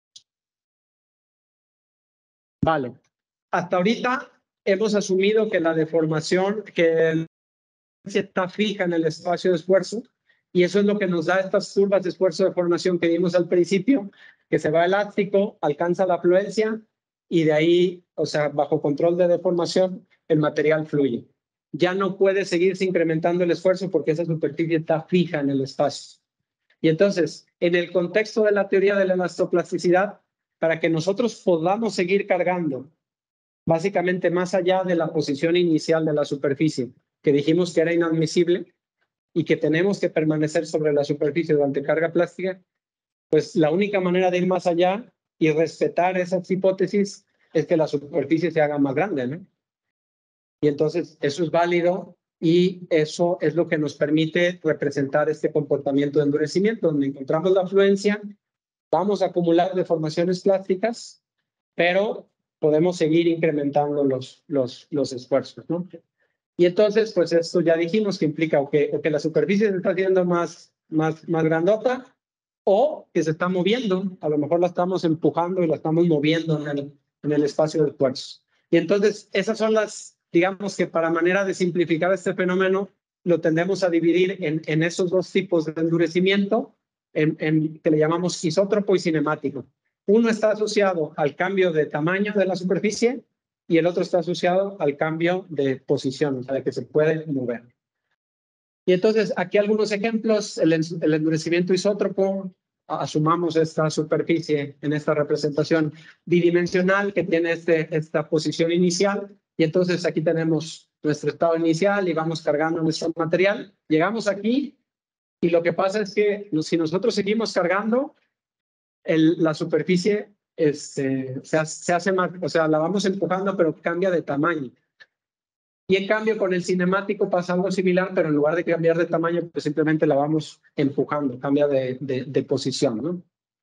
Vale. Hasta ahorita hemos asumido que la deformación, que está fija en el espacio de esfuerzo, y eso es lo que nos da estas curvas de esfuerzo de formación que vimos al principio, que se va elástico, alcanza la fluencia, y de ahí, o sea, bajo control de deformación, el material fluye. Ya no puede seguirse incrementando el esfuerzo porque esa superficie está fija en el espacio. Y entonces, en el contexto de la teoría de la elastoplasticidad, para que nosotros podamos seguir cargando, básicamente más allá de la posición inicial de la superficie, que dijimos que era inadmisible y que tenemos que permanecer sobre la superficie durante carga plástica, pues la única manera de ir más allá y respetar esas hipótesis es que la superficie se haga más grande, ¿no? Y entonces eso es válido y eso es lo que nos permite representar este comportamiento de endurecimiento, donde encontramos la fluencia, vamos a acumular deformaciones plásticas, pero podemos seguir incrementando los, los, los esfuerzos, ¿no? Y entonces, pues esto ya dijimos que implica o que, o que la superficie se está haciendo más, más, más grandota o que se está moviendo. A lo mejor la estamos empujando y la estamos moviendo en el, en el espacio de esfuerzo. Y entonces, esas son las, digamos que para manera de simplificar este fenómeno, lo tendemos a dividir en, en esos dos tipos de endurecimiento, en, en, que le llamamos isótropo y cinemático. Uno está asociado al cambio de tamaño de la superficie y el otro está asociado al cambio de posición, o sea, de que se puede mover. Y entonces, aquí algunos ejemplos, el, el endurecimiento isótropo, asumamos esta superficie en esta representación bidimensional que tiene este, esta posición inicial, y entonces aquí tenemos nuestro estado inicial y vamos cargando nuestro material. Llegamos aquí y lo que pasa es que si nosotros seguimos cargando, el, la superficie este, se, hace, se hace más, o sea, la vamos empujando, pero cambia de tamaño. Y en cambio, con el cinemático pasa algo similar, pero en lugar de cambiar de tamaño, pues simplemente la vamos empujando, cambia de, de, de posición, ¿no?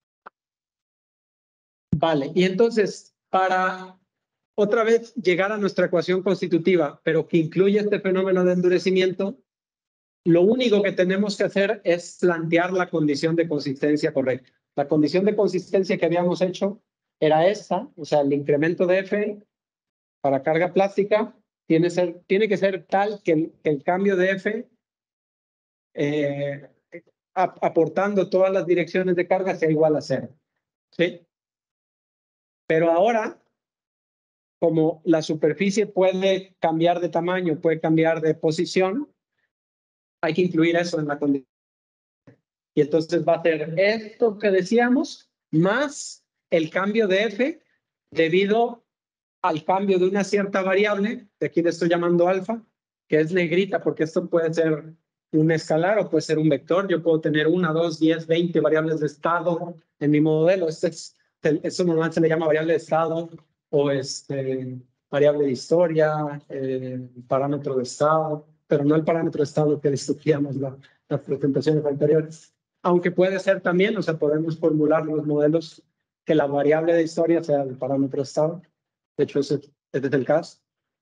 Vale, y entonces, para otra vez llegar a nuestra ecuación constitutiva, pero que incluye este fenómeno de endurecimiento, lo único que tenemos que hacer es plantear la condición de consistencia correcta. La condición de consistencia que habíamos hecho era esta, o sea, el incremento de F para carga plástica tiene, ser, tiene que ser tal que el, que el cambio de F, eh, ap aportando todas las direcciones de carga, sea igual a cero. ¿Sí? Pero ahora, como la superficie puede cambiar de tamaño, puede cambiar de posición, hay que incluir eso en la condición. Y entonces va a ser esto que decíamos, más el cambio de F debido al cambio de una cierta variable, de aquí le estoy llamando alfa, que es negrita, porque esto puede ser un escalar o puede ser un vector. Yo puedo tener una, dos, diez, veinte variables de estado en mi modelo. Este es, eso normalmente se le llama variable de estado o este, variable de historia, eh, parámetro de estado, pero no el parámetro de estado que discutíamos la, las presentaciones anteriores. Aunque puede ser también, o sea, podemos formular los modelos que la variable de historia sea el parámetro de estado. De hecho, ese, ese es el caso.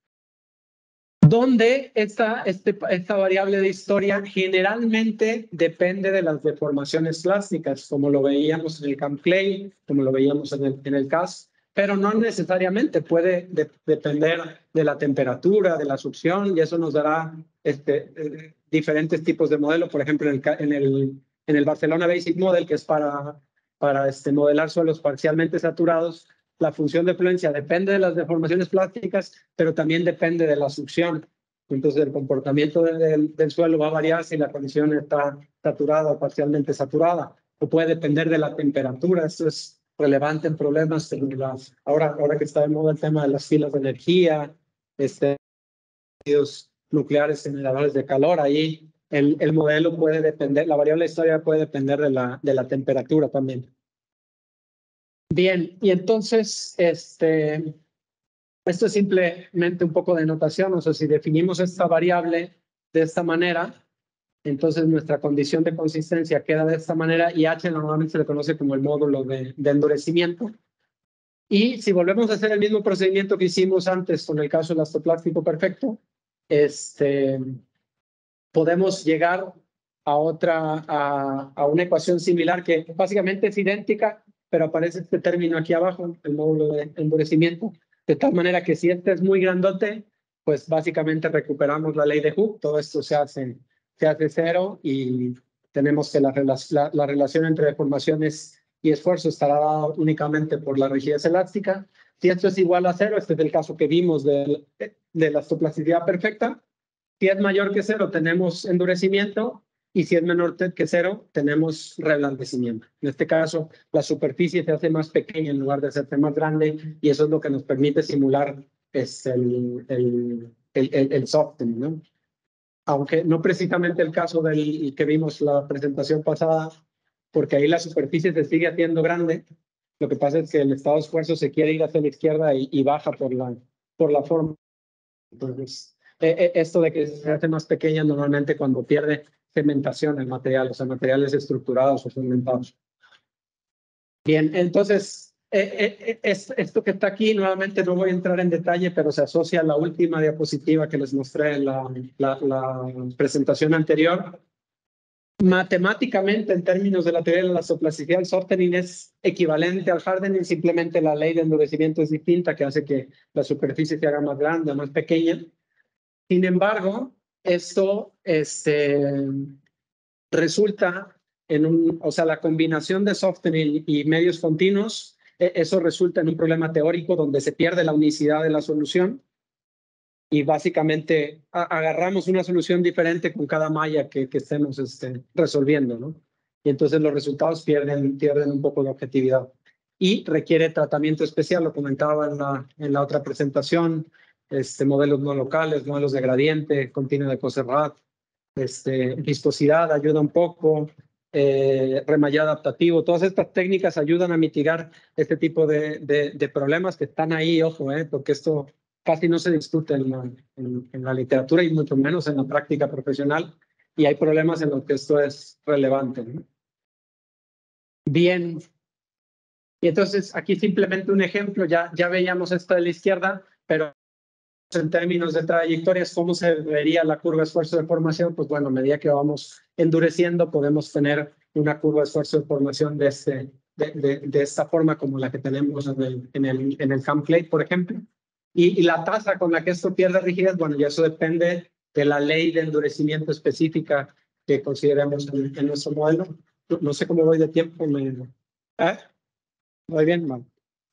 Donde esta, este, esta variable de historia generalmente depende de las deformaciones plásticas, como lo veíamos en el Camp Clay, como lo veíamos en el, en el C A S, pero no necesariamente puede de, depender de la temperatura, de la succión, y eso nos dará este, eh, diferentes tipos de modelo. Por ejemplo, en el, en el, en el Barcelona Basic Model, que es para, para este, modelar suelos parcialmente saturados, la función de fluencia depende de las deformaciones plásticas, pero también depende de la succión. Entonces, el comportamiento de, de, del suelo va a variar si la condición está saturada o parcialmente saturada, o puede depender de la temperatura. Esto es relevante en problemas. En las, ahora, ahora que está de moda el tema de las filas de energía, este, nucleares generadores de calor, ahí el, el modelo puede depender, la variable de historia puede depender de la, de la temperatura también. Bien, y entonces, este, esto es simplemente un poco de notación, o sea, si definimos esta variable de esta manera, entonces nuestra condición de consistencia queda de esta manera y H normalmente se le conoce como el módulo de, de endurecimiento. Y si volvemos a hacer el mismo procedimiento que hicimos antes con el caso elastoplástico perfecto, este, podemos llegar a otra, a, a una ecuación similar que básicamente es idéntica, pero aparece este término aquí abajo, el módulo de endurecimiento, de tal manera que si este es muy grandote, pues básicamente recuperamos la ley de Hooke, todo esto se hace, se hace cero y tenemos que la, la, la relación entre deformaciones y esfuerzo estará dada únicamente por la rigidez elástica. Si esto es igual a cero, este es el caso que vimos de, de la estoplasticidad perfecta. Si es mayor que cero, tenemos endurecimiento, y si es menor que cero, tenemos reblandecimiento. En este caso, la superficie se hace más pequeña en lugar de hacerse más grande, y eso es lo que nos permite simular es el, el, el, el, el softening, ¿no? Aunque no precisamente el caso del que vimos la presentación pasada, porque ahí la superficie se sigue haciendo grande. Lo que pasa es que el estado de esfuerzo se quiere ir hacia la izquierda y, y baja por la, por la forma. Entonces, eh, esto de que se hace más pequeña normalmente cuando pierde cementación el material, o sea, materiales estructurados o cementados. Bien, entonces, eh, eh, es, esto que está aquí, nuevamente no voy a entrar en detalle, pero se asocia a la última diapositiva que les mostré en la, la, la presentación anterior. Matemáticamente, en términos de la teoría de la elastoplasticidad, el softening es equivalente al hardening, simplemente la ley de endurecimiento es distinta, que hace que la superficie se haga más grande o más pequeña. Sin embargo, esto este, resulta en un, o sea, la combinación de softening y medios continuos, eso resulta en un problema teórico donde se pierde la unicidad de la solución y básicamente a, agarramos una solución diferente con cada malla que, que estemos este, resolviendo, ¿no? Y entonces los resultados pierden, pierden un poco de objetividad. Y requiere tratamiento especial, lo comentaba en la, en la otra presentación, este, modelos no locales, modelos de gradiente, continuo de Coserrat, este, viscosidad ayuda un poco, eh, remallado adaptativo, todas estas técnicas ayudan a mitigar este tipo de, de, de problemas que están ahí, ojo, eh, porque esto casi no se discute en la, en, en la literatura y mucho menos en la práctica profesional, y hay problemas en los que esto es relevante, ¿no? Bien, y entonces aquí simplemente un ejemplo, ya, ya veíamos esto de la izquierda, pero en términos de trayectorias, ¿cómo se vería la curva de esfuerzo de formación? Pues bueno, a medida que vamos endureciendo, podemos tener una curva de esfuerzo de formación de, este, de, de, de esta forma como la que tenemos en el, en el, en el hand plate, por ejemplo. Y, y la tasa con la que esto pierde rigidez, bueno, ya eso depende de la ley de endurecimiento específica que consideremos en, en nuestro modelo. No, no sé cómo voy de tiempo. Me, ¿eh? ¿Voy bien? Vale.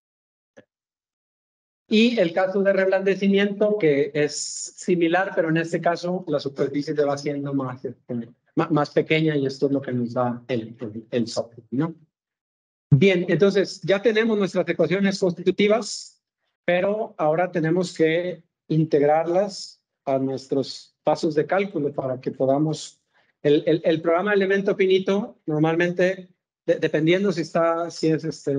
Y el caso de reblandecimiento, que es similar, pero en este caso la superficie se va haciendo más, más, más pequeña y esto es lo que nos da el, el, el software, ¿no? Bien, entonces ya tenemos nuestras ecuaciones constitutivas, pero ahora tenemos que integrarlas a nuestros pasos de cálculo para que podamos... El, el, el programa de elemento finito normalmente, de, dependiendo si está, si es este...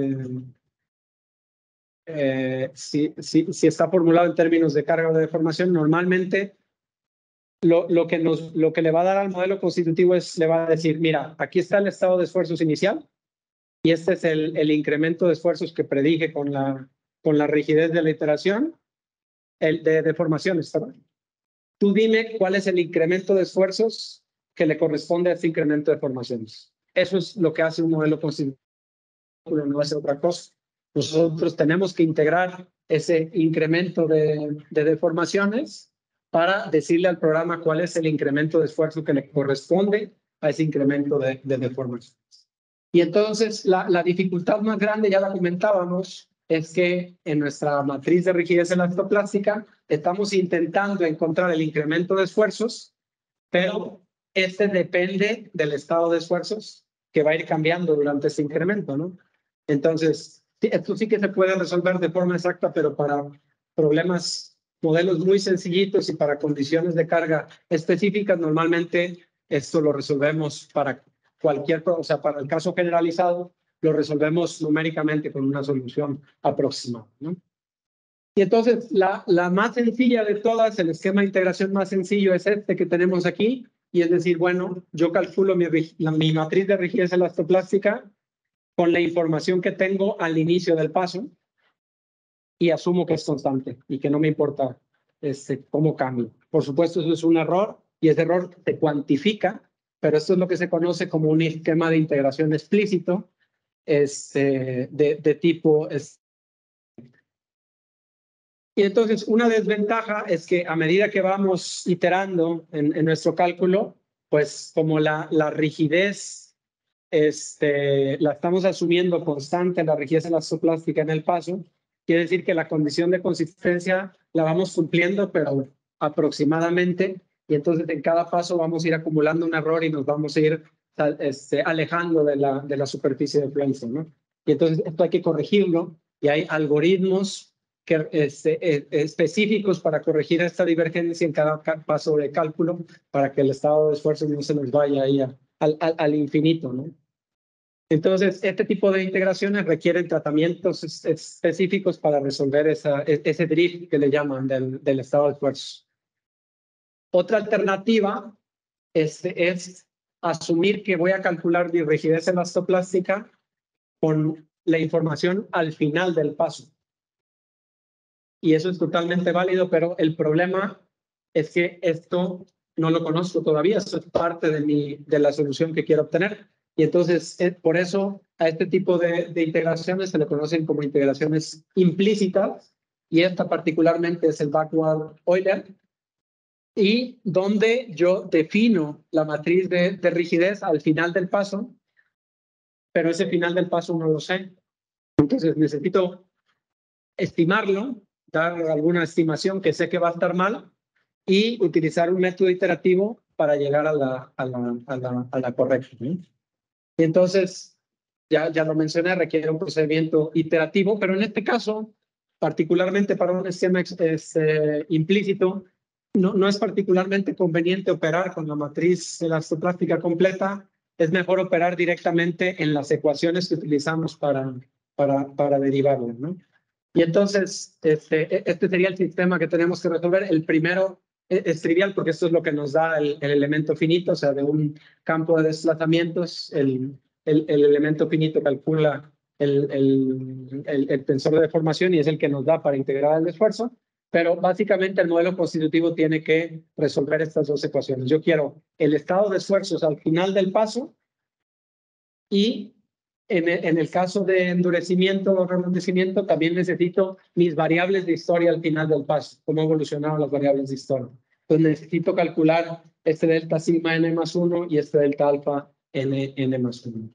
Eh, si, si, si está formulado en términos de carga o de deformación, normalmente lo, lo, que nos, lo que le va a dar al modelo constitutivo es, le va a decir, mira, aquí está el estado de esfuerzos inicial y este es el, el incremento de esfuerzos que predije con la, con la rigidez de la iteración, el de deformaciones, ¿verdad? Tú dime cuál es el incremento de esfuerzos que le corresponde a este incremento de formaciones. Eso es lo que hace un modelo constitutivo, no hace otra cosa. Nosotros tenemos que integrar ese incremento de, de deformaciones para decirle al programa cuál es el incremento de esfuerzo que le corresponde a ese incremento de, de deformaciones. Y entonces la, la dificultad más grande, ya la comentábamos, es que en nuestra matriz de rigidez elastoplástica estamos intentando encontrar el incremento de esfuerzos, pero este depende del estado de esfuerzos que va a ir cambiando durante ese incremento, ¿no? Entonces, esto sí que se puede resolver de forma exacta, pero para problemas, modelos muy sencillitos y para condiciones de carga específicas, normalmente esto lo resolvemos para cualquier, o sea, para el caso generalizado, lo resolvemos numéricamente con una solución aproximada, ¿no? Y entonces, la, la más sencilla de todas, el esquema de integración más sencillo es este que tenemos aquí, y es decir, bueno, yo calculo mi, la, mi matriz de rigidez elastoplástica con la información que tengo al inicio del paso y asumo que es constante y que no me importa este, cómo cambia. Por supuesto, eso es un error y ese error se cuantifica, pero esto es lo que se conoce como un esquema de integración explícito este, de, de tipo... Es, y entonces, una desventaja es que a medida que vamos iterando en, en nuestro cálculo, pues como la, la rigidez este, la estamos asumiendo constante, la rigidez elastoplástica en el paso, quiere decir que la condición de consistencia la vamos cumpliendo, pero aproximadamente, y entonces en cada paso vamos a ir acumulando un error y nos vamos a ir este, alejando de la, de la superficie de fluencia, ¿no? Y entonces esto hay que corregirlo, y hay algoritmos que, este, específicos para corregir esta divergencia en cada paso de cálculo, para que el estado de esfuerzo no se nos vaya ahí a, al, al, al infinito, ¿no? Entonces, este tipo de integraciones requieren tratamientos es, específicos para resolver esa, ese drift que le llaman del, del estado de esfuerzo. Otra alternativa es, es asumir que voy a calcular mi rigidez elastoplástica con la información al final del paso. Y eso es totalmente válido, pero el problema es que esto no lo conozco todavía. Esto es parte de, mi, de la solución que quiero obtener. Y entonces, eh, por eso a este tipo de, de integraciones se le conocen como integraciones implícitas, y esta particularmente es el backward Euler, y donde yo defino la matriz de, de rigidez al final del paso, pero ese final del paso no lo sé. Entonces necesito estimarlo, dar alguna estimación que sé que va a estar mal, y utilizar un método iterativo para llegar a la, a la, a la, a la correcta, ¿no? Y entonces, ya, ya lo mencioné, requiere un procedimiento iterativo, pero en este caso, particularmente para un esquema es, eh, implícito, no, no es particularmente conveniente operar con la matriz elastoplástica completa. Es mejor operar directamente en las ecuaciones que utilizamos para, para, para derivarlo, ¿no? Y entonces, este, este sería el sistema que tenemos que resolver. El primero es, es trivial porque esto es lo que nos da el, el elemento finito, o sea, de un campo de desplazamientos, el, el, el elemento finito calcula el, el, el, el tensor de deformación y es el que nos da para integrar el esfuerzo. Pero básicamente el modelo constitutivo tiene que resolver estas dos ecuaciones. Yo quiero el estado de esfuerzos al final del paso, y en el, en el caso de endurecimiento o rejuvenecimiento también necesito mis variables de historia al final del paso, cómo evolucionaron las variables de historia. Entonces necesito calcular este delta sigma n más uno y este delta alfa n, n más uno.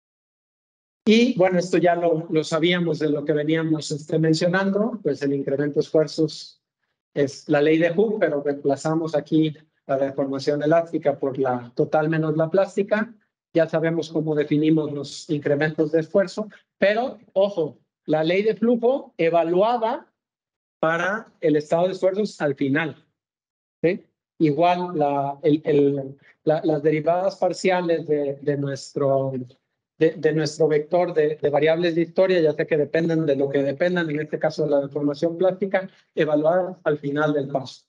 Y bueno, esto ya lo, lo sabíamos de lo que veníamos este, mencionando, pues el incremento de esfuerzos es la ley de Hooke, pero reemplazamos aquí la deformación elástica por la total menos la plástica. Ya sabemos cómo definimos los incrementos de esfuerzo, pero ojo, la ley de flujo evaluada para el estado de esfuerzos al final, ¿sí? Igual la, el, el, la, las derivadas parciales de, de, nuestro, de, de nuestro vector de, de variables de historia, ya sea que dependen de lo que dependan, en este caso de la deformación plástica, evaluadas al final del paso.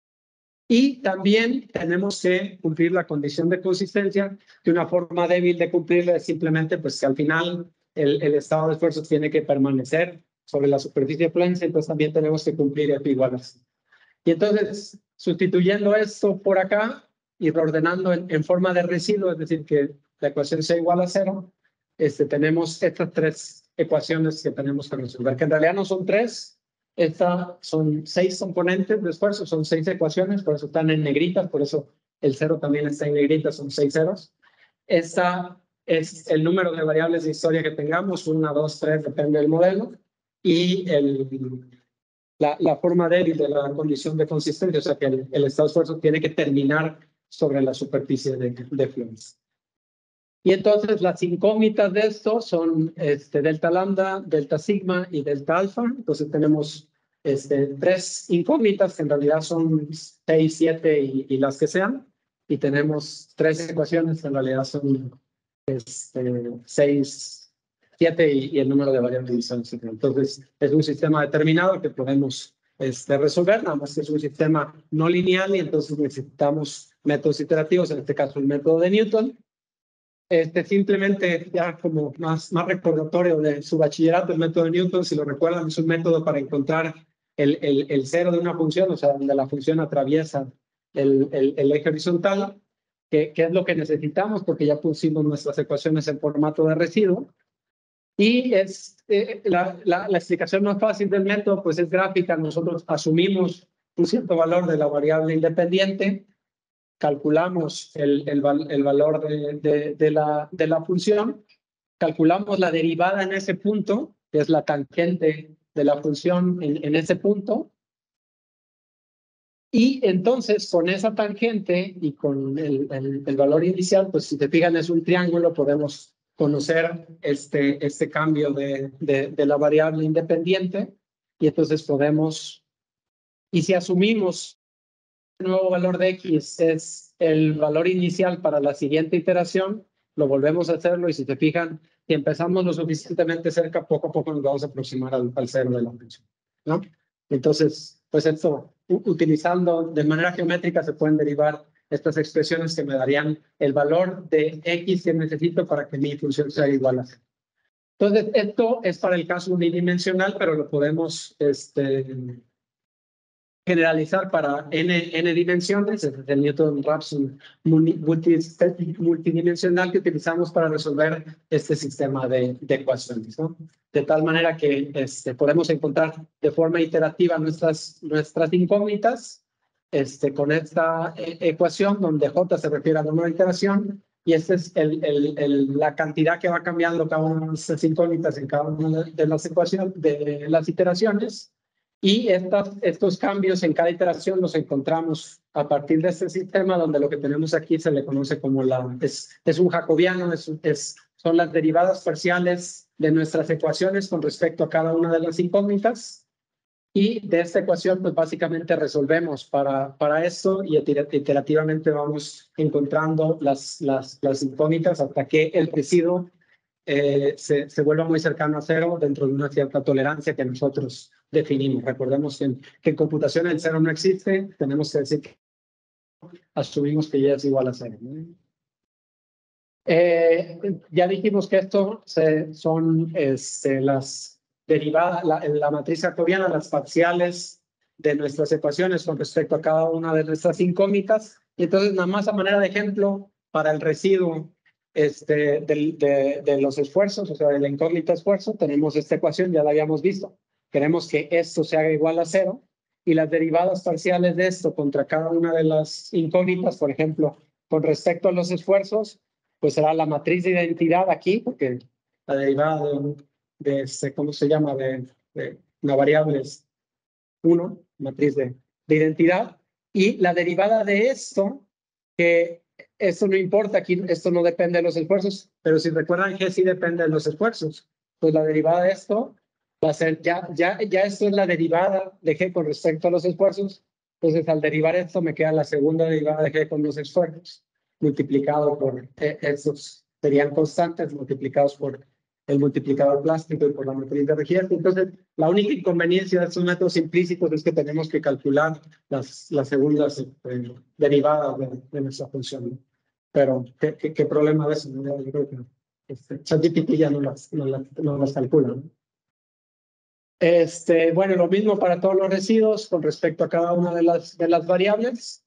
Y también tenemos que cumplir la condición de consistencia, que una forma débil de cumplirla es simplemente pues que al final el, el estado de esfuerzo tiene que permanecer sobre la superficie plana, entonces también tenemos que cumplir F igual a cero. Y entonces, sustituyendo esto por acá y reordenando en, en forma de residuo, es decir, que la ecuación sea igual a cero, este, tenemos estas tres ecuaciones que tenemos que resolver, que en realidad no son tres. Estas son seis componentes de esfuerzo, son seis ecuaciones, por eso están en negritas, por eso el cero también está en negritas, son seis ceros. Esta es el número de variables de historia que tengamos, una, dos, tres, depende del modelo, y el, la, la forma débil de la condición de consistencia, o sea que el, el estado de esfuerzo tiene que terminar sobre la superficie de, de fluencia. Y entonces las incógnitas de esto son este, delta lambda, delta sigma y delta alfa. Entonces tenemos este, tres incógnitas que en realidad son seis, siete y, y las que sean. Y tenemos tres ecuaciones que en realidad son este, seis, siete y, y el número de variables diferentes. Entonces es un sistema determinado que podemos este, resolver, nada más que es un sistema no lineal y entonces necesitamos métodos iterativos, en este caso el método de Newton. Este, simplemente ya como más, más recordatorio de su bachillerato, el método de Newton, si lo recuerdan, es un método para encontrar el, el, el cero de una función, o sea, donde la función atraviesa el, el, el eje horizontal, que, que es lo que necesitamos porque ya pusimos nuestras ecuaciones en formato de residuo. Y es, eh, la, la, la explicación más fácil del método pues es gráfica. Nosotros asumimos un cierto valor de la variable independiente, calculamos el, el, el valor de, de, de, la, de la función, calculamos la derivada en ese punto, que es la tangente de la función en, en ese punto, y entonces con esa tangente y con el, el, el valor inicial, pues si te fijan es un triángulo, podemos conocer este, este cambio de, de, de la variable independiente, y entonces podemos, y si asumimos el nuevo valor de X es el valor inicial para la siguiente iteración, lo volvemos a hacerlo, y si te fijan, si empezamos lo suficientemente cerca, poco a poco nos vamos a aproximar al, al cero de la función, ¿no? Entonces, pues esto, utilizando de manera geométrica se pueden derivar estas expresiones que me darían el valor de X que necesito para que mi función sea igual a cero. Entonces, esto es para el caso unidimensional, pero lo podemos este, generalizar para n, n dimensiones. Es el Newton-Raphson multidimensional que utilizamos para resolver este sistema de, de ecuaciones, ¿no? De tal manera que este, podemos encontrar de forma iterativa nuestras, nuestras incógnitas este, con esta e ecuación donde J se refiere a la nueva iteración, y esta es el, el, el, la cantidad que va cambiando cada una de las incógnitas en cada una de las ecuaciones, de las iteraciones. Y estas, estos cambios en cada iteración los encontramos a partir de este sistema, donde lo que tenemos aquí se le conoce como la... Es, es un jacobiano, es, es, son las derivadas parciales de nuestras ecuaciones con respecto a cada una de las incógnitas. Y de esta ecuación, pues básicamente resolvemos para, para esto, y iterativamente vamos encontrando las, las, las incógnitas hasta que el residuo eh, se, se vuelva muy cercano a cero dentro de una cierta tolerancia que nosotros definimos. Recordemos que en, que en computación el cero no existe, tenemos que decir que asumimos que ya es igual a cero, ¿no? Eh, ya dijimos que esto se, son este, las derivadas, la, la matriz jacobiana, las parciales de nuestras ecuaciones con respecto a cada una de nuestras incógnitas. Y entonces, nada más a manera de ejemplo, para el residuo este, de, de, de los esfuerzos, o sea, de la incógnita esfuerzo, tenemos esta ecuación, ya la habíamos visto. Queremos que esto se haga igual a cero, y las derivadas parciales de esto contra cada una de las incógnitas, por ejemplo, con respecto a los esfuerzos, pues será la matriz de identidad aquí, porque la derivada de, de este, ¿cómo se llama? De, de una variable es uno, matriz de, de identidad, y la derivada de esto, que esto no importa, aquí esto no depende de los esfuerzos, pero si recuerdan G sí depende de los esfuerzos, pues la derivada de esto va a ser, ya, ya, ya esto es la derivada de G con respecto a los esfuerzos, entonces al derivar esto me queda la segunda derivada de G con los esfuerzos, multiplicado por eh, estos, serían constantes multiplicados por el multiplicador plástico y por la matriz de Ricciardi. Entonces, la única inconveniencia de estos métodos implícitos es que tenemos que calcular las, las segundas eh, derivadas de, de nuestra función, ¿no? Pero, ¿qué, qué, qué problema de eso? ¿No? Yo creo que este, ChatGPT ya no las, no las, no las calcula, ¿no? Este, bueno, lo mismo para todos los residuos con respecto a cada una de las, de las variables.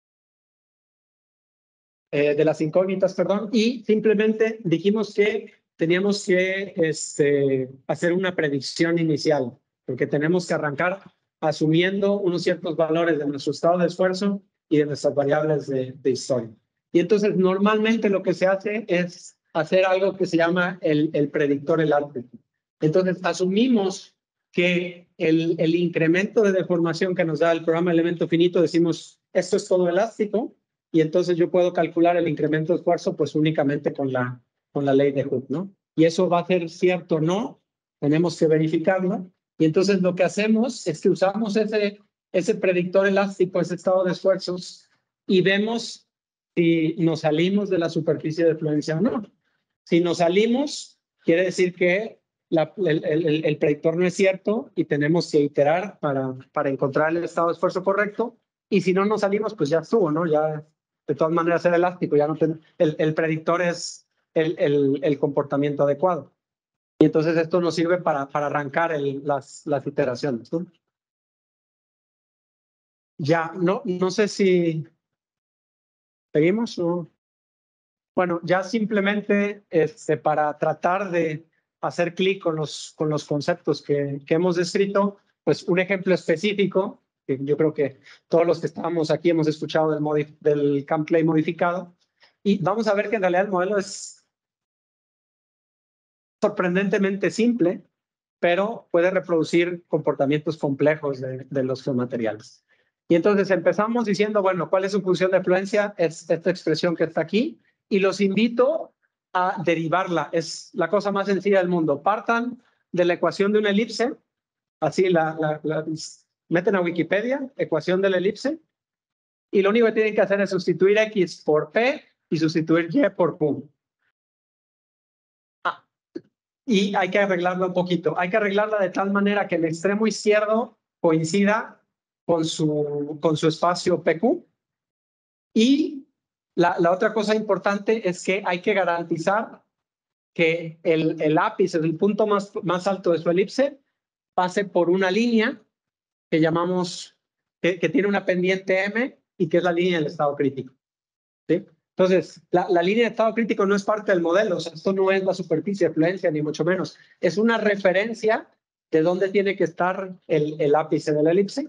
Eh, de las incógnitas, perdón, y simplemente dijimos que teníamos que este, hacer una predicción inicial, porque tenemos que arrancar asumiendo unos ciertos valores de nuestro estado de esfuerzo y de nuestras variables de, de historia. Y entonces normalmente lo que se hace es hacer algo que se llama el, el predictor elástico. Entonces asumimos que el, el incremento de deformación que nos da el programa de elemento finito, decimos, esto es todo elástico, y entonces yo puedo calcular el incremento de esfuerzo pues únicamente con la, con la ley de Hooke, ¿no? Y eso va a ser cierto o no, tenemos que verificarlo. Y entonces lo que hacemos es que usamos ese, ese predictor elástico, ese estado de esfuerzos, y vemos si nos salimos de la superficie de fluencia o no. Si nos salimos, quiere decir que la, el, el, el predictor no es cierto y tenemos que iterar para, para encontrar el estado de esfuerzo correcto. Y si no nos salimos, pues ya estuvo, ¿no? Ya de todas maneras es elástico, ya no ten, el, el predictor es el, el, el comportamiento adecuado. Y entonces esto nos sirve para, para arrancar el, las, las iteraciones, ¿no? Ya, no, no sé si seguimos o... Bueno, ya simplemente este, para tratar de hacer clic con los, con los conceptos que, que hemos descrito, pues un ejemplo específico, que yo creo que todos los que estamos aquí hemos escuchado del, modif del CAMPLAY modificado, y vamos a ver que en realidad el modelo es sorprendentemente simple, pero puede reproducir comportamientos complejos de, de los geomateriales. Y entonces empezamos diciendo, bueno, ¿cuál es su función de fluencia? Es esta expresión que está aquí, y los invito a derivarla. Es la cosa más sencilla del mundo. Partan de la ecuación de una elipse, así la, la, la meten a Wikipedia, ecuación de la elipse, y lo único que tienen que hacer es sustituir X por P y sustituir Y por Q. Ah, y hay que arreglarla un poquito. Hay que arreglarla de tal manera que el extremo izquierdo coincida con su, con su espacio P Q. Y la, la otra cosa importante es que hay que garantizar que el, el ápice, el punto más, más alto de su elipse, pase por una línea que llamamos, que, que tiene una pendiente M y que es la línea del estado crítico. ¿Sí? Entonces, la, la línea de estado crítico no es parte del modelo, o sea, esto no es la superficie de fluencia, ni mucho menos. Es una referencia de dónde tiene que estar el, el ápice de la elipse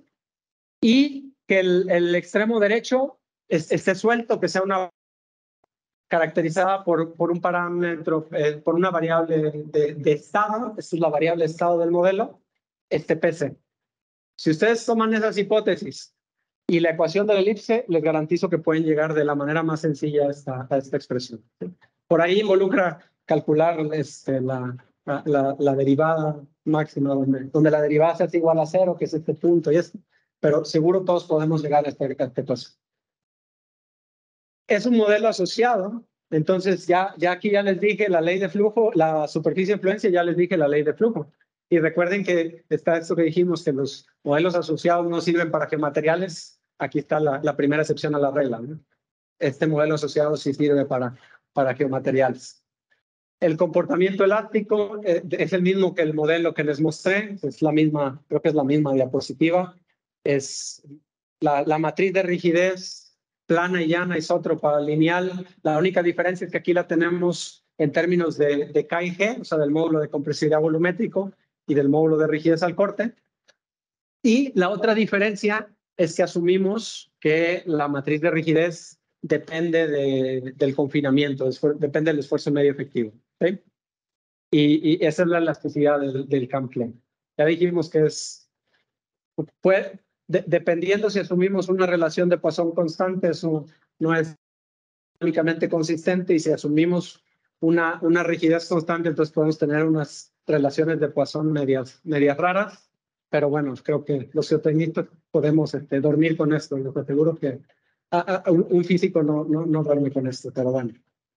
y que el, el extremo derecho es, esté suelto, que sea una caracterizada por, por un parámetro, eh, por una variable de, de estado, esta es la variable estado del modelo, este P C. Si ustedes toman esas hipótesis y la ecuación de la elipse, les garantizo que pueden llegar de la manera más sencilla a esta, a esta expresión. Por ahí involucra calcular este, la, la, la derivada máxima, donde, donde la derivada se hace igual a cero, que es este punto y esto, pero seguro todos podemos llegar a esta, a esta ecuación. Es un modelo asociado, entonces ya, ya aquí ya les dije la ley de flujo, la superficie de influencia, ya les dije la ley de flujo. Y recuerden que está esto que dijimos, que los modelos asociados no sirven para geomateriales. Aquí está la, la primera excepción a la regla, ¿no? Este modelo asociado sí sirve para, para geomateriales. El comportamiento elástico eh, es el mismo que el modelo que les mostré, es la misma, creo que es la misma diapositiva. Es la, la matriz de rigidez plana y llana, isótropa, lineal. La única diferencia es que aquí la tenemos en términos de, de K y G, o sea, del módulo de compresividad volumétrico y del módulo de rigidez al corte. Y la otra diferencia es que asumimos que la matriz de rigidez depende de, del confinamiento, depende del esfuerzo medio efectivo. ¿Sí? Y, y esa es la elasticidad del, del CAMPLAY. Ya dijimos que es, puede, de, dependiendo si asumimos una relación de Poisson constante, eso no es únicamente consistente, y si asumimos una, una rigidez constante, entonces podemos tener unas relaciones de Poisson medias, medias raras. Pero bueno, creo que los geotecnistas podemos este, dormir con esto. Les aseguro que a, a, un, un físico no, no, no duerme con esto, pero bueno.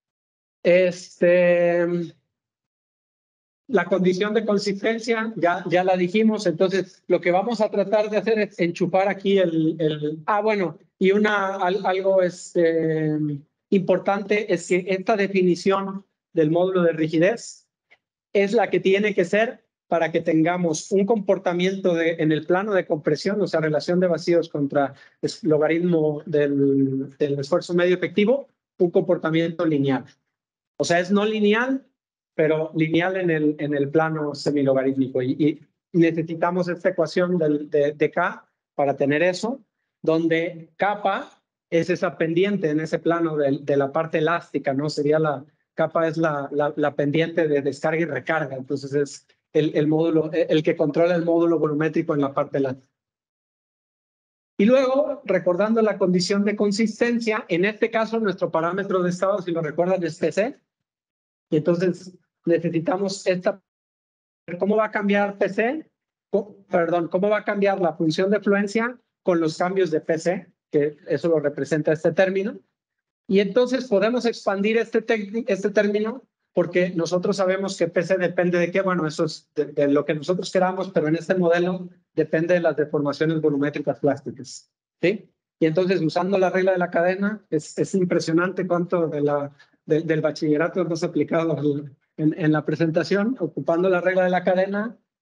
Este, la condición de consistencia ya, ya la dijimos, entonces lo que vamos a tratar de hacer es enchufar aquí el... el ah, bueno, y una, algo este, importante es que esta definición del módulo de rigidez es la que tiene que ser para que tengamos un comportamiento de, en el plano de compresión, o sea, relación de vacíos contra el logaritmo del, del esfuerzo medio efectivo, un comportamiento lineal. O sea, es no lineal, pero lineal en el, en el plano semilogarítmico. Y, y necesitamos esta ecuación del, de, de K para tener eso, donde kappa es esa pendiente en ese plano de, de la parte elástica, ¿no? Sería la, kappa es la, la, la pendiente de descarga y recarga. Entonces es el, el módulo, el que controla el módulo volumétrico en la parte elástica. Y luego, recordando la condición de consistencia, en este caso nuestro parámetro de estado, si lo recuerdan, es P C. Y entonces necesitamos esta, ¿cómo va a cambiar P C? Perdón, ¿cómo va a cambiar la función de fluencia con los cambios de P C? Que eso lo representa este término. Y entonces podemos expandir este, este término porque nosotros sabemos que P C depende de qué, bueno, eso es de, de lo que nosotros queramos, pero en este modelo depende de las deformaciones volumétricas plásticas, ¿sí? Y entonces, usando la regla de la cadena, es, es impresionante cuánto de la, de, del bachillerato hemos aplicado en, en la presentación, ocupando la regla de la cadena,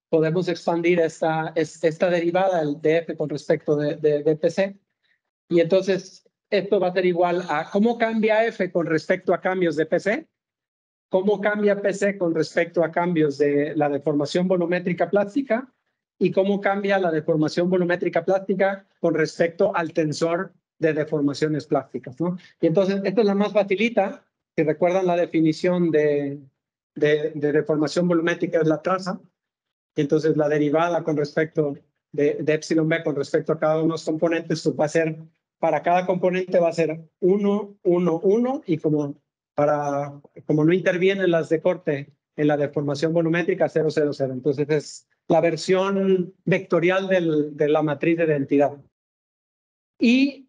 podemos expandir esta, esta derivada, el df con respecto de, de, de pc. Y entonces esto va a ser igual a cómo cambia f con respecto a cambios de pc, cómo cambia pc con respecto a cambios de la deformación volumétrica plástica y cómo cambia la deformación volumétrica plástica con respecto al tensor de deformaciones plásticas, ¿no? Y entonces esto es la más facilita. Si recuerdan la definición de, de, de deformación volumétrica es la traza. Entonces la derivada con respecto de, de epsilon b con respecto a cada uno de los componentes, pues va a ser, para cada componente va a ser uno, uno, uno, y como, para, como no intervienen las de corte en la deformación volumétrica, cero, cero, cero. Entonces es la versión vectorial del, de la matriz de identidad. Y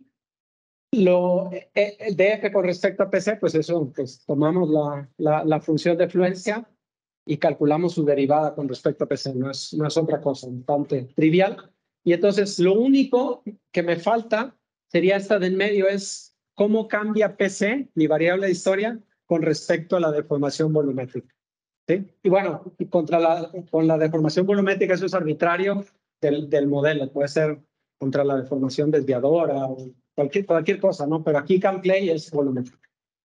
lo, el df con respecto a pc, pues eso, pues tomamos la, la, la función de fluencia y calculamos su derivada con respecto a pc. No es, no es otra cosa, bastante trivial. Y entonces lo único que me falta sería esta de en medio, es cómo cambia pc, mi variable de historia, con respecto a la deformación volumétrica. ¿Sí? Y bueno, y contra la, con la deformación volumétrica eso es arbitrario del, del modelo. Puede ser contra la deformación desviadora o cualquier, cualquier cosa, ¿no? Pero aquí CAMPLAY es volumétrico.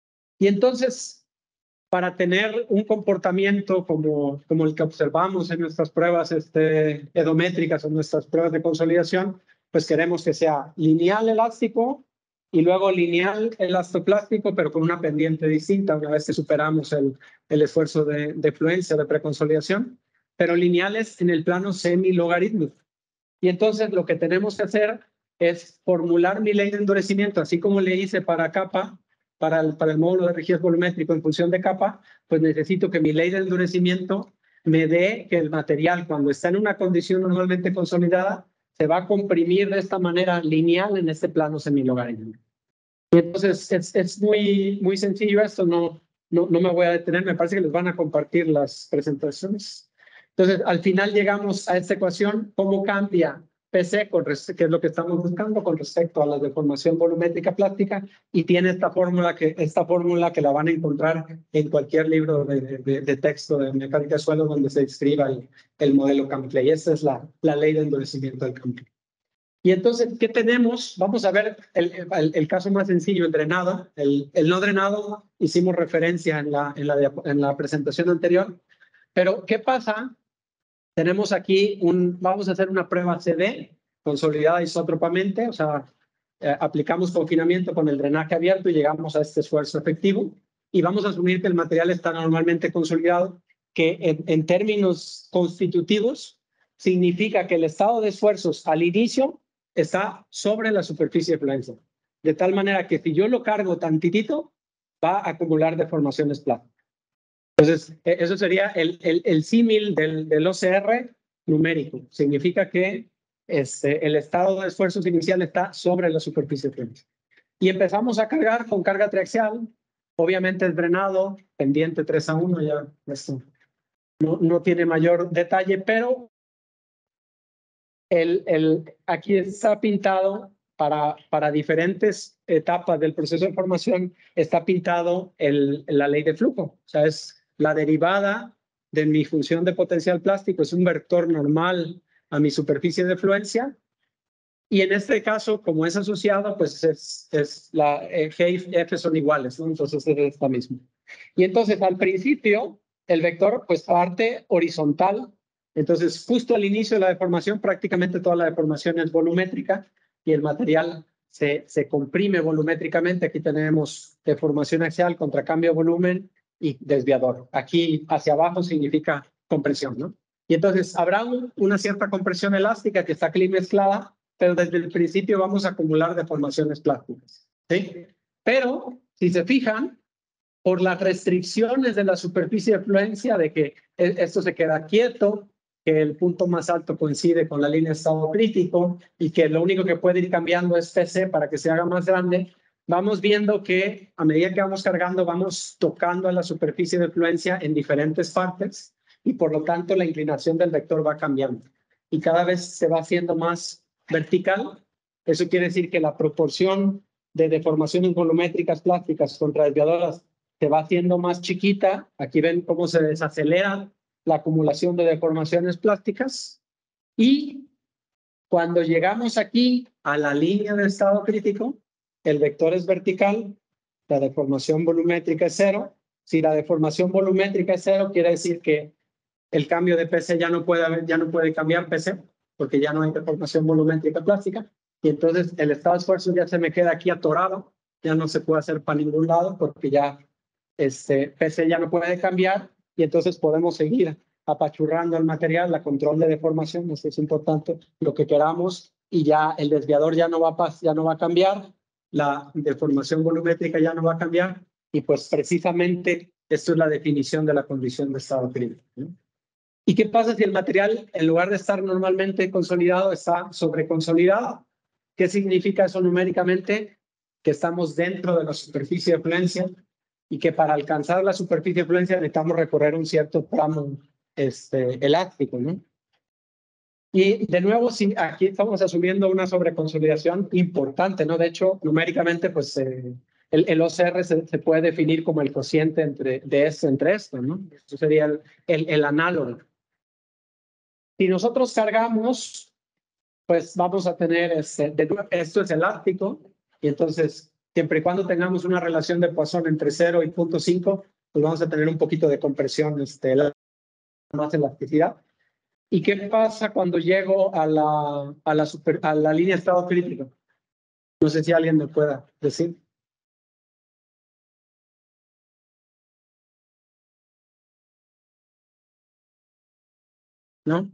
Y entonces, para tener un comportamiento como, como el que observamos en nuestras pruebas este, edométricas o nuestras pruebas de consolidación, pues queremos que sea lineal elástico y luego lineal elastoplástico, pero con una pendiente distinta una vez que superamos el, el esfuerzo de, de fluencia, de preconsolidación, pero lineales en el plano semi-logarítmico. Y entonces lo que tenemos que hacer es formular mi ley de endurecimiento, así como le hice para capa, para el, para el módulo de rigidez volumétrico en función de capa, pues necesito que mi ley de endurecimiento me dé que el material, cuando está en una condición normalmente consolidada, se va a comprimir de esta manera lineal en este plano semilogarítmico. Y entonces es, es muy, muy sencillo esto, no, no, no me voy a detener, me parece que les van a compartir las presentaciones. Entonces, al final llegamos a esta ecuación, cómo cambia pc, con que es lo que estamos buscando, con respecto a la deformación volumétrica plástica, y tiene esta fórmula que, esta fórmula que la van a encontrar en cualquier libro de, de, de texto de mecánica de suelo donde se describa el, el modelo CAMPLAY. Esa es la, la ley de endurecimiento del CAMPLAY. Y entonces, ¿qué tenemos? Vamos a ver el, el, el caso más sencillo, el drenado. El, el no drenado, hicimos referencia en la, en, la, en la presentación anterior. Pero, ¿qué pasa? Tenemos aquí un, vamos a hacer una prueba C D, consolidada isótropamente, o sea, eh, aplicamos confinamiento con el drenaje abierto y llegamos a este esfuerzo efectivo. Y vamos a asumir que el material está normalmente consolidado, que en, en términos constitutivos significa que el estado de esfuerzos al inicio está sobre la superficie de fluencia. De tal manera que si yo lo cargo tantitito, va a acumular deformaciones plásticas. Entonces, eso sería el, el, el símil del, del O C R numérico. Significa que este, el estado de esfuerzos inicial está sobre la superficie de fluencia. Y empezamos a cargar con carga triaxial. Obviamente es drenado, pendiente tres a uno, ya esto no, no tiene mayor detalle, pero el, el, aquí está pintado para, para diferentes etapas del proceso de formación, está pintado el, la ley de flujo. O sea, es la derivada de mi función de potencial plástico, es un vector normal a mi superficie de fluencia. Y en este caso, como es asociado, pues es, es la eh, G y F son iguales, ¿no? Entonces es esta misma. Y entonces al principio, el vector pues parte horizontal. Entonces justo al inicio de la deformación, prácticamente toda la deformación es volumétrica y el material se, se comprime volumétricamente. Aquí tenemos deformación axial contra cambio de volumen y desviador. Aquí hacia abajo significa compresión, ¿no? Y entonces habrá un, una cierta compresión elástica que está aquí mezclada, pero desde el principio vamos a acumular deformaciones plásticas, ¿sí? Pero, si se fijan, por las restricciones de la superficie de fluencia, de que esto se queda quieto, que el punto más alto coincide con la línea de estado crítico y que lo único que puede ir cambiando es P C para que se haga más grande, vamos viendo que a medida que vamos cargando, vamos tocando a la superficie de fluencia en diferentes partes y por lo tanto la inclinación del vector va cambiando. Y cada vez se va haciendo más vertical. Eso quiere decir que la proporción de deformaciones volumétricas plásticas contra desviadoras se va haciendo más chiquita. Aquí ven cómo se desacelera la acumulación de deformaciones plásticas. Y cuando llegamos aquí a la línea de estado crítico, el vector es vertical, la deformación volumétrica es cero. Si la deformación volumétrica es cero, quiere decir que el cambio de P C ya no puede haber, ya no puede cambiar P C, porque ya no hay deformación volumétrica plástica. Y entonces el estado de esfuerzo ya se me queda aquí atorado, ya no se puede hacer para ningún lado, porque ya este, P C ya no puede cambiar, y entonces podemos seguir apachurrando el material, la control de deformación, esto es importante, lo que queramos, y ya el desviador ya no va a, ya no va a cambiar, la deformación volumétrica ya no va a cambiar, y pues precisamente esto es la definición de la condición de estado crítico, ¿no? ¿Y qué pasa si el material, en lugar de estar normalmente consolidado, está sobreconsolidado? ¿Qué significa eso numéricamente? Que estamos dentro de la superficie de fluencia y que para alcanzar la superficie de fluencia necesitamos recorrer un cierto tramo este, elástico, ¿no? Y de nuevo, sí, aquí estamos asumiendo una sobreconsolidación importante, ¿no? De hecho, numéricamente, pues eh, el, el O C R se, se puede definir como el cociente entre, de esto entre esto, ¿no? Esto sería el, el, el análogo. Si nosotros cargamos, pues vamos a tener, este, de nuevo, esto es elástico, y entonces, siempre y cuando tengamos una relación de Poisson entre cero y punto cinco, pues vamos a tener un poquito de compresión, este, más elasticidad. ¿Y qué pasa cuando llego a la, a la, super, a la línea de estado crítico? No sé si alguien me pueda decir. ¿No?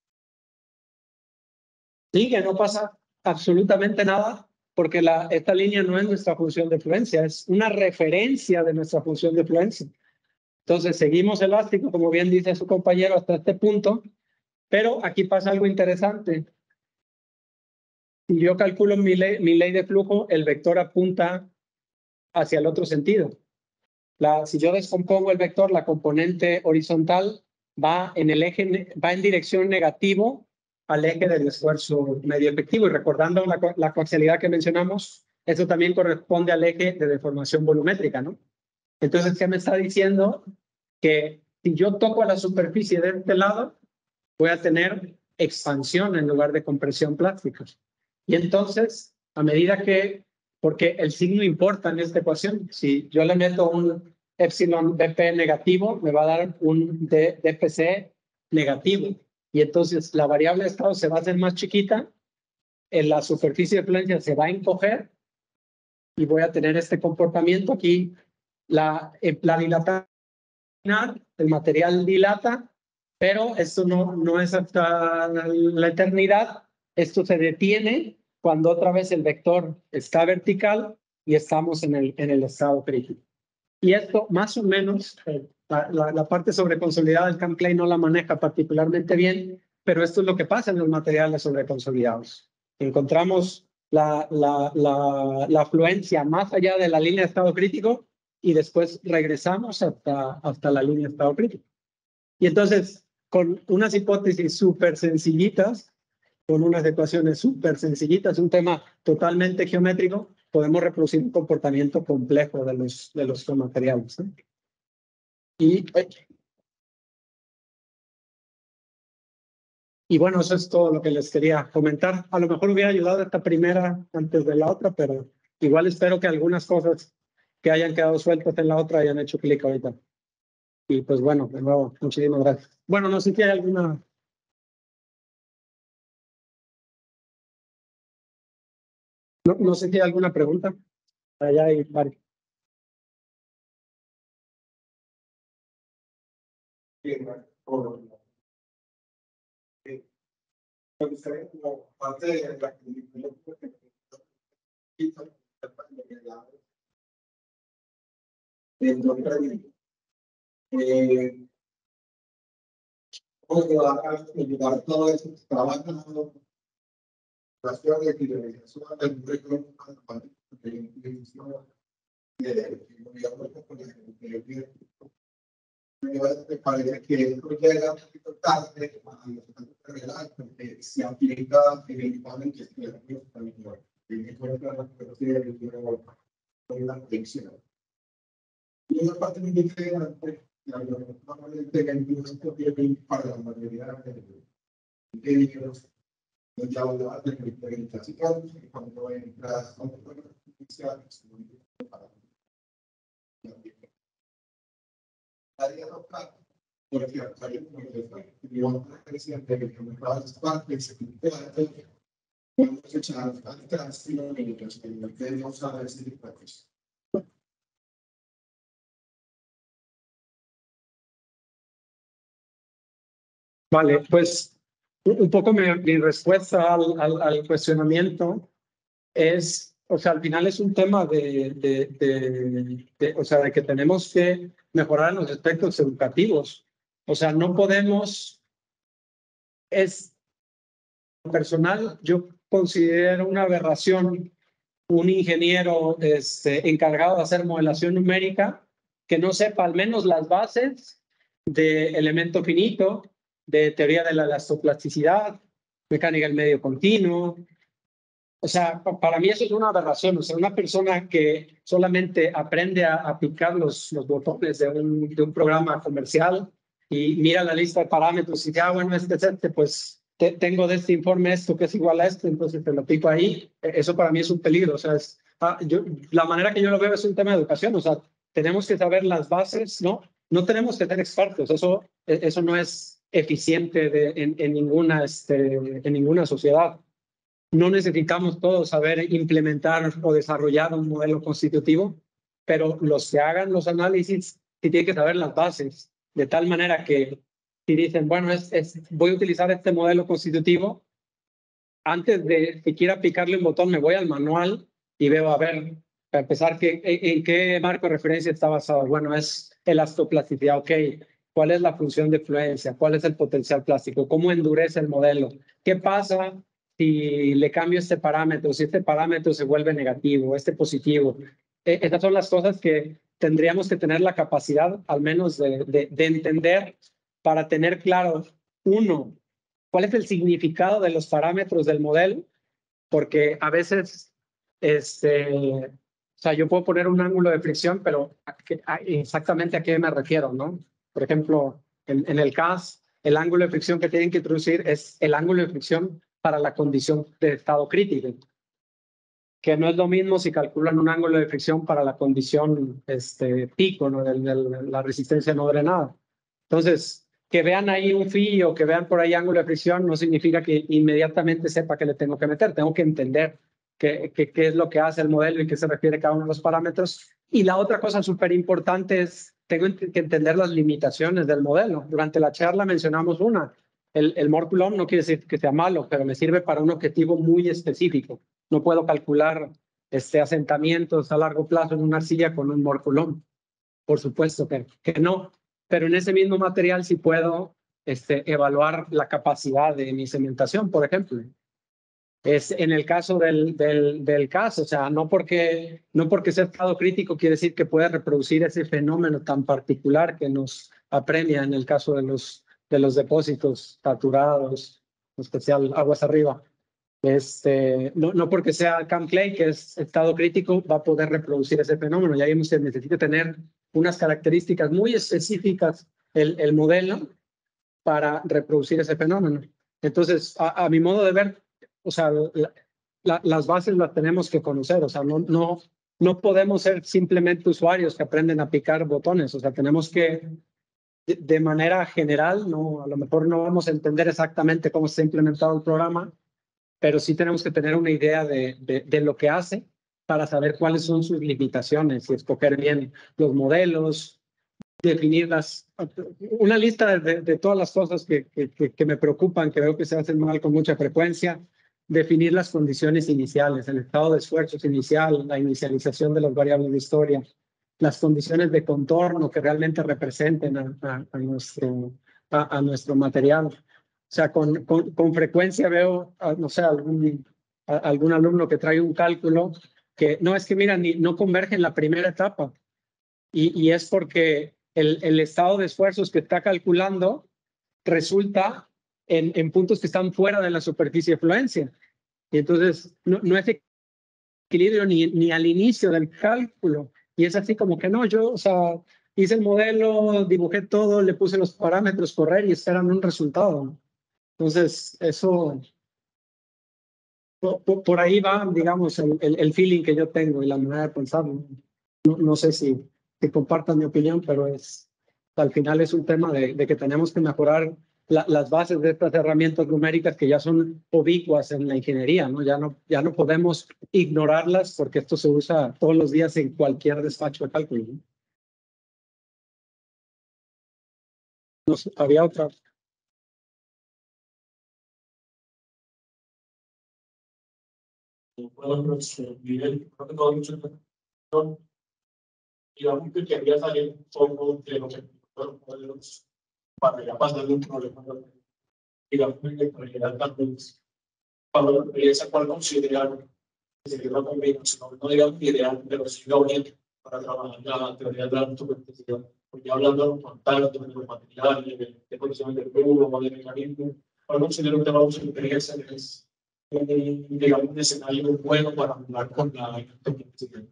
Sí, que no pasa absolutamente nada, porque la, esta línea no es nuestra función de fluencia, es una referencia de nuestra función de fluencia. Entonces, seguimos elástico, como bien dice su compañero, hasta este punto, pero aquí pasa algo interesante. Si yo calculo mi ley, mi ley de flujo, el vector apunta hacia el otro sentido. La, si yo descompongo el vector, la componente horizontal va en, el eje, va en dirección negativo al eje del esfuerzo medio efectivo. Y recordando la, la coaxialidad que mencionamos, eso también corresponde al eje de deformación volumétrica, ¿no? Entonces, ¿qué me está diciendo? Que si yo toco a la superficie de este lado, voy a tener expansión en lugar de compresión plástica. Y entonces, a medida que, porque el signo importa en esta ecuación, si yo le meto un epsilon B P negativo, me va a dar un D P C negativo. Y entonces la variable de estado se va a hacer más chiquita, en la superficie de fluencia se va a encoger y voy a tener este comportamiento aquí. La, la dilatación, el material dilata, pero esto no, no es hasta la eternidad. Esto se detiene cuando otra vez el vector está vertical y estamos en el, en el estado crítico. Y esto más o menos, eh, la, la, la parte sobreconsolidada del Camp Clay no la maneja particularmente bien, pero esto es lo que pasa en los materiales sobreconsolidados. Encontramos la, la, la, la afluencia más allá de la línea de estado crítico y después regresamos hasta, hasta la línea de estado crítico. Y entonces, con unas hipótesis súper sencillitas, con unas ecuaciones súper sencillitas, un tema totalmente geométrico, podemos reproducir un comportamiento complejo de los, de los materiales, ¿no? Y, y bueno, eso es todo lo que les quería comentar. A lo mejor hubiera ayudado esta primera antes de la otra, pero igual espero que algunas cosas que hayan quedado sueltas en la otra hayan hecho clic ahorita. Y pues bueno, de nuevo, muchísimas gracias. Bueno, no sé si hay alguna... No, no sé si hay alguna pregunta. Allá hay varios. Me gustaría como parte de la eh, cómo llevar a todo eso que trabajando las cosas de fidelización del currículum me parece que esto llega un poquito tarde a los candidatos porque se aplica eventualmente en el camino. Y una predicción. Y una parte muy diferente normalmente el uso tiene para la mayoría de ingenieros, los ya hablaban de implementación, y cuando entras a un programa inicial, para la área local, porque hay un problema, y otra creciente que me va a las partes, se puede podemos echar atrás y no minutos, que no tenemos a ver si después. Vale, pues un poco mi, mi respuesta al, al, al cuestionamiento es, o sea, al final es un tema de, de, de, de, o sea, de que tenemos que mejorar los aspectos educativos. O sea, no podemos, es personal, yo considero una aberración un ingeniero este, encargado de hacer modelación numérica que no sepa al menos las bases de elemento finito, de teoría de la elastoplasticidad, mecánica del medio continuo. O sea, para mí eso es una aberración. O sea, una persona que solamente aprende a aplicar los, los botones de un, de un programa comercial y mira la lista de parámetros y dice, ah, bueno, este, este, pues te, tengo de este informe esto que es igual a esto, entonces te lo pico ahí. Eso para mí es un peligro. O sea, es, ah, yo, la manera que yo lo veo es un tema de educación. O sea, tenemos que saber las bases, ¿no? No tenemos que ser expertos. Eso, eso no es eficiente de, en, en, ninguna, este, en ninguna sociedad. No necesitamos todos saber implementar o desarrollar un modelo constitutivo, pero los que hagan los análisis sí tienen que saber las bases, de tal manera que si dicen, bueno, es, es, voy a utilizar este modelo constitutivo, antes de siquiera aplicarle un botón, me voy al manual y veo, a ver, para empezar, ¿qué, en, en qué marco de referencia está basado? Bueno, es elastoplasticidad, ok. ¿Cuál es la función de fluencia? ¿Cuál es el potencial plástico? ¿Cómo endurece el modelo? ¿Qué pasa si le cambio este parámetro? Si este parámetro se vuelve negativo, este positivo. Eh, estas son las cosas que tendríamos que tener la capacidad, al menos, de, de, de entender para tener claro, uno, cuál es el significado de los parámetros del modelo, porque a veces, este, o sea, yo puedo poner un ángulo de fricción, pero ¿a qué, a, exactamente a qué me refiero, ¿no? Por ejemplo, en, en el C A S, el ángulo de fricción que tienen que introducir es el ángulo de fricción para la condición de estado crítico, que no es lo mismo si calculan un ángulo de fricción para la condición este, pico, ¿no? de, de, de la resistencia no drenada. Entonces, que vean ahí un phi o que vean por ahí ángulo de fricción no significa que inmediatamente sepa que le tengo que meter. Tengo que entender qué, qué, qué es lo que hace el modelo y qué se refiere a cada uno de los parámetros. Y la otra cosa súper importante es, tengo que entender las limitaciones del modelo. Durante la charla mencionamos una. El, el Moore Coulomb no quiere decir que sea malo, pero me sirve para un objetivo muy específico. No puedo calcular este, asentamientos a largo plazo en una arcilla con un Moore Coulomb. Por supuesto que, que no. Pero en ese mismo material sí puedo este, evaluar la capacidad de mi cementación, por ejemplo. Es en el caso del, del, del caso, o sea, no porque, no porque sea estado crítico quiere decir que pueda reproducir ese fenómeno tan particular que nos apremia en el caso de los, de los depósitos saturados, en especial aguas arriba. Este, no, no porque sea Camp Clay, que es estado crítico, va a poder reproducir ese fenómeno. Ya vimos que necesita tener unas características muy específicas el, el modelo para reproducir ese fenómeno. Entonces, a, a mi modo de ver, o sea, la, la, las bases las tenemos que conocer. O sea, no, no, no podemos ser simplemente usuarios que aprenden a picar botones. O sea, tenemos que, de, de manera general, no, a lo mejor no vamos a entender exactamente cómo se ha implementado el programa, pero sí tenemos que tener una idea de, de, de lo que hace para saber cuáles son sus limitaciones y escoger bien los modelos, definir las, una lista de, de todas las cosas que, que, que me preocupan, que veo que se hacen mal con mucha frecuencia, definir las condiciones iniciales, el estado de esfuerzos inicial, la inicialización de las variables de historia, las condiciones de contorno que realmente representen a, a, a, nuestro, a, a nuestro material. O sea, con, con, con frecuencia veo, no sé, algún, a, algún alumno que trae un cálculo que no es que, mira, ni, no converge en la primera etapa. Y, y es porque el, el estado de esfuerzos que está calculando resulta en, en puntos que están fuera de la superficie de fluencia. Y entonces no, no es equilibrio ni, ni al inicio del cálculo. Y es así como que no, yo, o sea, hice el modelo, dibujé todo, le puse los parámetros, correr y esperan un resultado. Entonces, eso, por, por ahí va, digamos, el, el, el feeling que yo tengo y la manera de pensar. No, no sé si, si compartan mi opinión, pero es, al final es un tema de, de que tenemos que mejorar la, las bases de estas herramientas numéricas que ya son ubicuas en la ingeniería, ¿no? Ya no, ya no podemos ignorarlas porque esto se usa todos los días en cualquier despacho de cálculo, ¿no? No sé, había otra. Bueno, profesor Miguel, creo que todo mucho, digamos que quería salir un poco de lo que fueron modelos para ya pasar de un problema, digamos, de calidad también, para la experiencia, cuál considerar que sería una combinación, no digamos ideal, pero sí la oriente para trabajar la teoría de la autocompetición, porque hablando de los contactos, de los materiales, de, de condiciones del flujo, de mecanismos, cuál considero que la experiencia es, digamos, un escenario bueno para hablar con la autocompetición.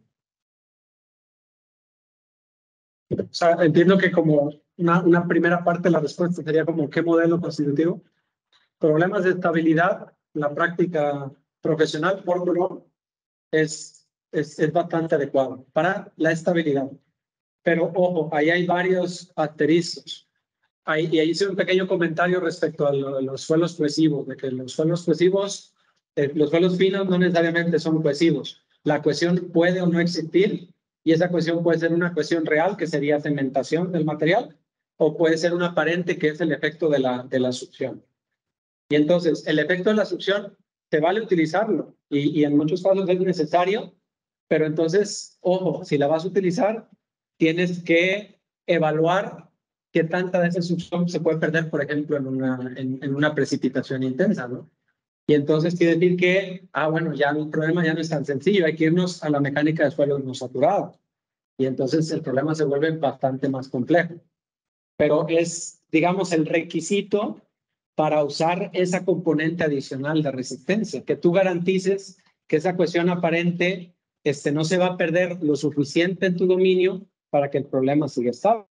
O sea, entiendo que como una, una primera parte de la respuesta sería como ¿qué modelo constitutivo? Problemas de estabilidad, la práctica profesional por color es, es, es bastante adecuado para la estabilidad. Pero ojo, ahí hay varios asteriscos. Ahí, y ahí hice un pequeño comentario respecto a, lo, a los suelos cohesivos, de que los suelos cohesivos, eh, los suelos finos no necesariamente son cohesivos. La cohesión puede o no existir, y esa cohesión puede ser una cohesión real, que sería cementación del material, o puede ser una aparente, que es el efecto de la, de la succión. Y entonces, el efecto de la succión, se vale utilizarlo, y, y en muchos casos es necesario, pero entonces, ojo, si la vas a utilizar, tienes que evaluar qué tanta de esa succión se puede perder, por ejemplo, en una, en, en una precipitación intensa, ¿no? Y entonces quiere decir que, ah, bueno, ya el problema ya no es tan sencillo, hay que irnos a la mecánica de suelos no saturados. Y entonces el problema se vuelve bastante más complejo. Pero es, digamos, el requisito para usar esa componente adicional de resistencia, que tú garantices que esa cohesión aparente este, no se va a perder lo suficiente en tu dominio para que el problema siga estable.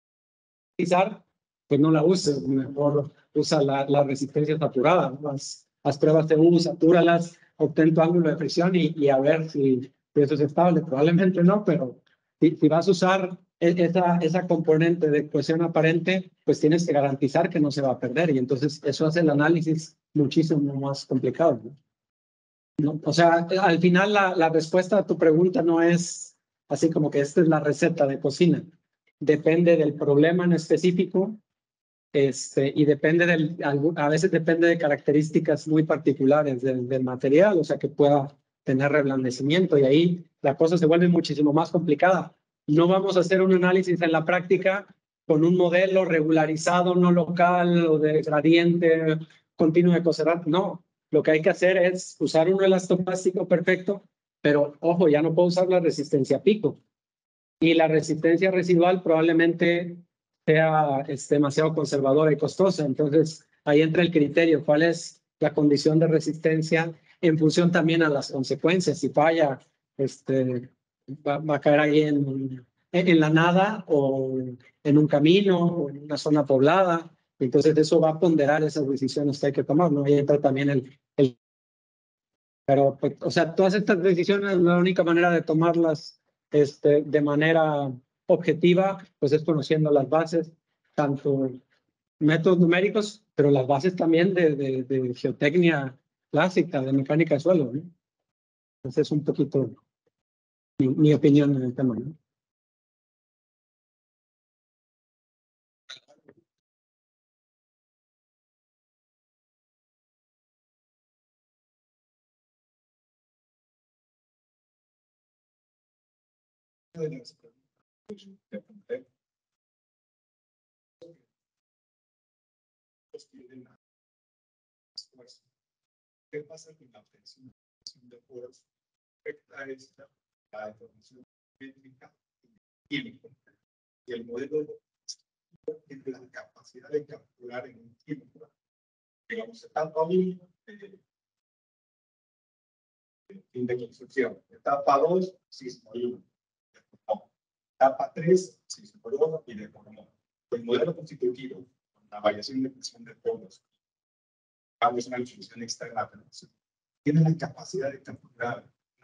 Pues no la uses, mejor usa la, la resistencia saturada, ¿no? Las, las pruebas de U, satúralas, obtén tu ángulo de fricción y, y a ver si, si eso es estable. Probablemente no, pero si, si vas a usar esa, esa componente de cohesión aparente, pues tienes que garantizar que no se va a perder, y entonces eso hace el análisis muchísimo más complicado, ¿no? ¿No? O sea, al final la, la respuesta a tu pregunta no es así como que esta es la receta de cocina. Depende del problema en específico, este, y depende del, a veces depende de características muy particulares del, del material, o sea, que pueda tener reblandecimiento, y ahí la cosa se vuelve muchísimo más complicada. No vamos a hacer un análisis en la práctica con un modelo regularizado, no local, o de gradiente continuo de Coserrat, no. Lo que hay que hacer es usar un elastoplástico perfecto, pero ojo, ya no puedo usar la resistencia pico. Y la resistencia residual probablemente sea es demasiado conservadora y costosa. Entonces, ahí entra el criterio, cuál es la condición de resistencia en función también a las consecuencias. Si falla, este, va, va a caer ahí en, en la nada, o en un camino, o en una zona poblada. Entonces, eso va a ponderar esas decisiones que hay que tomar, ¿no? Ahí entra también el... el pero, pues, o sea, todas estas decisiones, la única manera de tomarlas este, de manera objetiva, pues es conociendo las bases, tanto métodos numéricos, pero las bases también de, de, de geotecnia clásica, de mecánica de suelo, ¿no? Entonces es un poquito mi, mi opinión en el tema, ¿no? ¿Qué pasa con la obtención de poros? Afecta esta la información métrica y química. Y el modelo tiene la capacidad de calcular en un tiempo, digamos, etapa uno de, de fin de construcción, etapa dos, sismo uno. Etapa tres, se exploró y deformó. El modelo constitutivo, con la variación de presión de poros, cambios en la distribución externa, tiene la capacidad de calcular.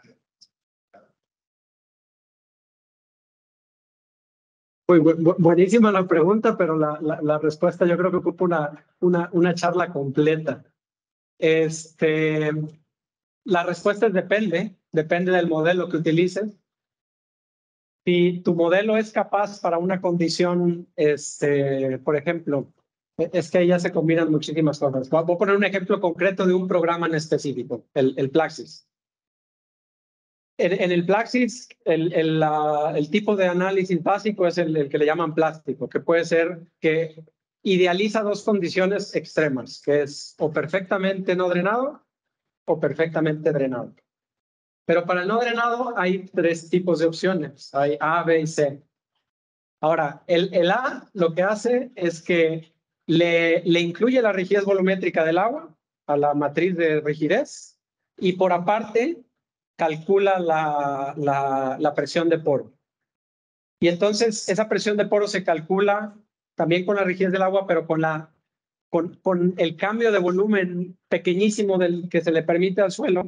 Muy bu- bu- buenísima la pregunta, pero la, la, la respuesta yo creo que ocupa una, una, una charla completa. Este, la respuesta es depende, depende del modelo que utilices. Si tu modelo es capaz para una condición, este, por ejemplo, e- es que ahí ya se combinan muchísimas cosas. Voy voy a poner un ejemplo concreto de un programa en específico, el, el Plaxis. En, en el Plaxis, el, el, la- el tipo de análisis básico es el, el que le llaman plástico, que puede ser que idealiza dos condiciones extremas, que es o perfectamente no drenado o perfectamente drenado. Pero para el no drenado hay tres tipos de opciones. Hay A, B y C. Ahora, el, el A lo que hace es que le, le incluye la rigidez volumétrica del agua a la matriz de rigidez y por aparte calcula la, la, la presión de poro. Y entonces esa presión de poro se calcula también con la rigidez del agua, pero con, la, con, con el cambio de volumen pequeñísimo del que se le permite al suelo.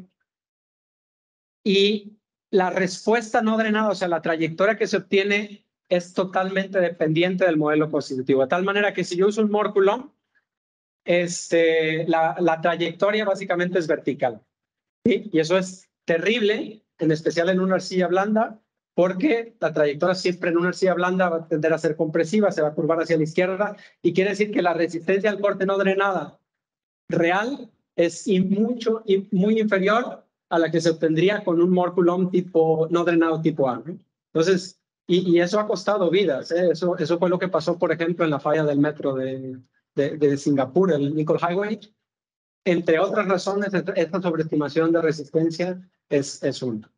Y la respuesta no drenada, o sea, la trayectoria que se obtiene es totalmente dependiente del modelo constitutivo. De tal manera que si yo uso un Morculón, este, la, la trayectoria básicamente es vertical. ¿Sí? Y eso es terrible, en especial en una arcilla blanda, porque la trayectoria siempre en una arcilla blanda va a tender a ser compresiva, se va a curvar hacia la izquierda, y quiere decir que la resistencia al corte no drenada real es mucho y muy inferior a la que se obtendría con un Morculón tipo no drenado tipo A, ¿no? Entonces, y, y eso ha costado vidas, ¿eh? Eso, eso fue lo que pasó, por ejemplo, en la falla del metro de, de, de Singapur, el Nicol Highway. Entre otras razones, esta sobreestimación de resistencia es, es una.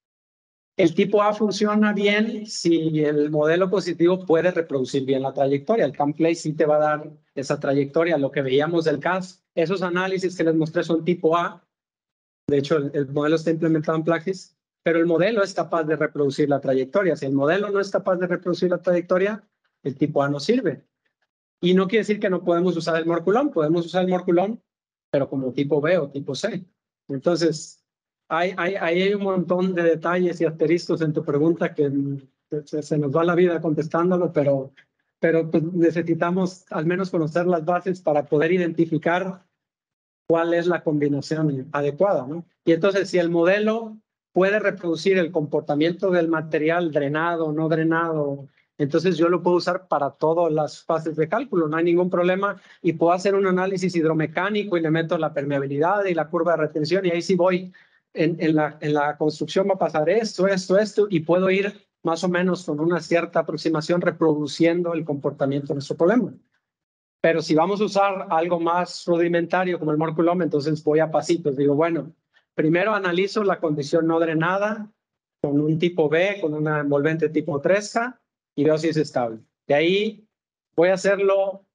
El tipo A funciona bien si el modelo positivo puede reproducir bien la trayectoria. El CAMPLAY sí te va a dar esa trayectoria. Lo que veíamos del C A S, esos análisis que les mostré son tipo A. De hecho, el, el modelo está implementado en Plaxis, pero el modelo es capaz de reproducir la trayectoria. Si el modelo no es capaz de reproducir la trayectoria, el tipo A no sirve. Y no quiere decir que no podemos usar el Morculón. Podemos usar el Morculón, pero como tipo B o tipo C. Entonces, hay, hay, hay un montón de detalles y asteriscos en tu pregunta que se, se nos va la vida contestándolo, pero, pero pues necesitamos al menos conocer las bases para poder identificar cuál es la combinación adecuada, ¿no? Y entonces, si el modelo puede reproducir el comportamiento del material drenado, no drenado, entonces yo lo puedo usar para todas las fases de cálculo, no hay ningún problema, y puedo hacer un análisis hidromecánico y le meto la permeabilidad y la curva de retención, y ahí sí voy, en, en, la, en la construcción va a pasar esto, esto, esto, y puedo ir más o menos con una cierta aproximación reproduciendo el comportamiento de nuestro problema. Pero si vamos a usar algo más rudimentario como el Morculón, entonces voy a pasitos. Digo, bueno, primero analizo la condición no drenada con un tipo B, con una envolvente tipo tres K, y veo si es estable. De ahí voy a hacerlo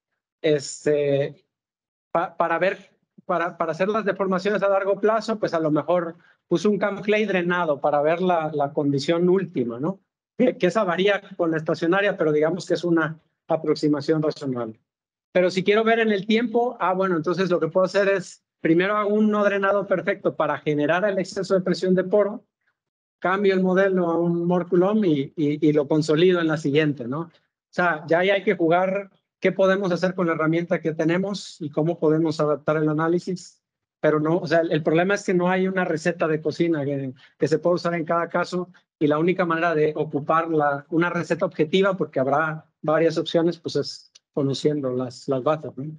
este, pa, para ver, para, para hacer las deformaciones a largo plazo, pues a lo mejor puse un CAMCLAY drenado para ver la, la condición última, ¿no? Que, que esa varía con la estacionaria, pero digamos que es una aproximación razonable. Pero si quiero ver en el tiempo, ah, bueno, entonces lo que puedo hacer es, primero hago un no drenado perfecto para generar el exceso de presión de poro, cambio el modelo a un Morculón y, y, y lo consolido en la siguiente, ¿no? O sea, ya ahí hay que jugar qué podemos hacer con la herramienta que tenemos y cómo podemos adaptar el análisis. Pero no, o sea, el, el problema es que no hay una receta de cocina que, que se pueda usar en cada caso y la única manera de ocupar la, una receta objetiva, porque habrá varias opciones, pues es conociendo las, las bases, ¿no?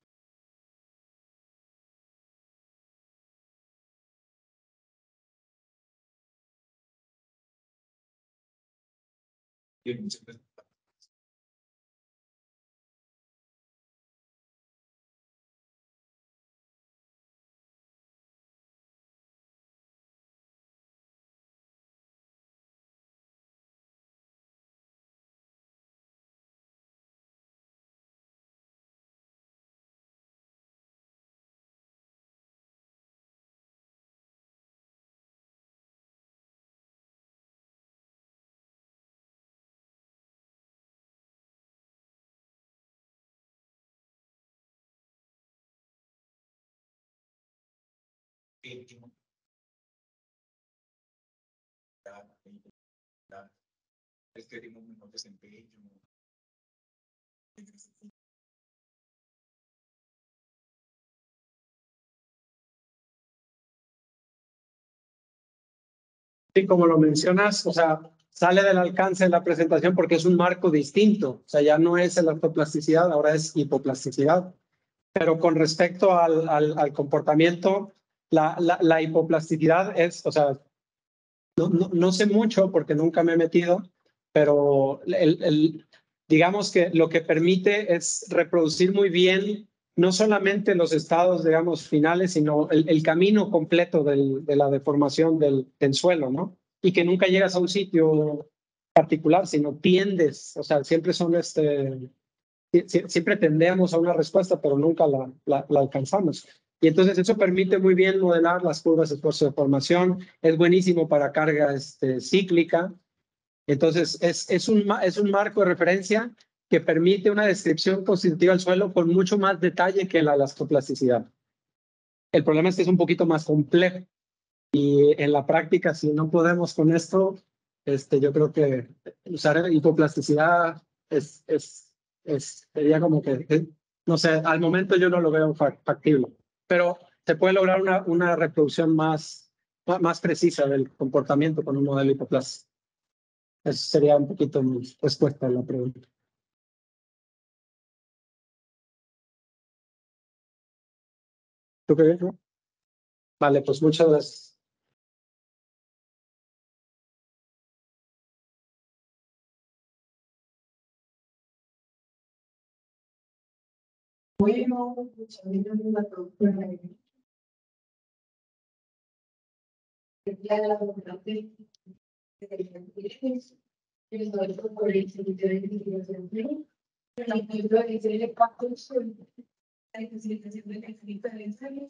Y muchas gracias. desempeño, es que tengo un mejor desempeño. Sí, como lo mencionas, o sea, sale del alcance de la presentación porque es un marco distinto. O sea, ya no es la ortoplasticidad, ahora es hipoplasticidad. Pero con respecto al, al, al comportamiento, la, la, la hipoplasticidad es, o sea, no, no, no sé mucho porque nunca me he metido, pero el, el, digamos que lo que permite es reproducir muy bien no solamente los estados, digamos, finales, sino el, el camino completo del, de la deformación del, del suelo, ¿no? Y que nunca llegas a un sitio particular, sino tiendes, o sea, siempre son este, siempre tendemos a una respuesta, pero nunca la, la, la alcanzamos. Y entonces eso permite muy bien modelar las curvas de esfuerzo de formación, es buenísimo para carga este, cíclica. Entonces es, es, un, es un marco de referencia que permite una descripción constitutiva del suelo con mucho más detalle que la elastoplasticidad. El problema es que es un poquito más complejo y en la práctica, si no podemos con esto, este, yo creo que usar hipoplasticidad es, es, es, sería como que, eh, no sé, al momento yo no lo veo factible, pero se puede lograr una, una reproducción más, más precisa del comportamiento con un modelo hipoplástico. Eso sería un poquito mi respuesta a la pregunta. ¿Tú qué ves, no? Vale, pues muchas gracias. Bueno, muchas gracias a la productora. Ya la doctora de el doctor por el servicio de investigación clínica, la doctora de el pacto sobre la facilitación de la escrita de ensayos.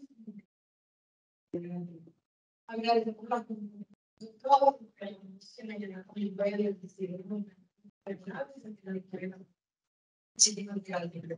Agradecemos la todo que se me llena con el baile del distrito. Muchísimas gracias.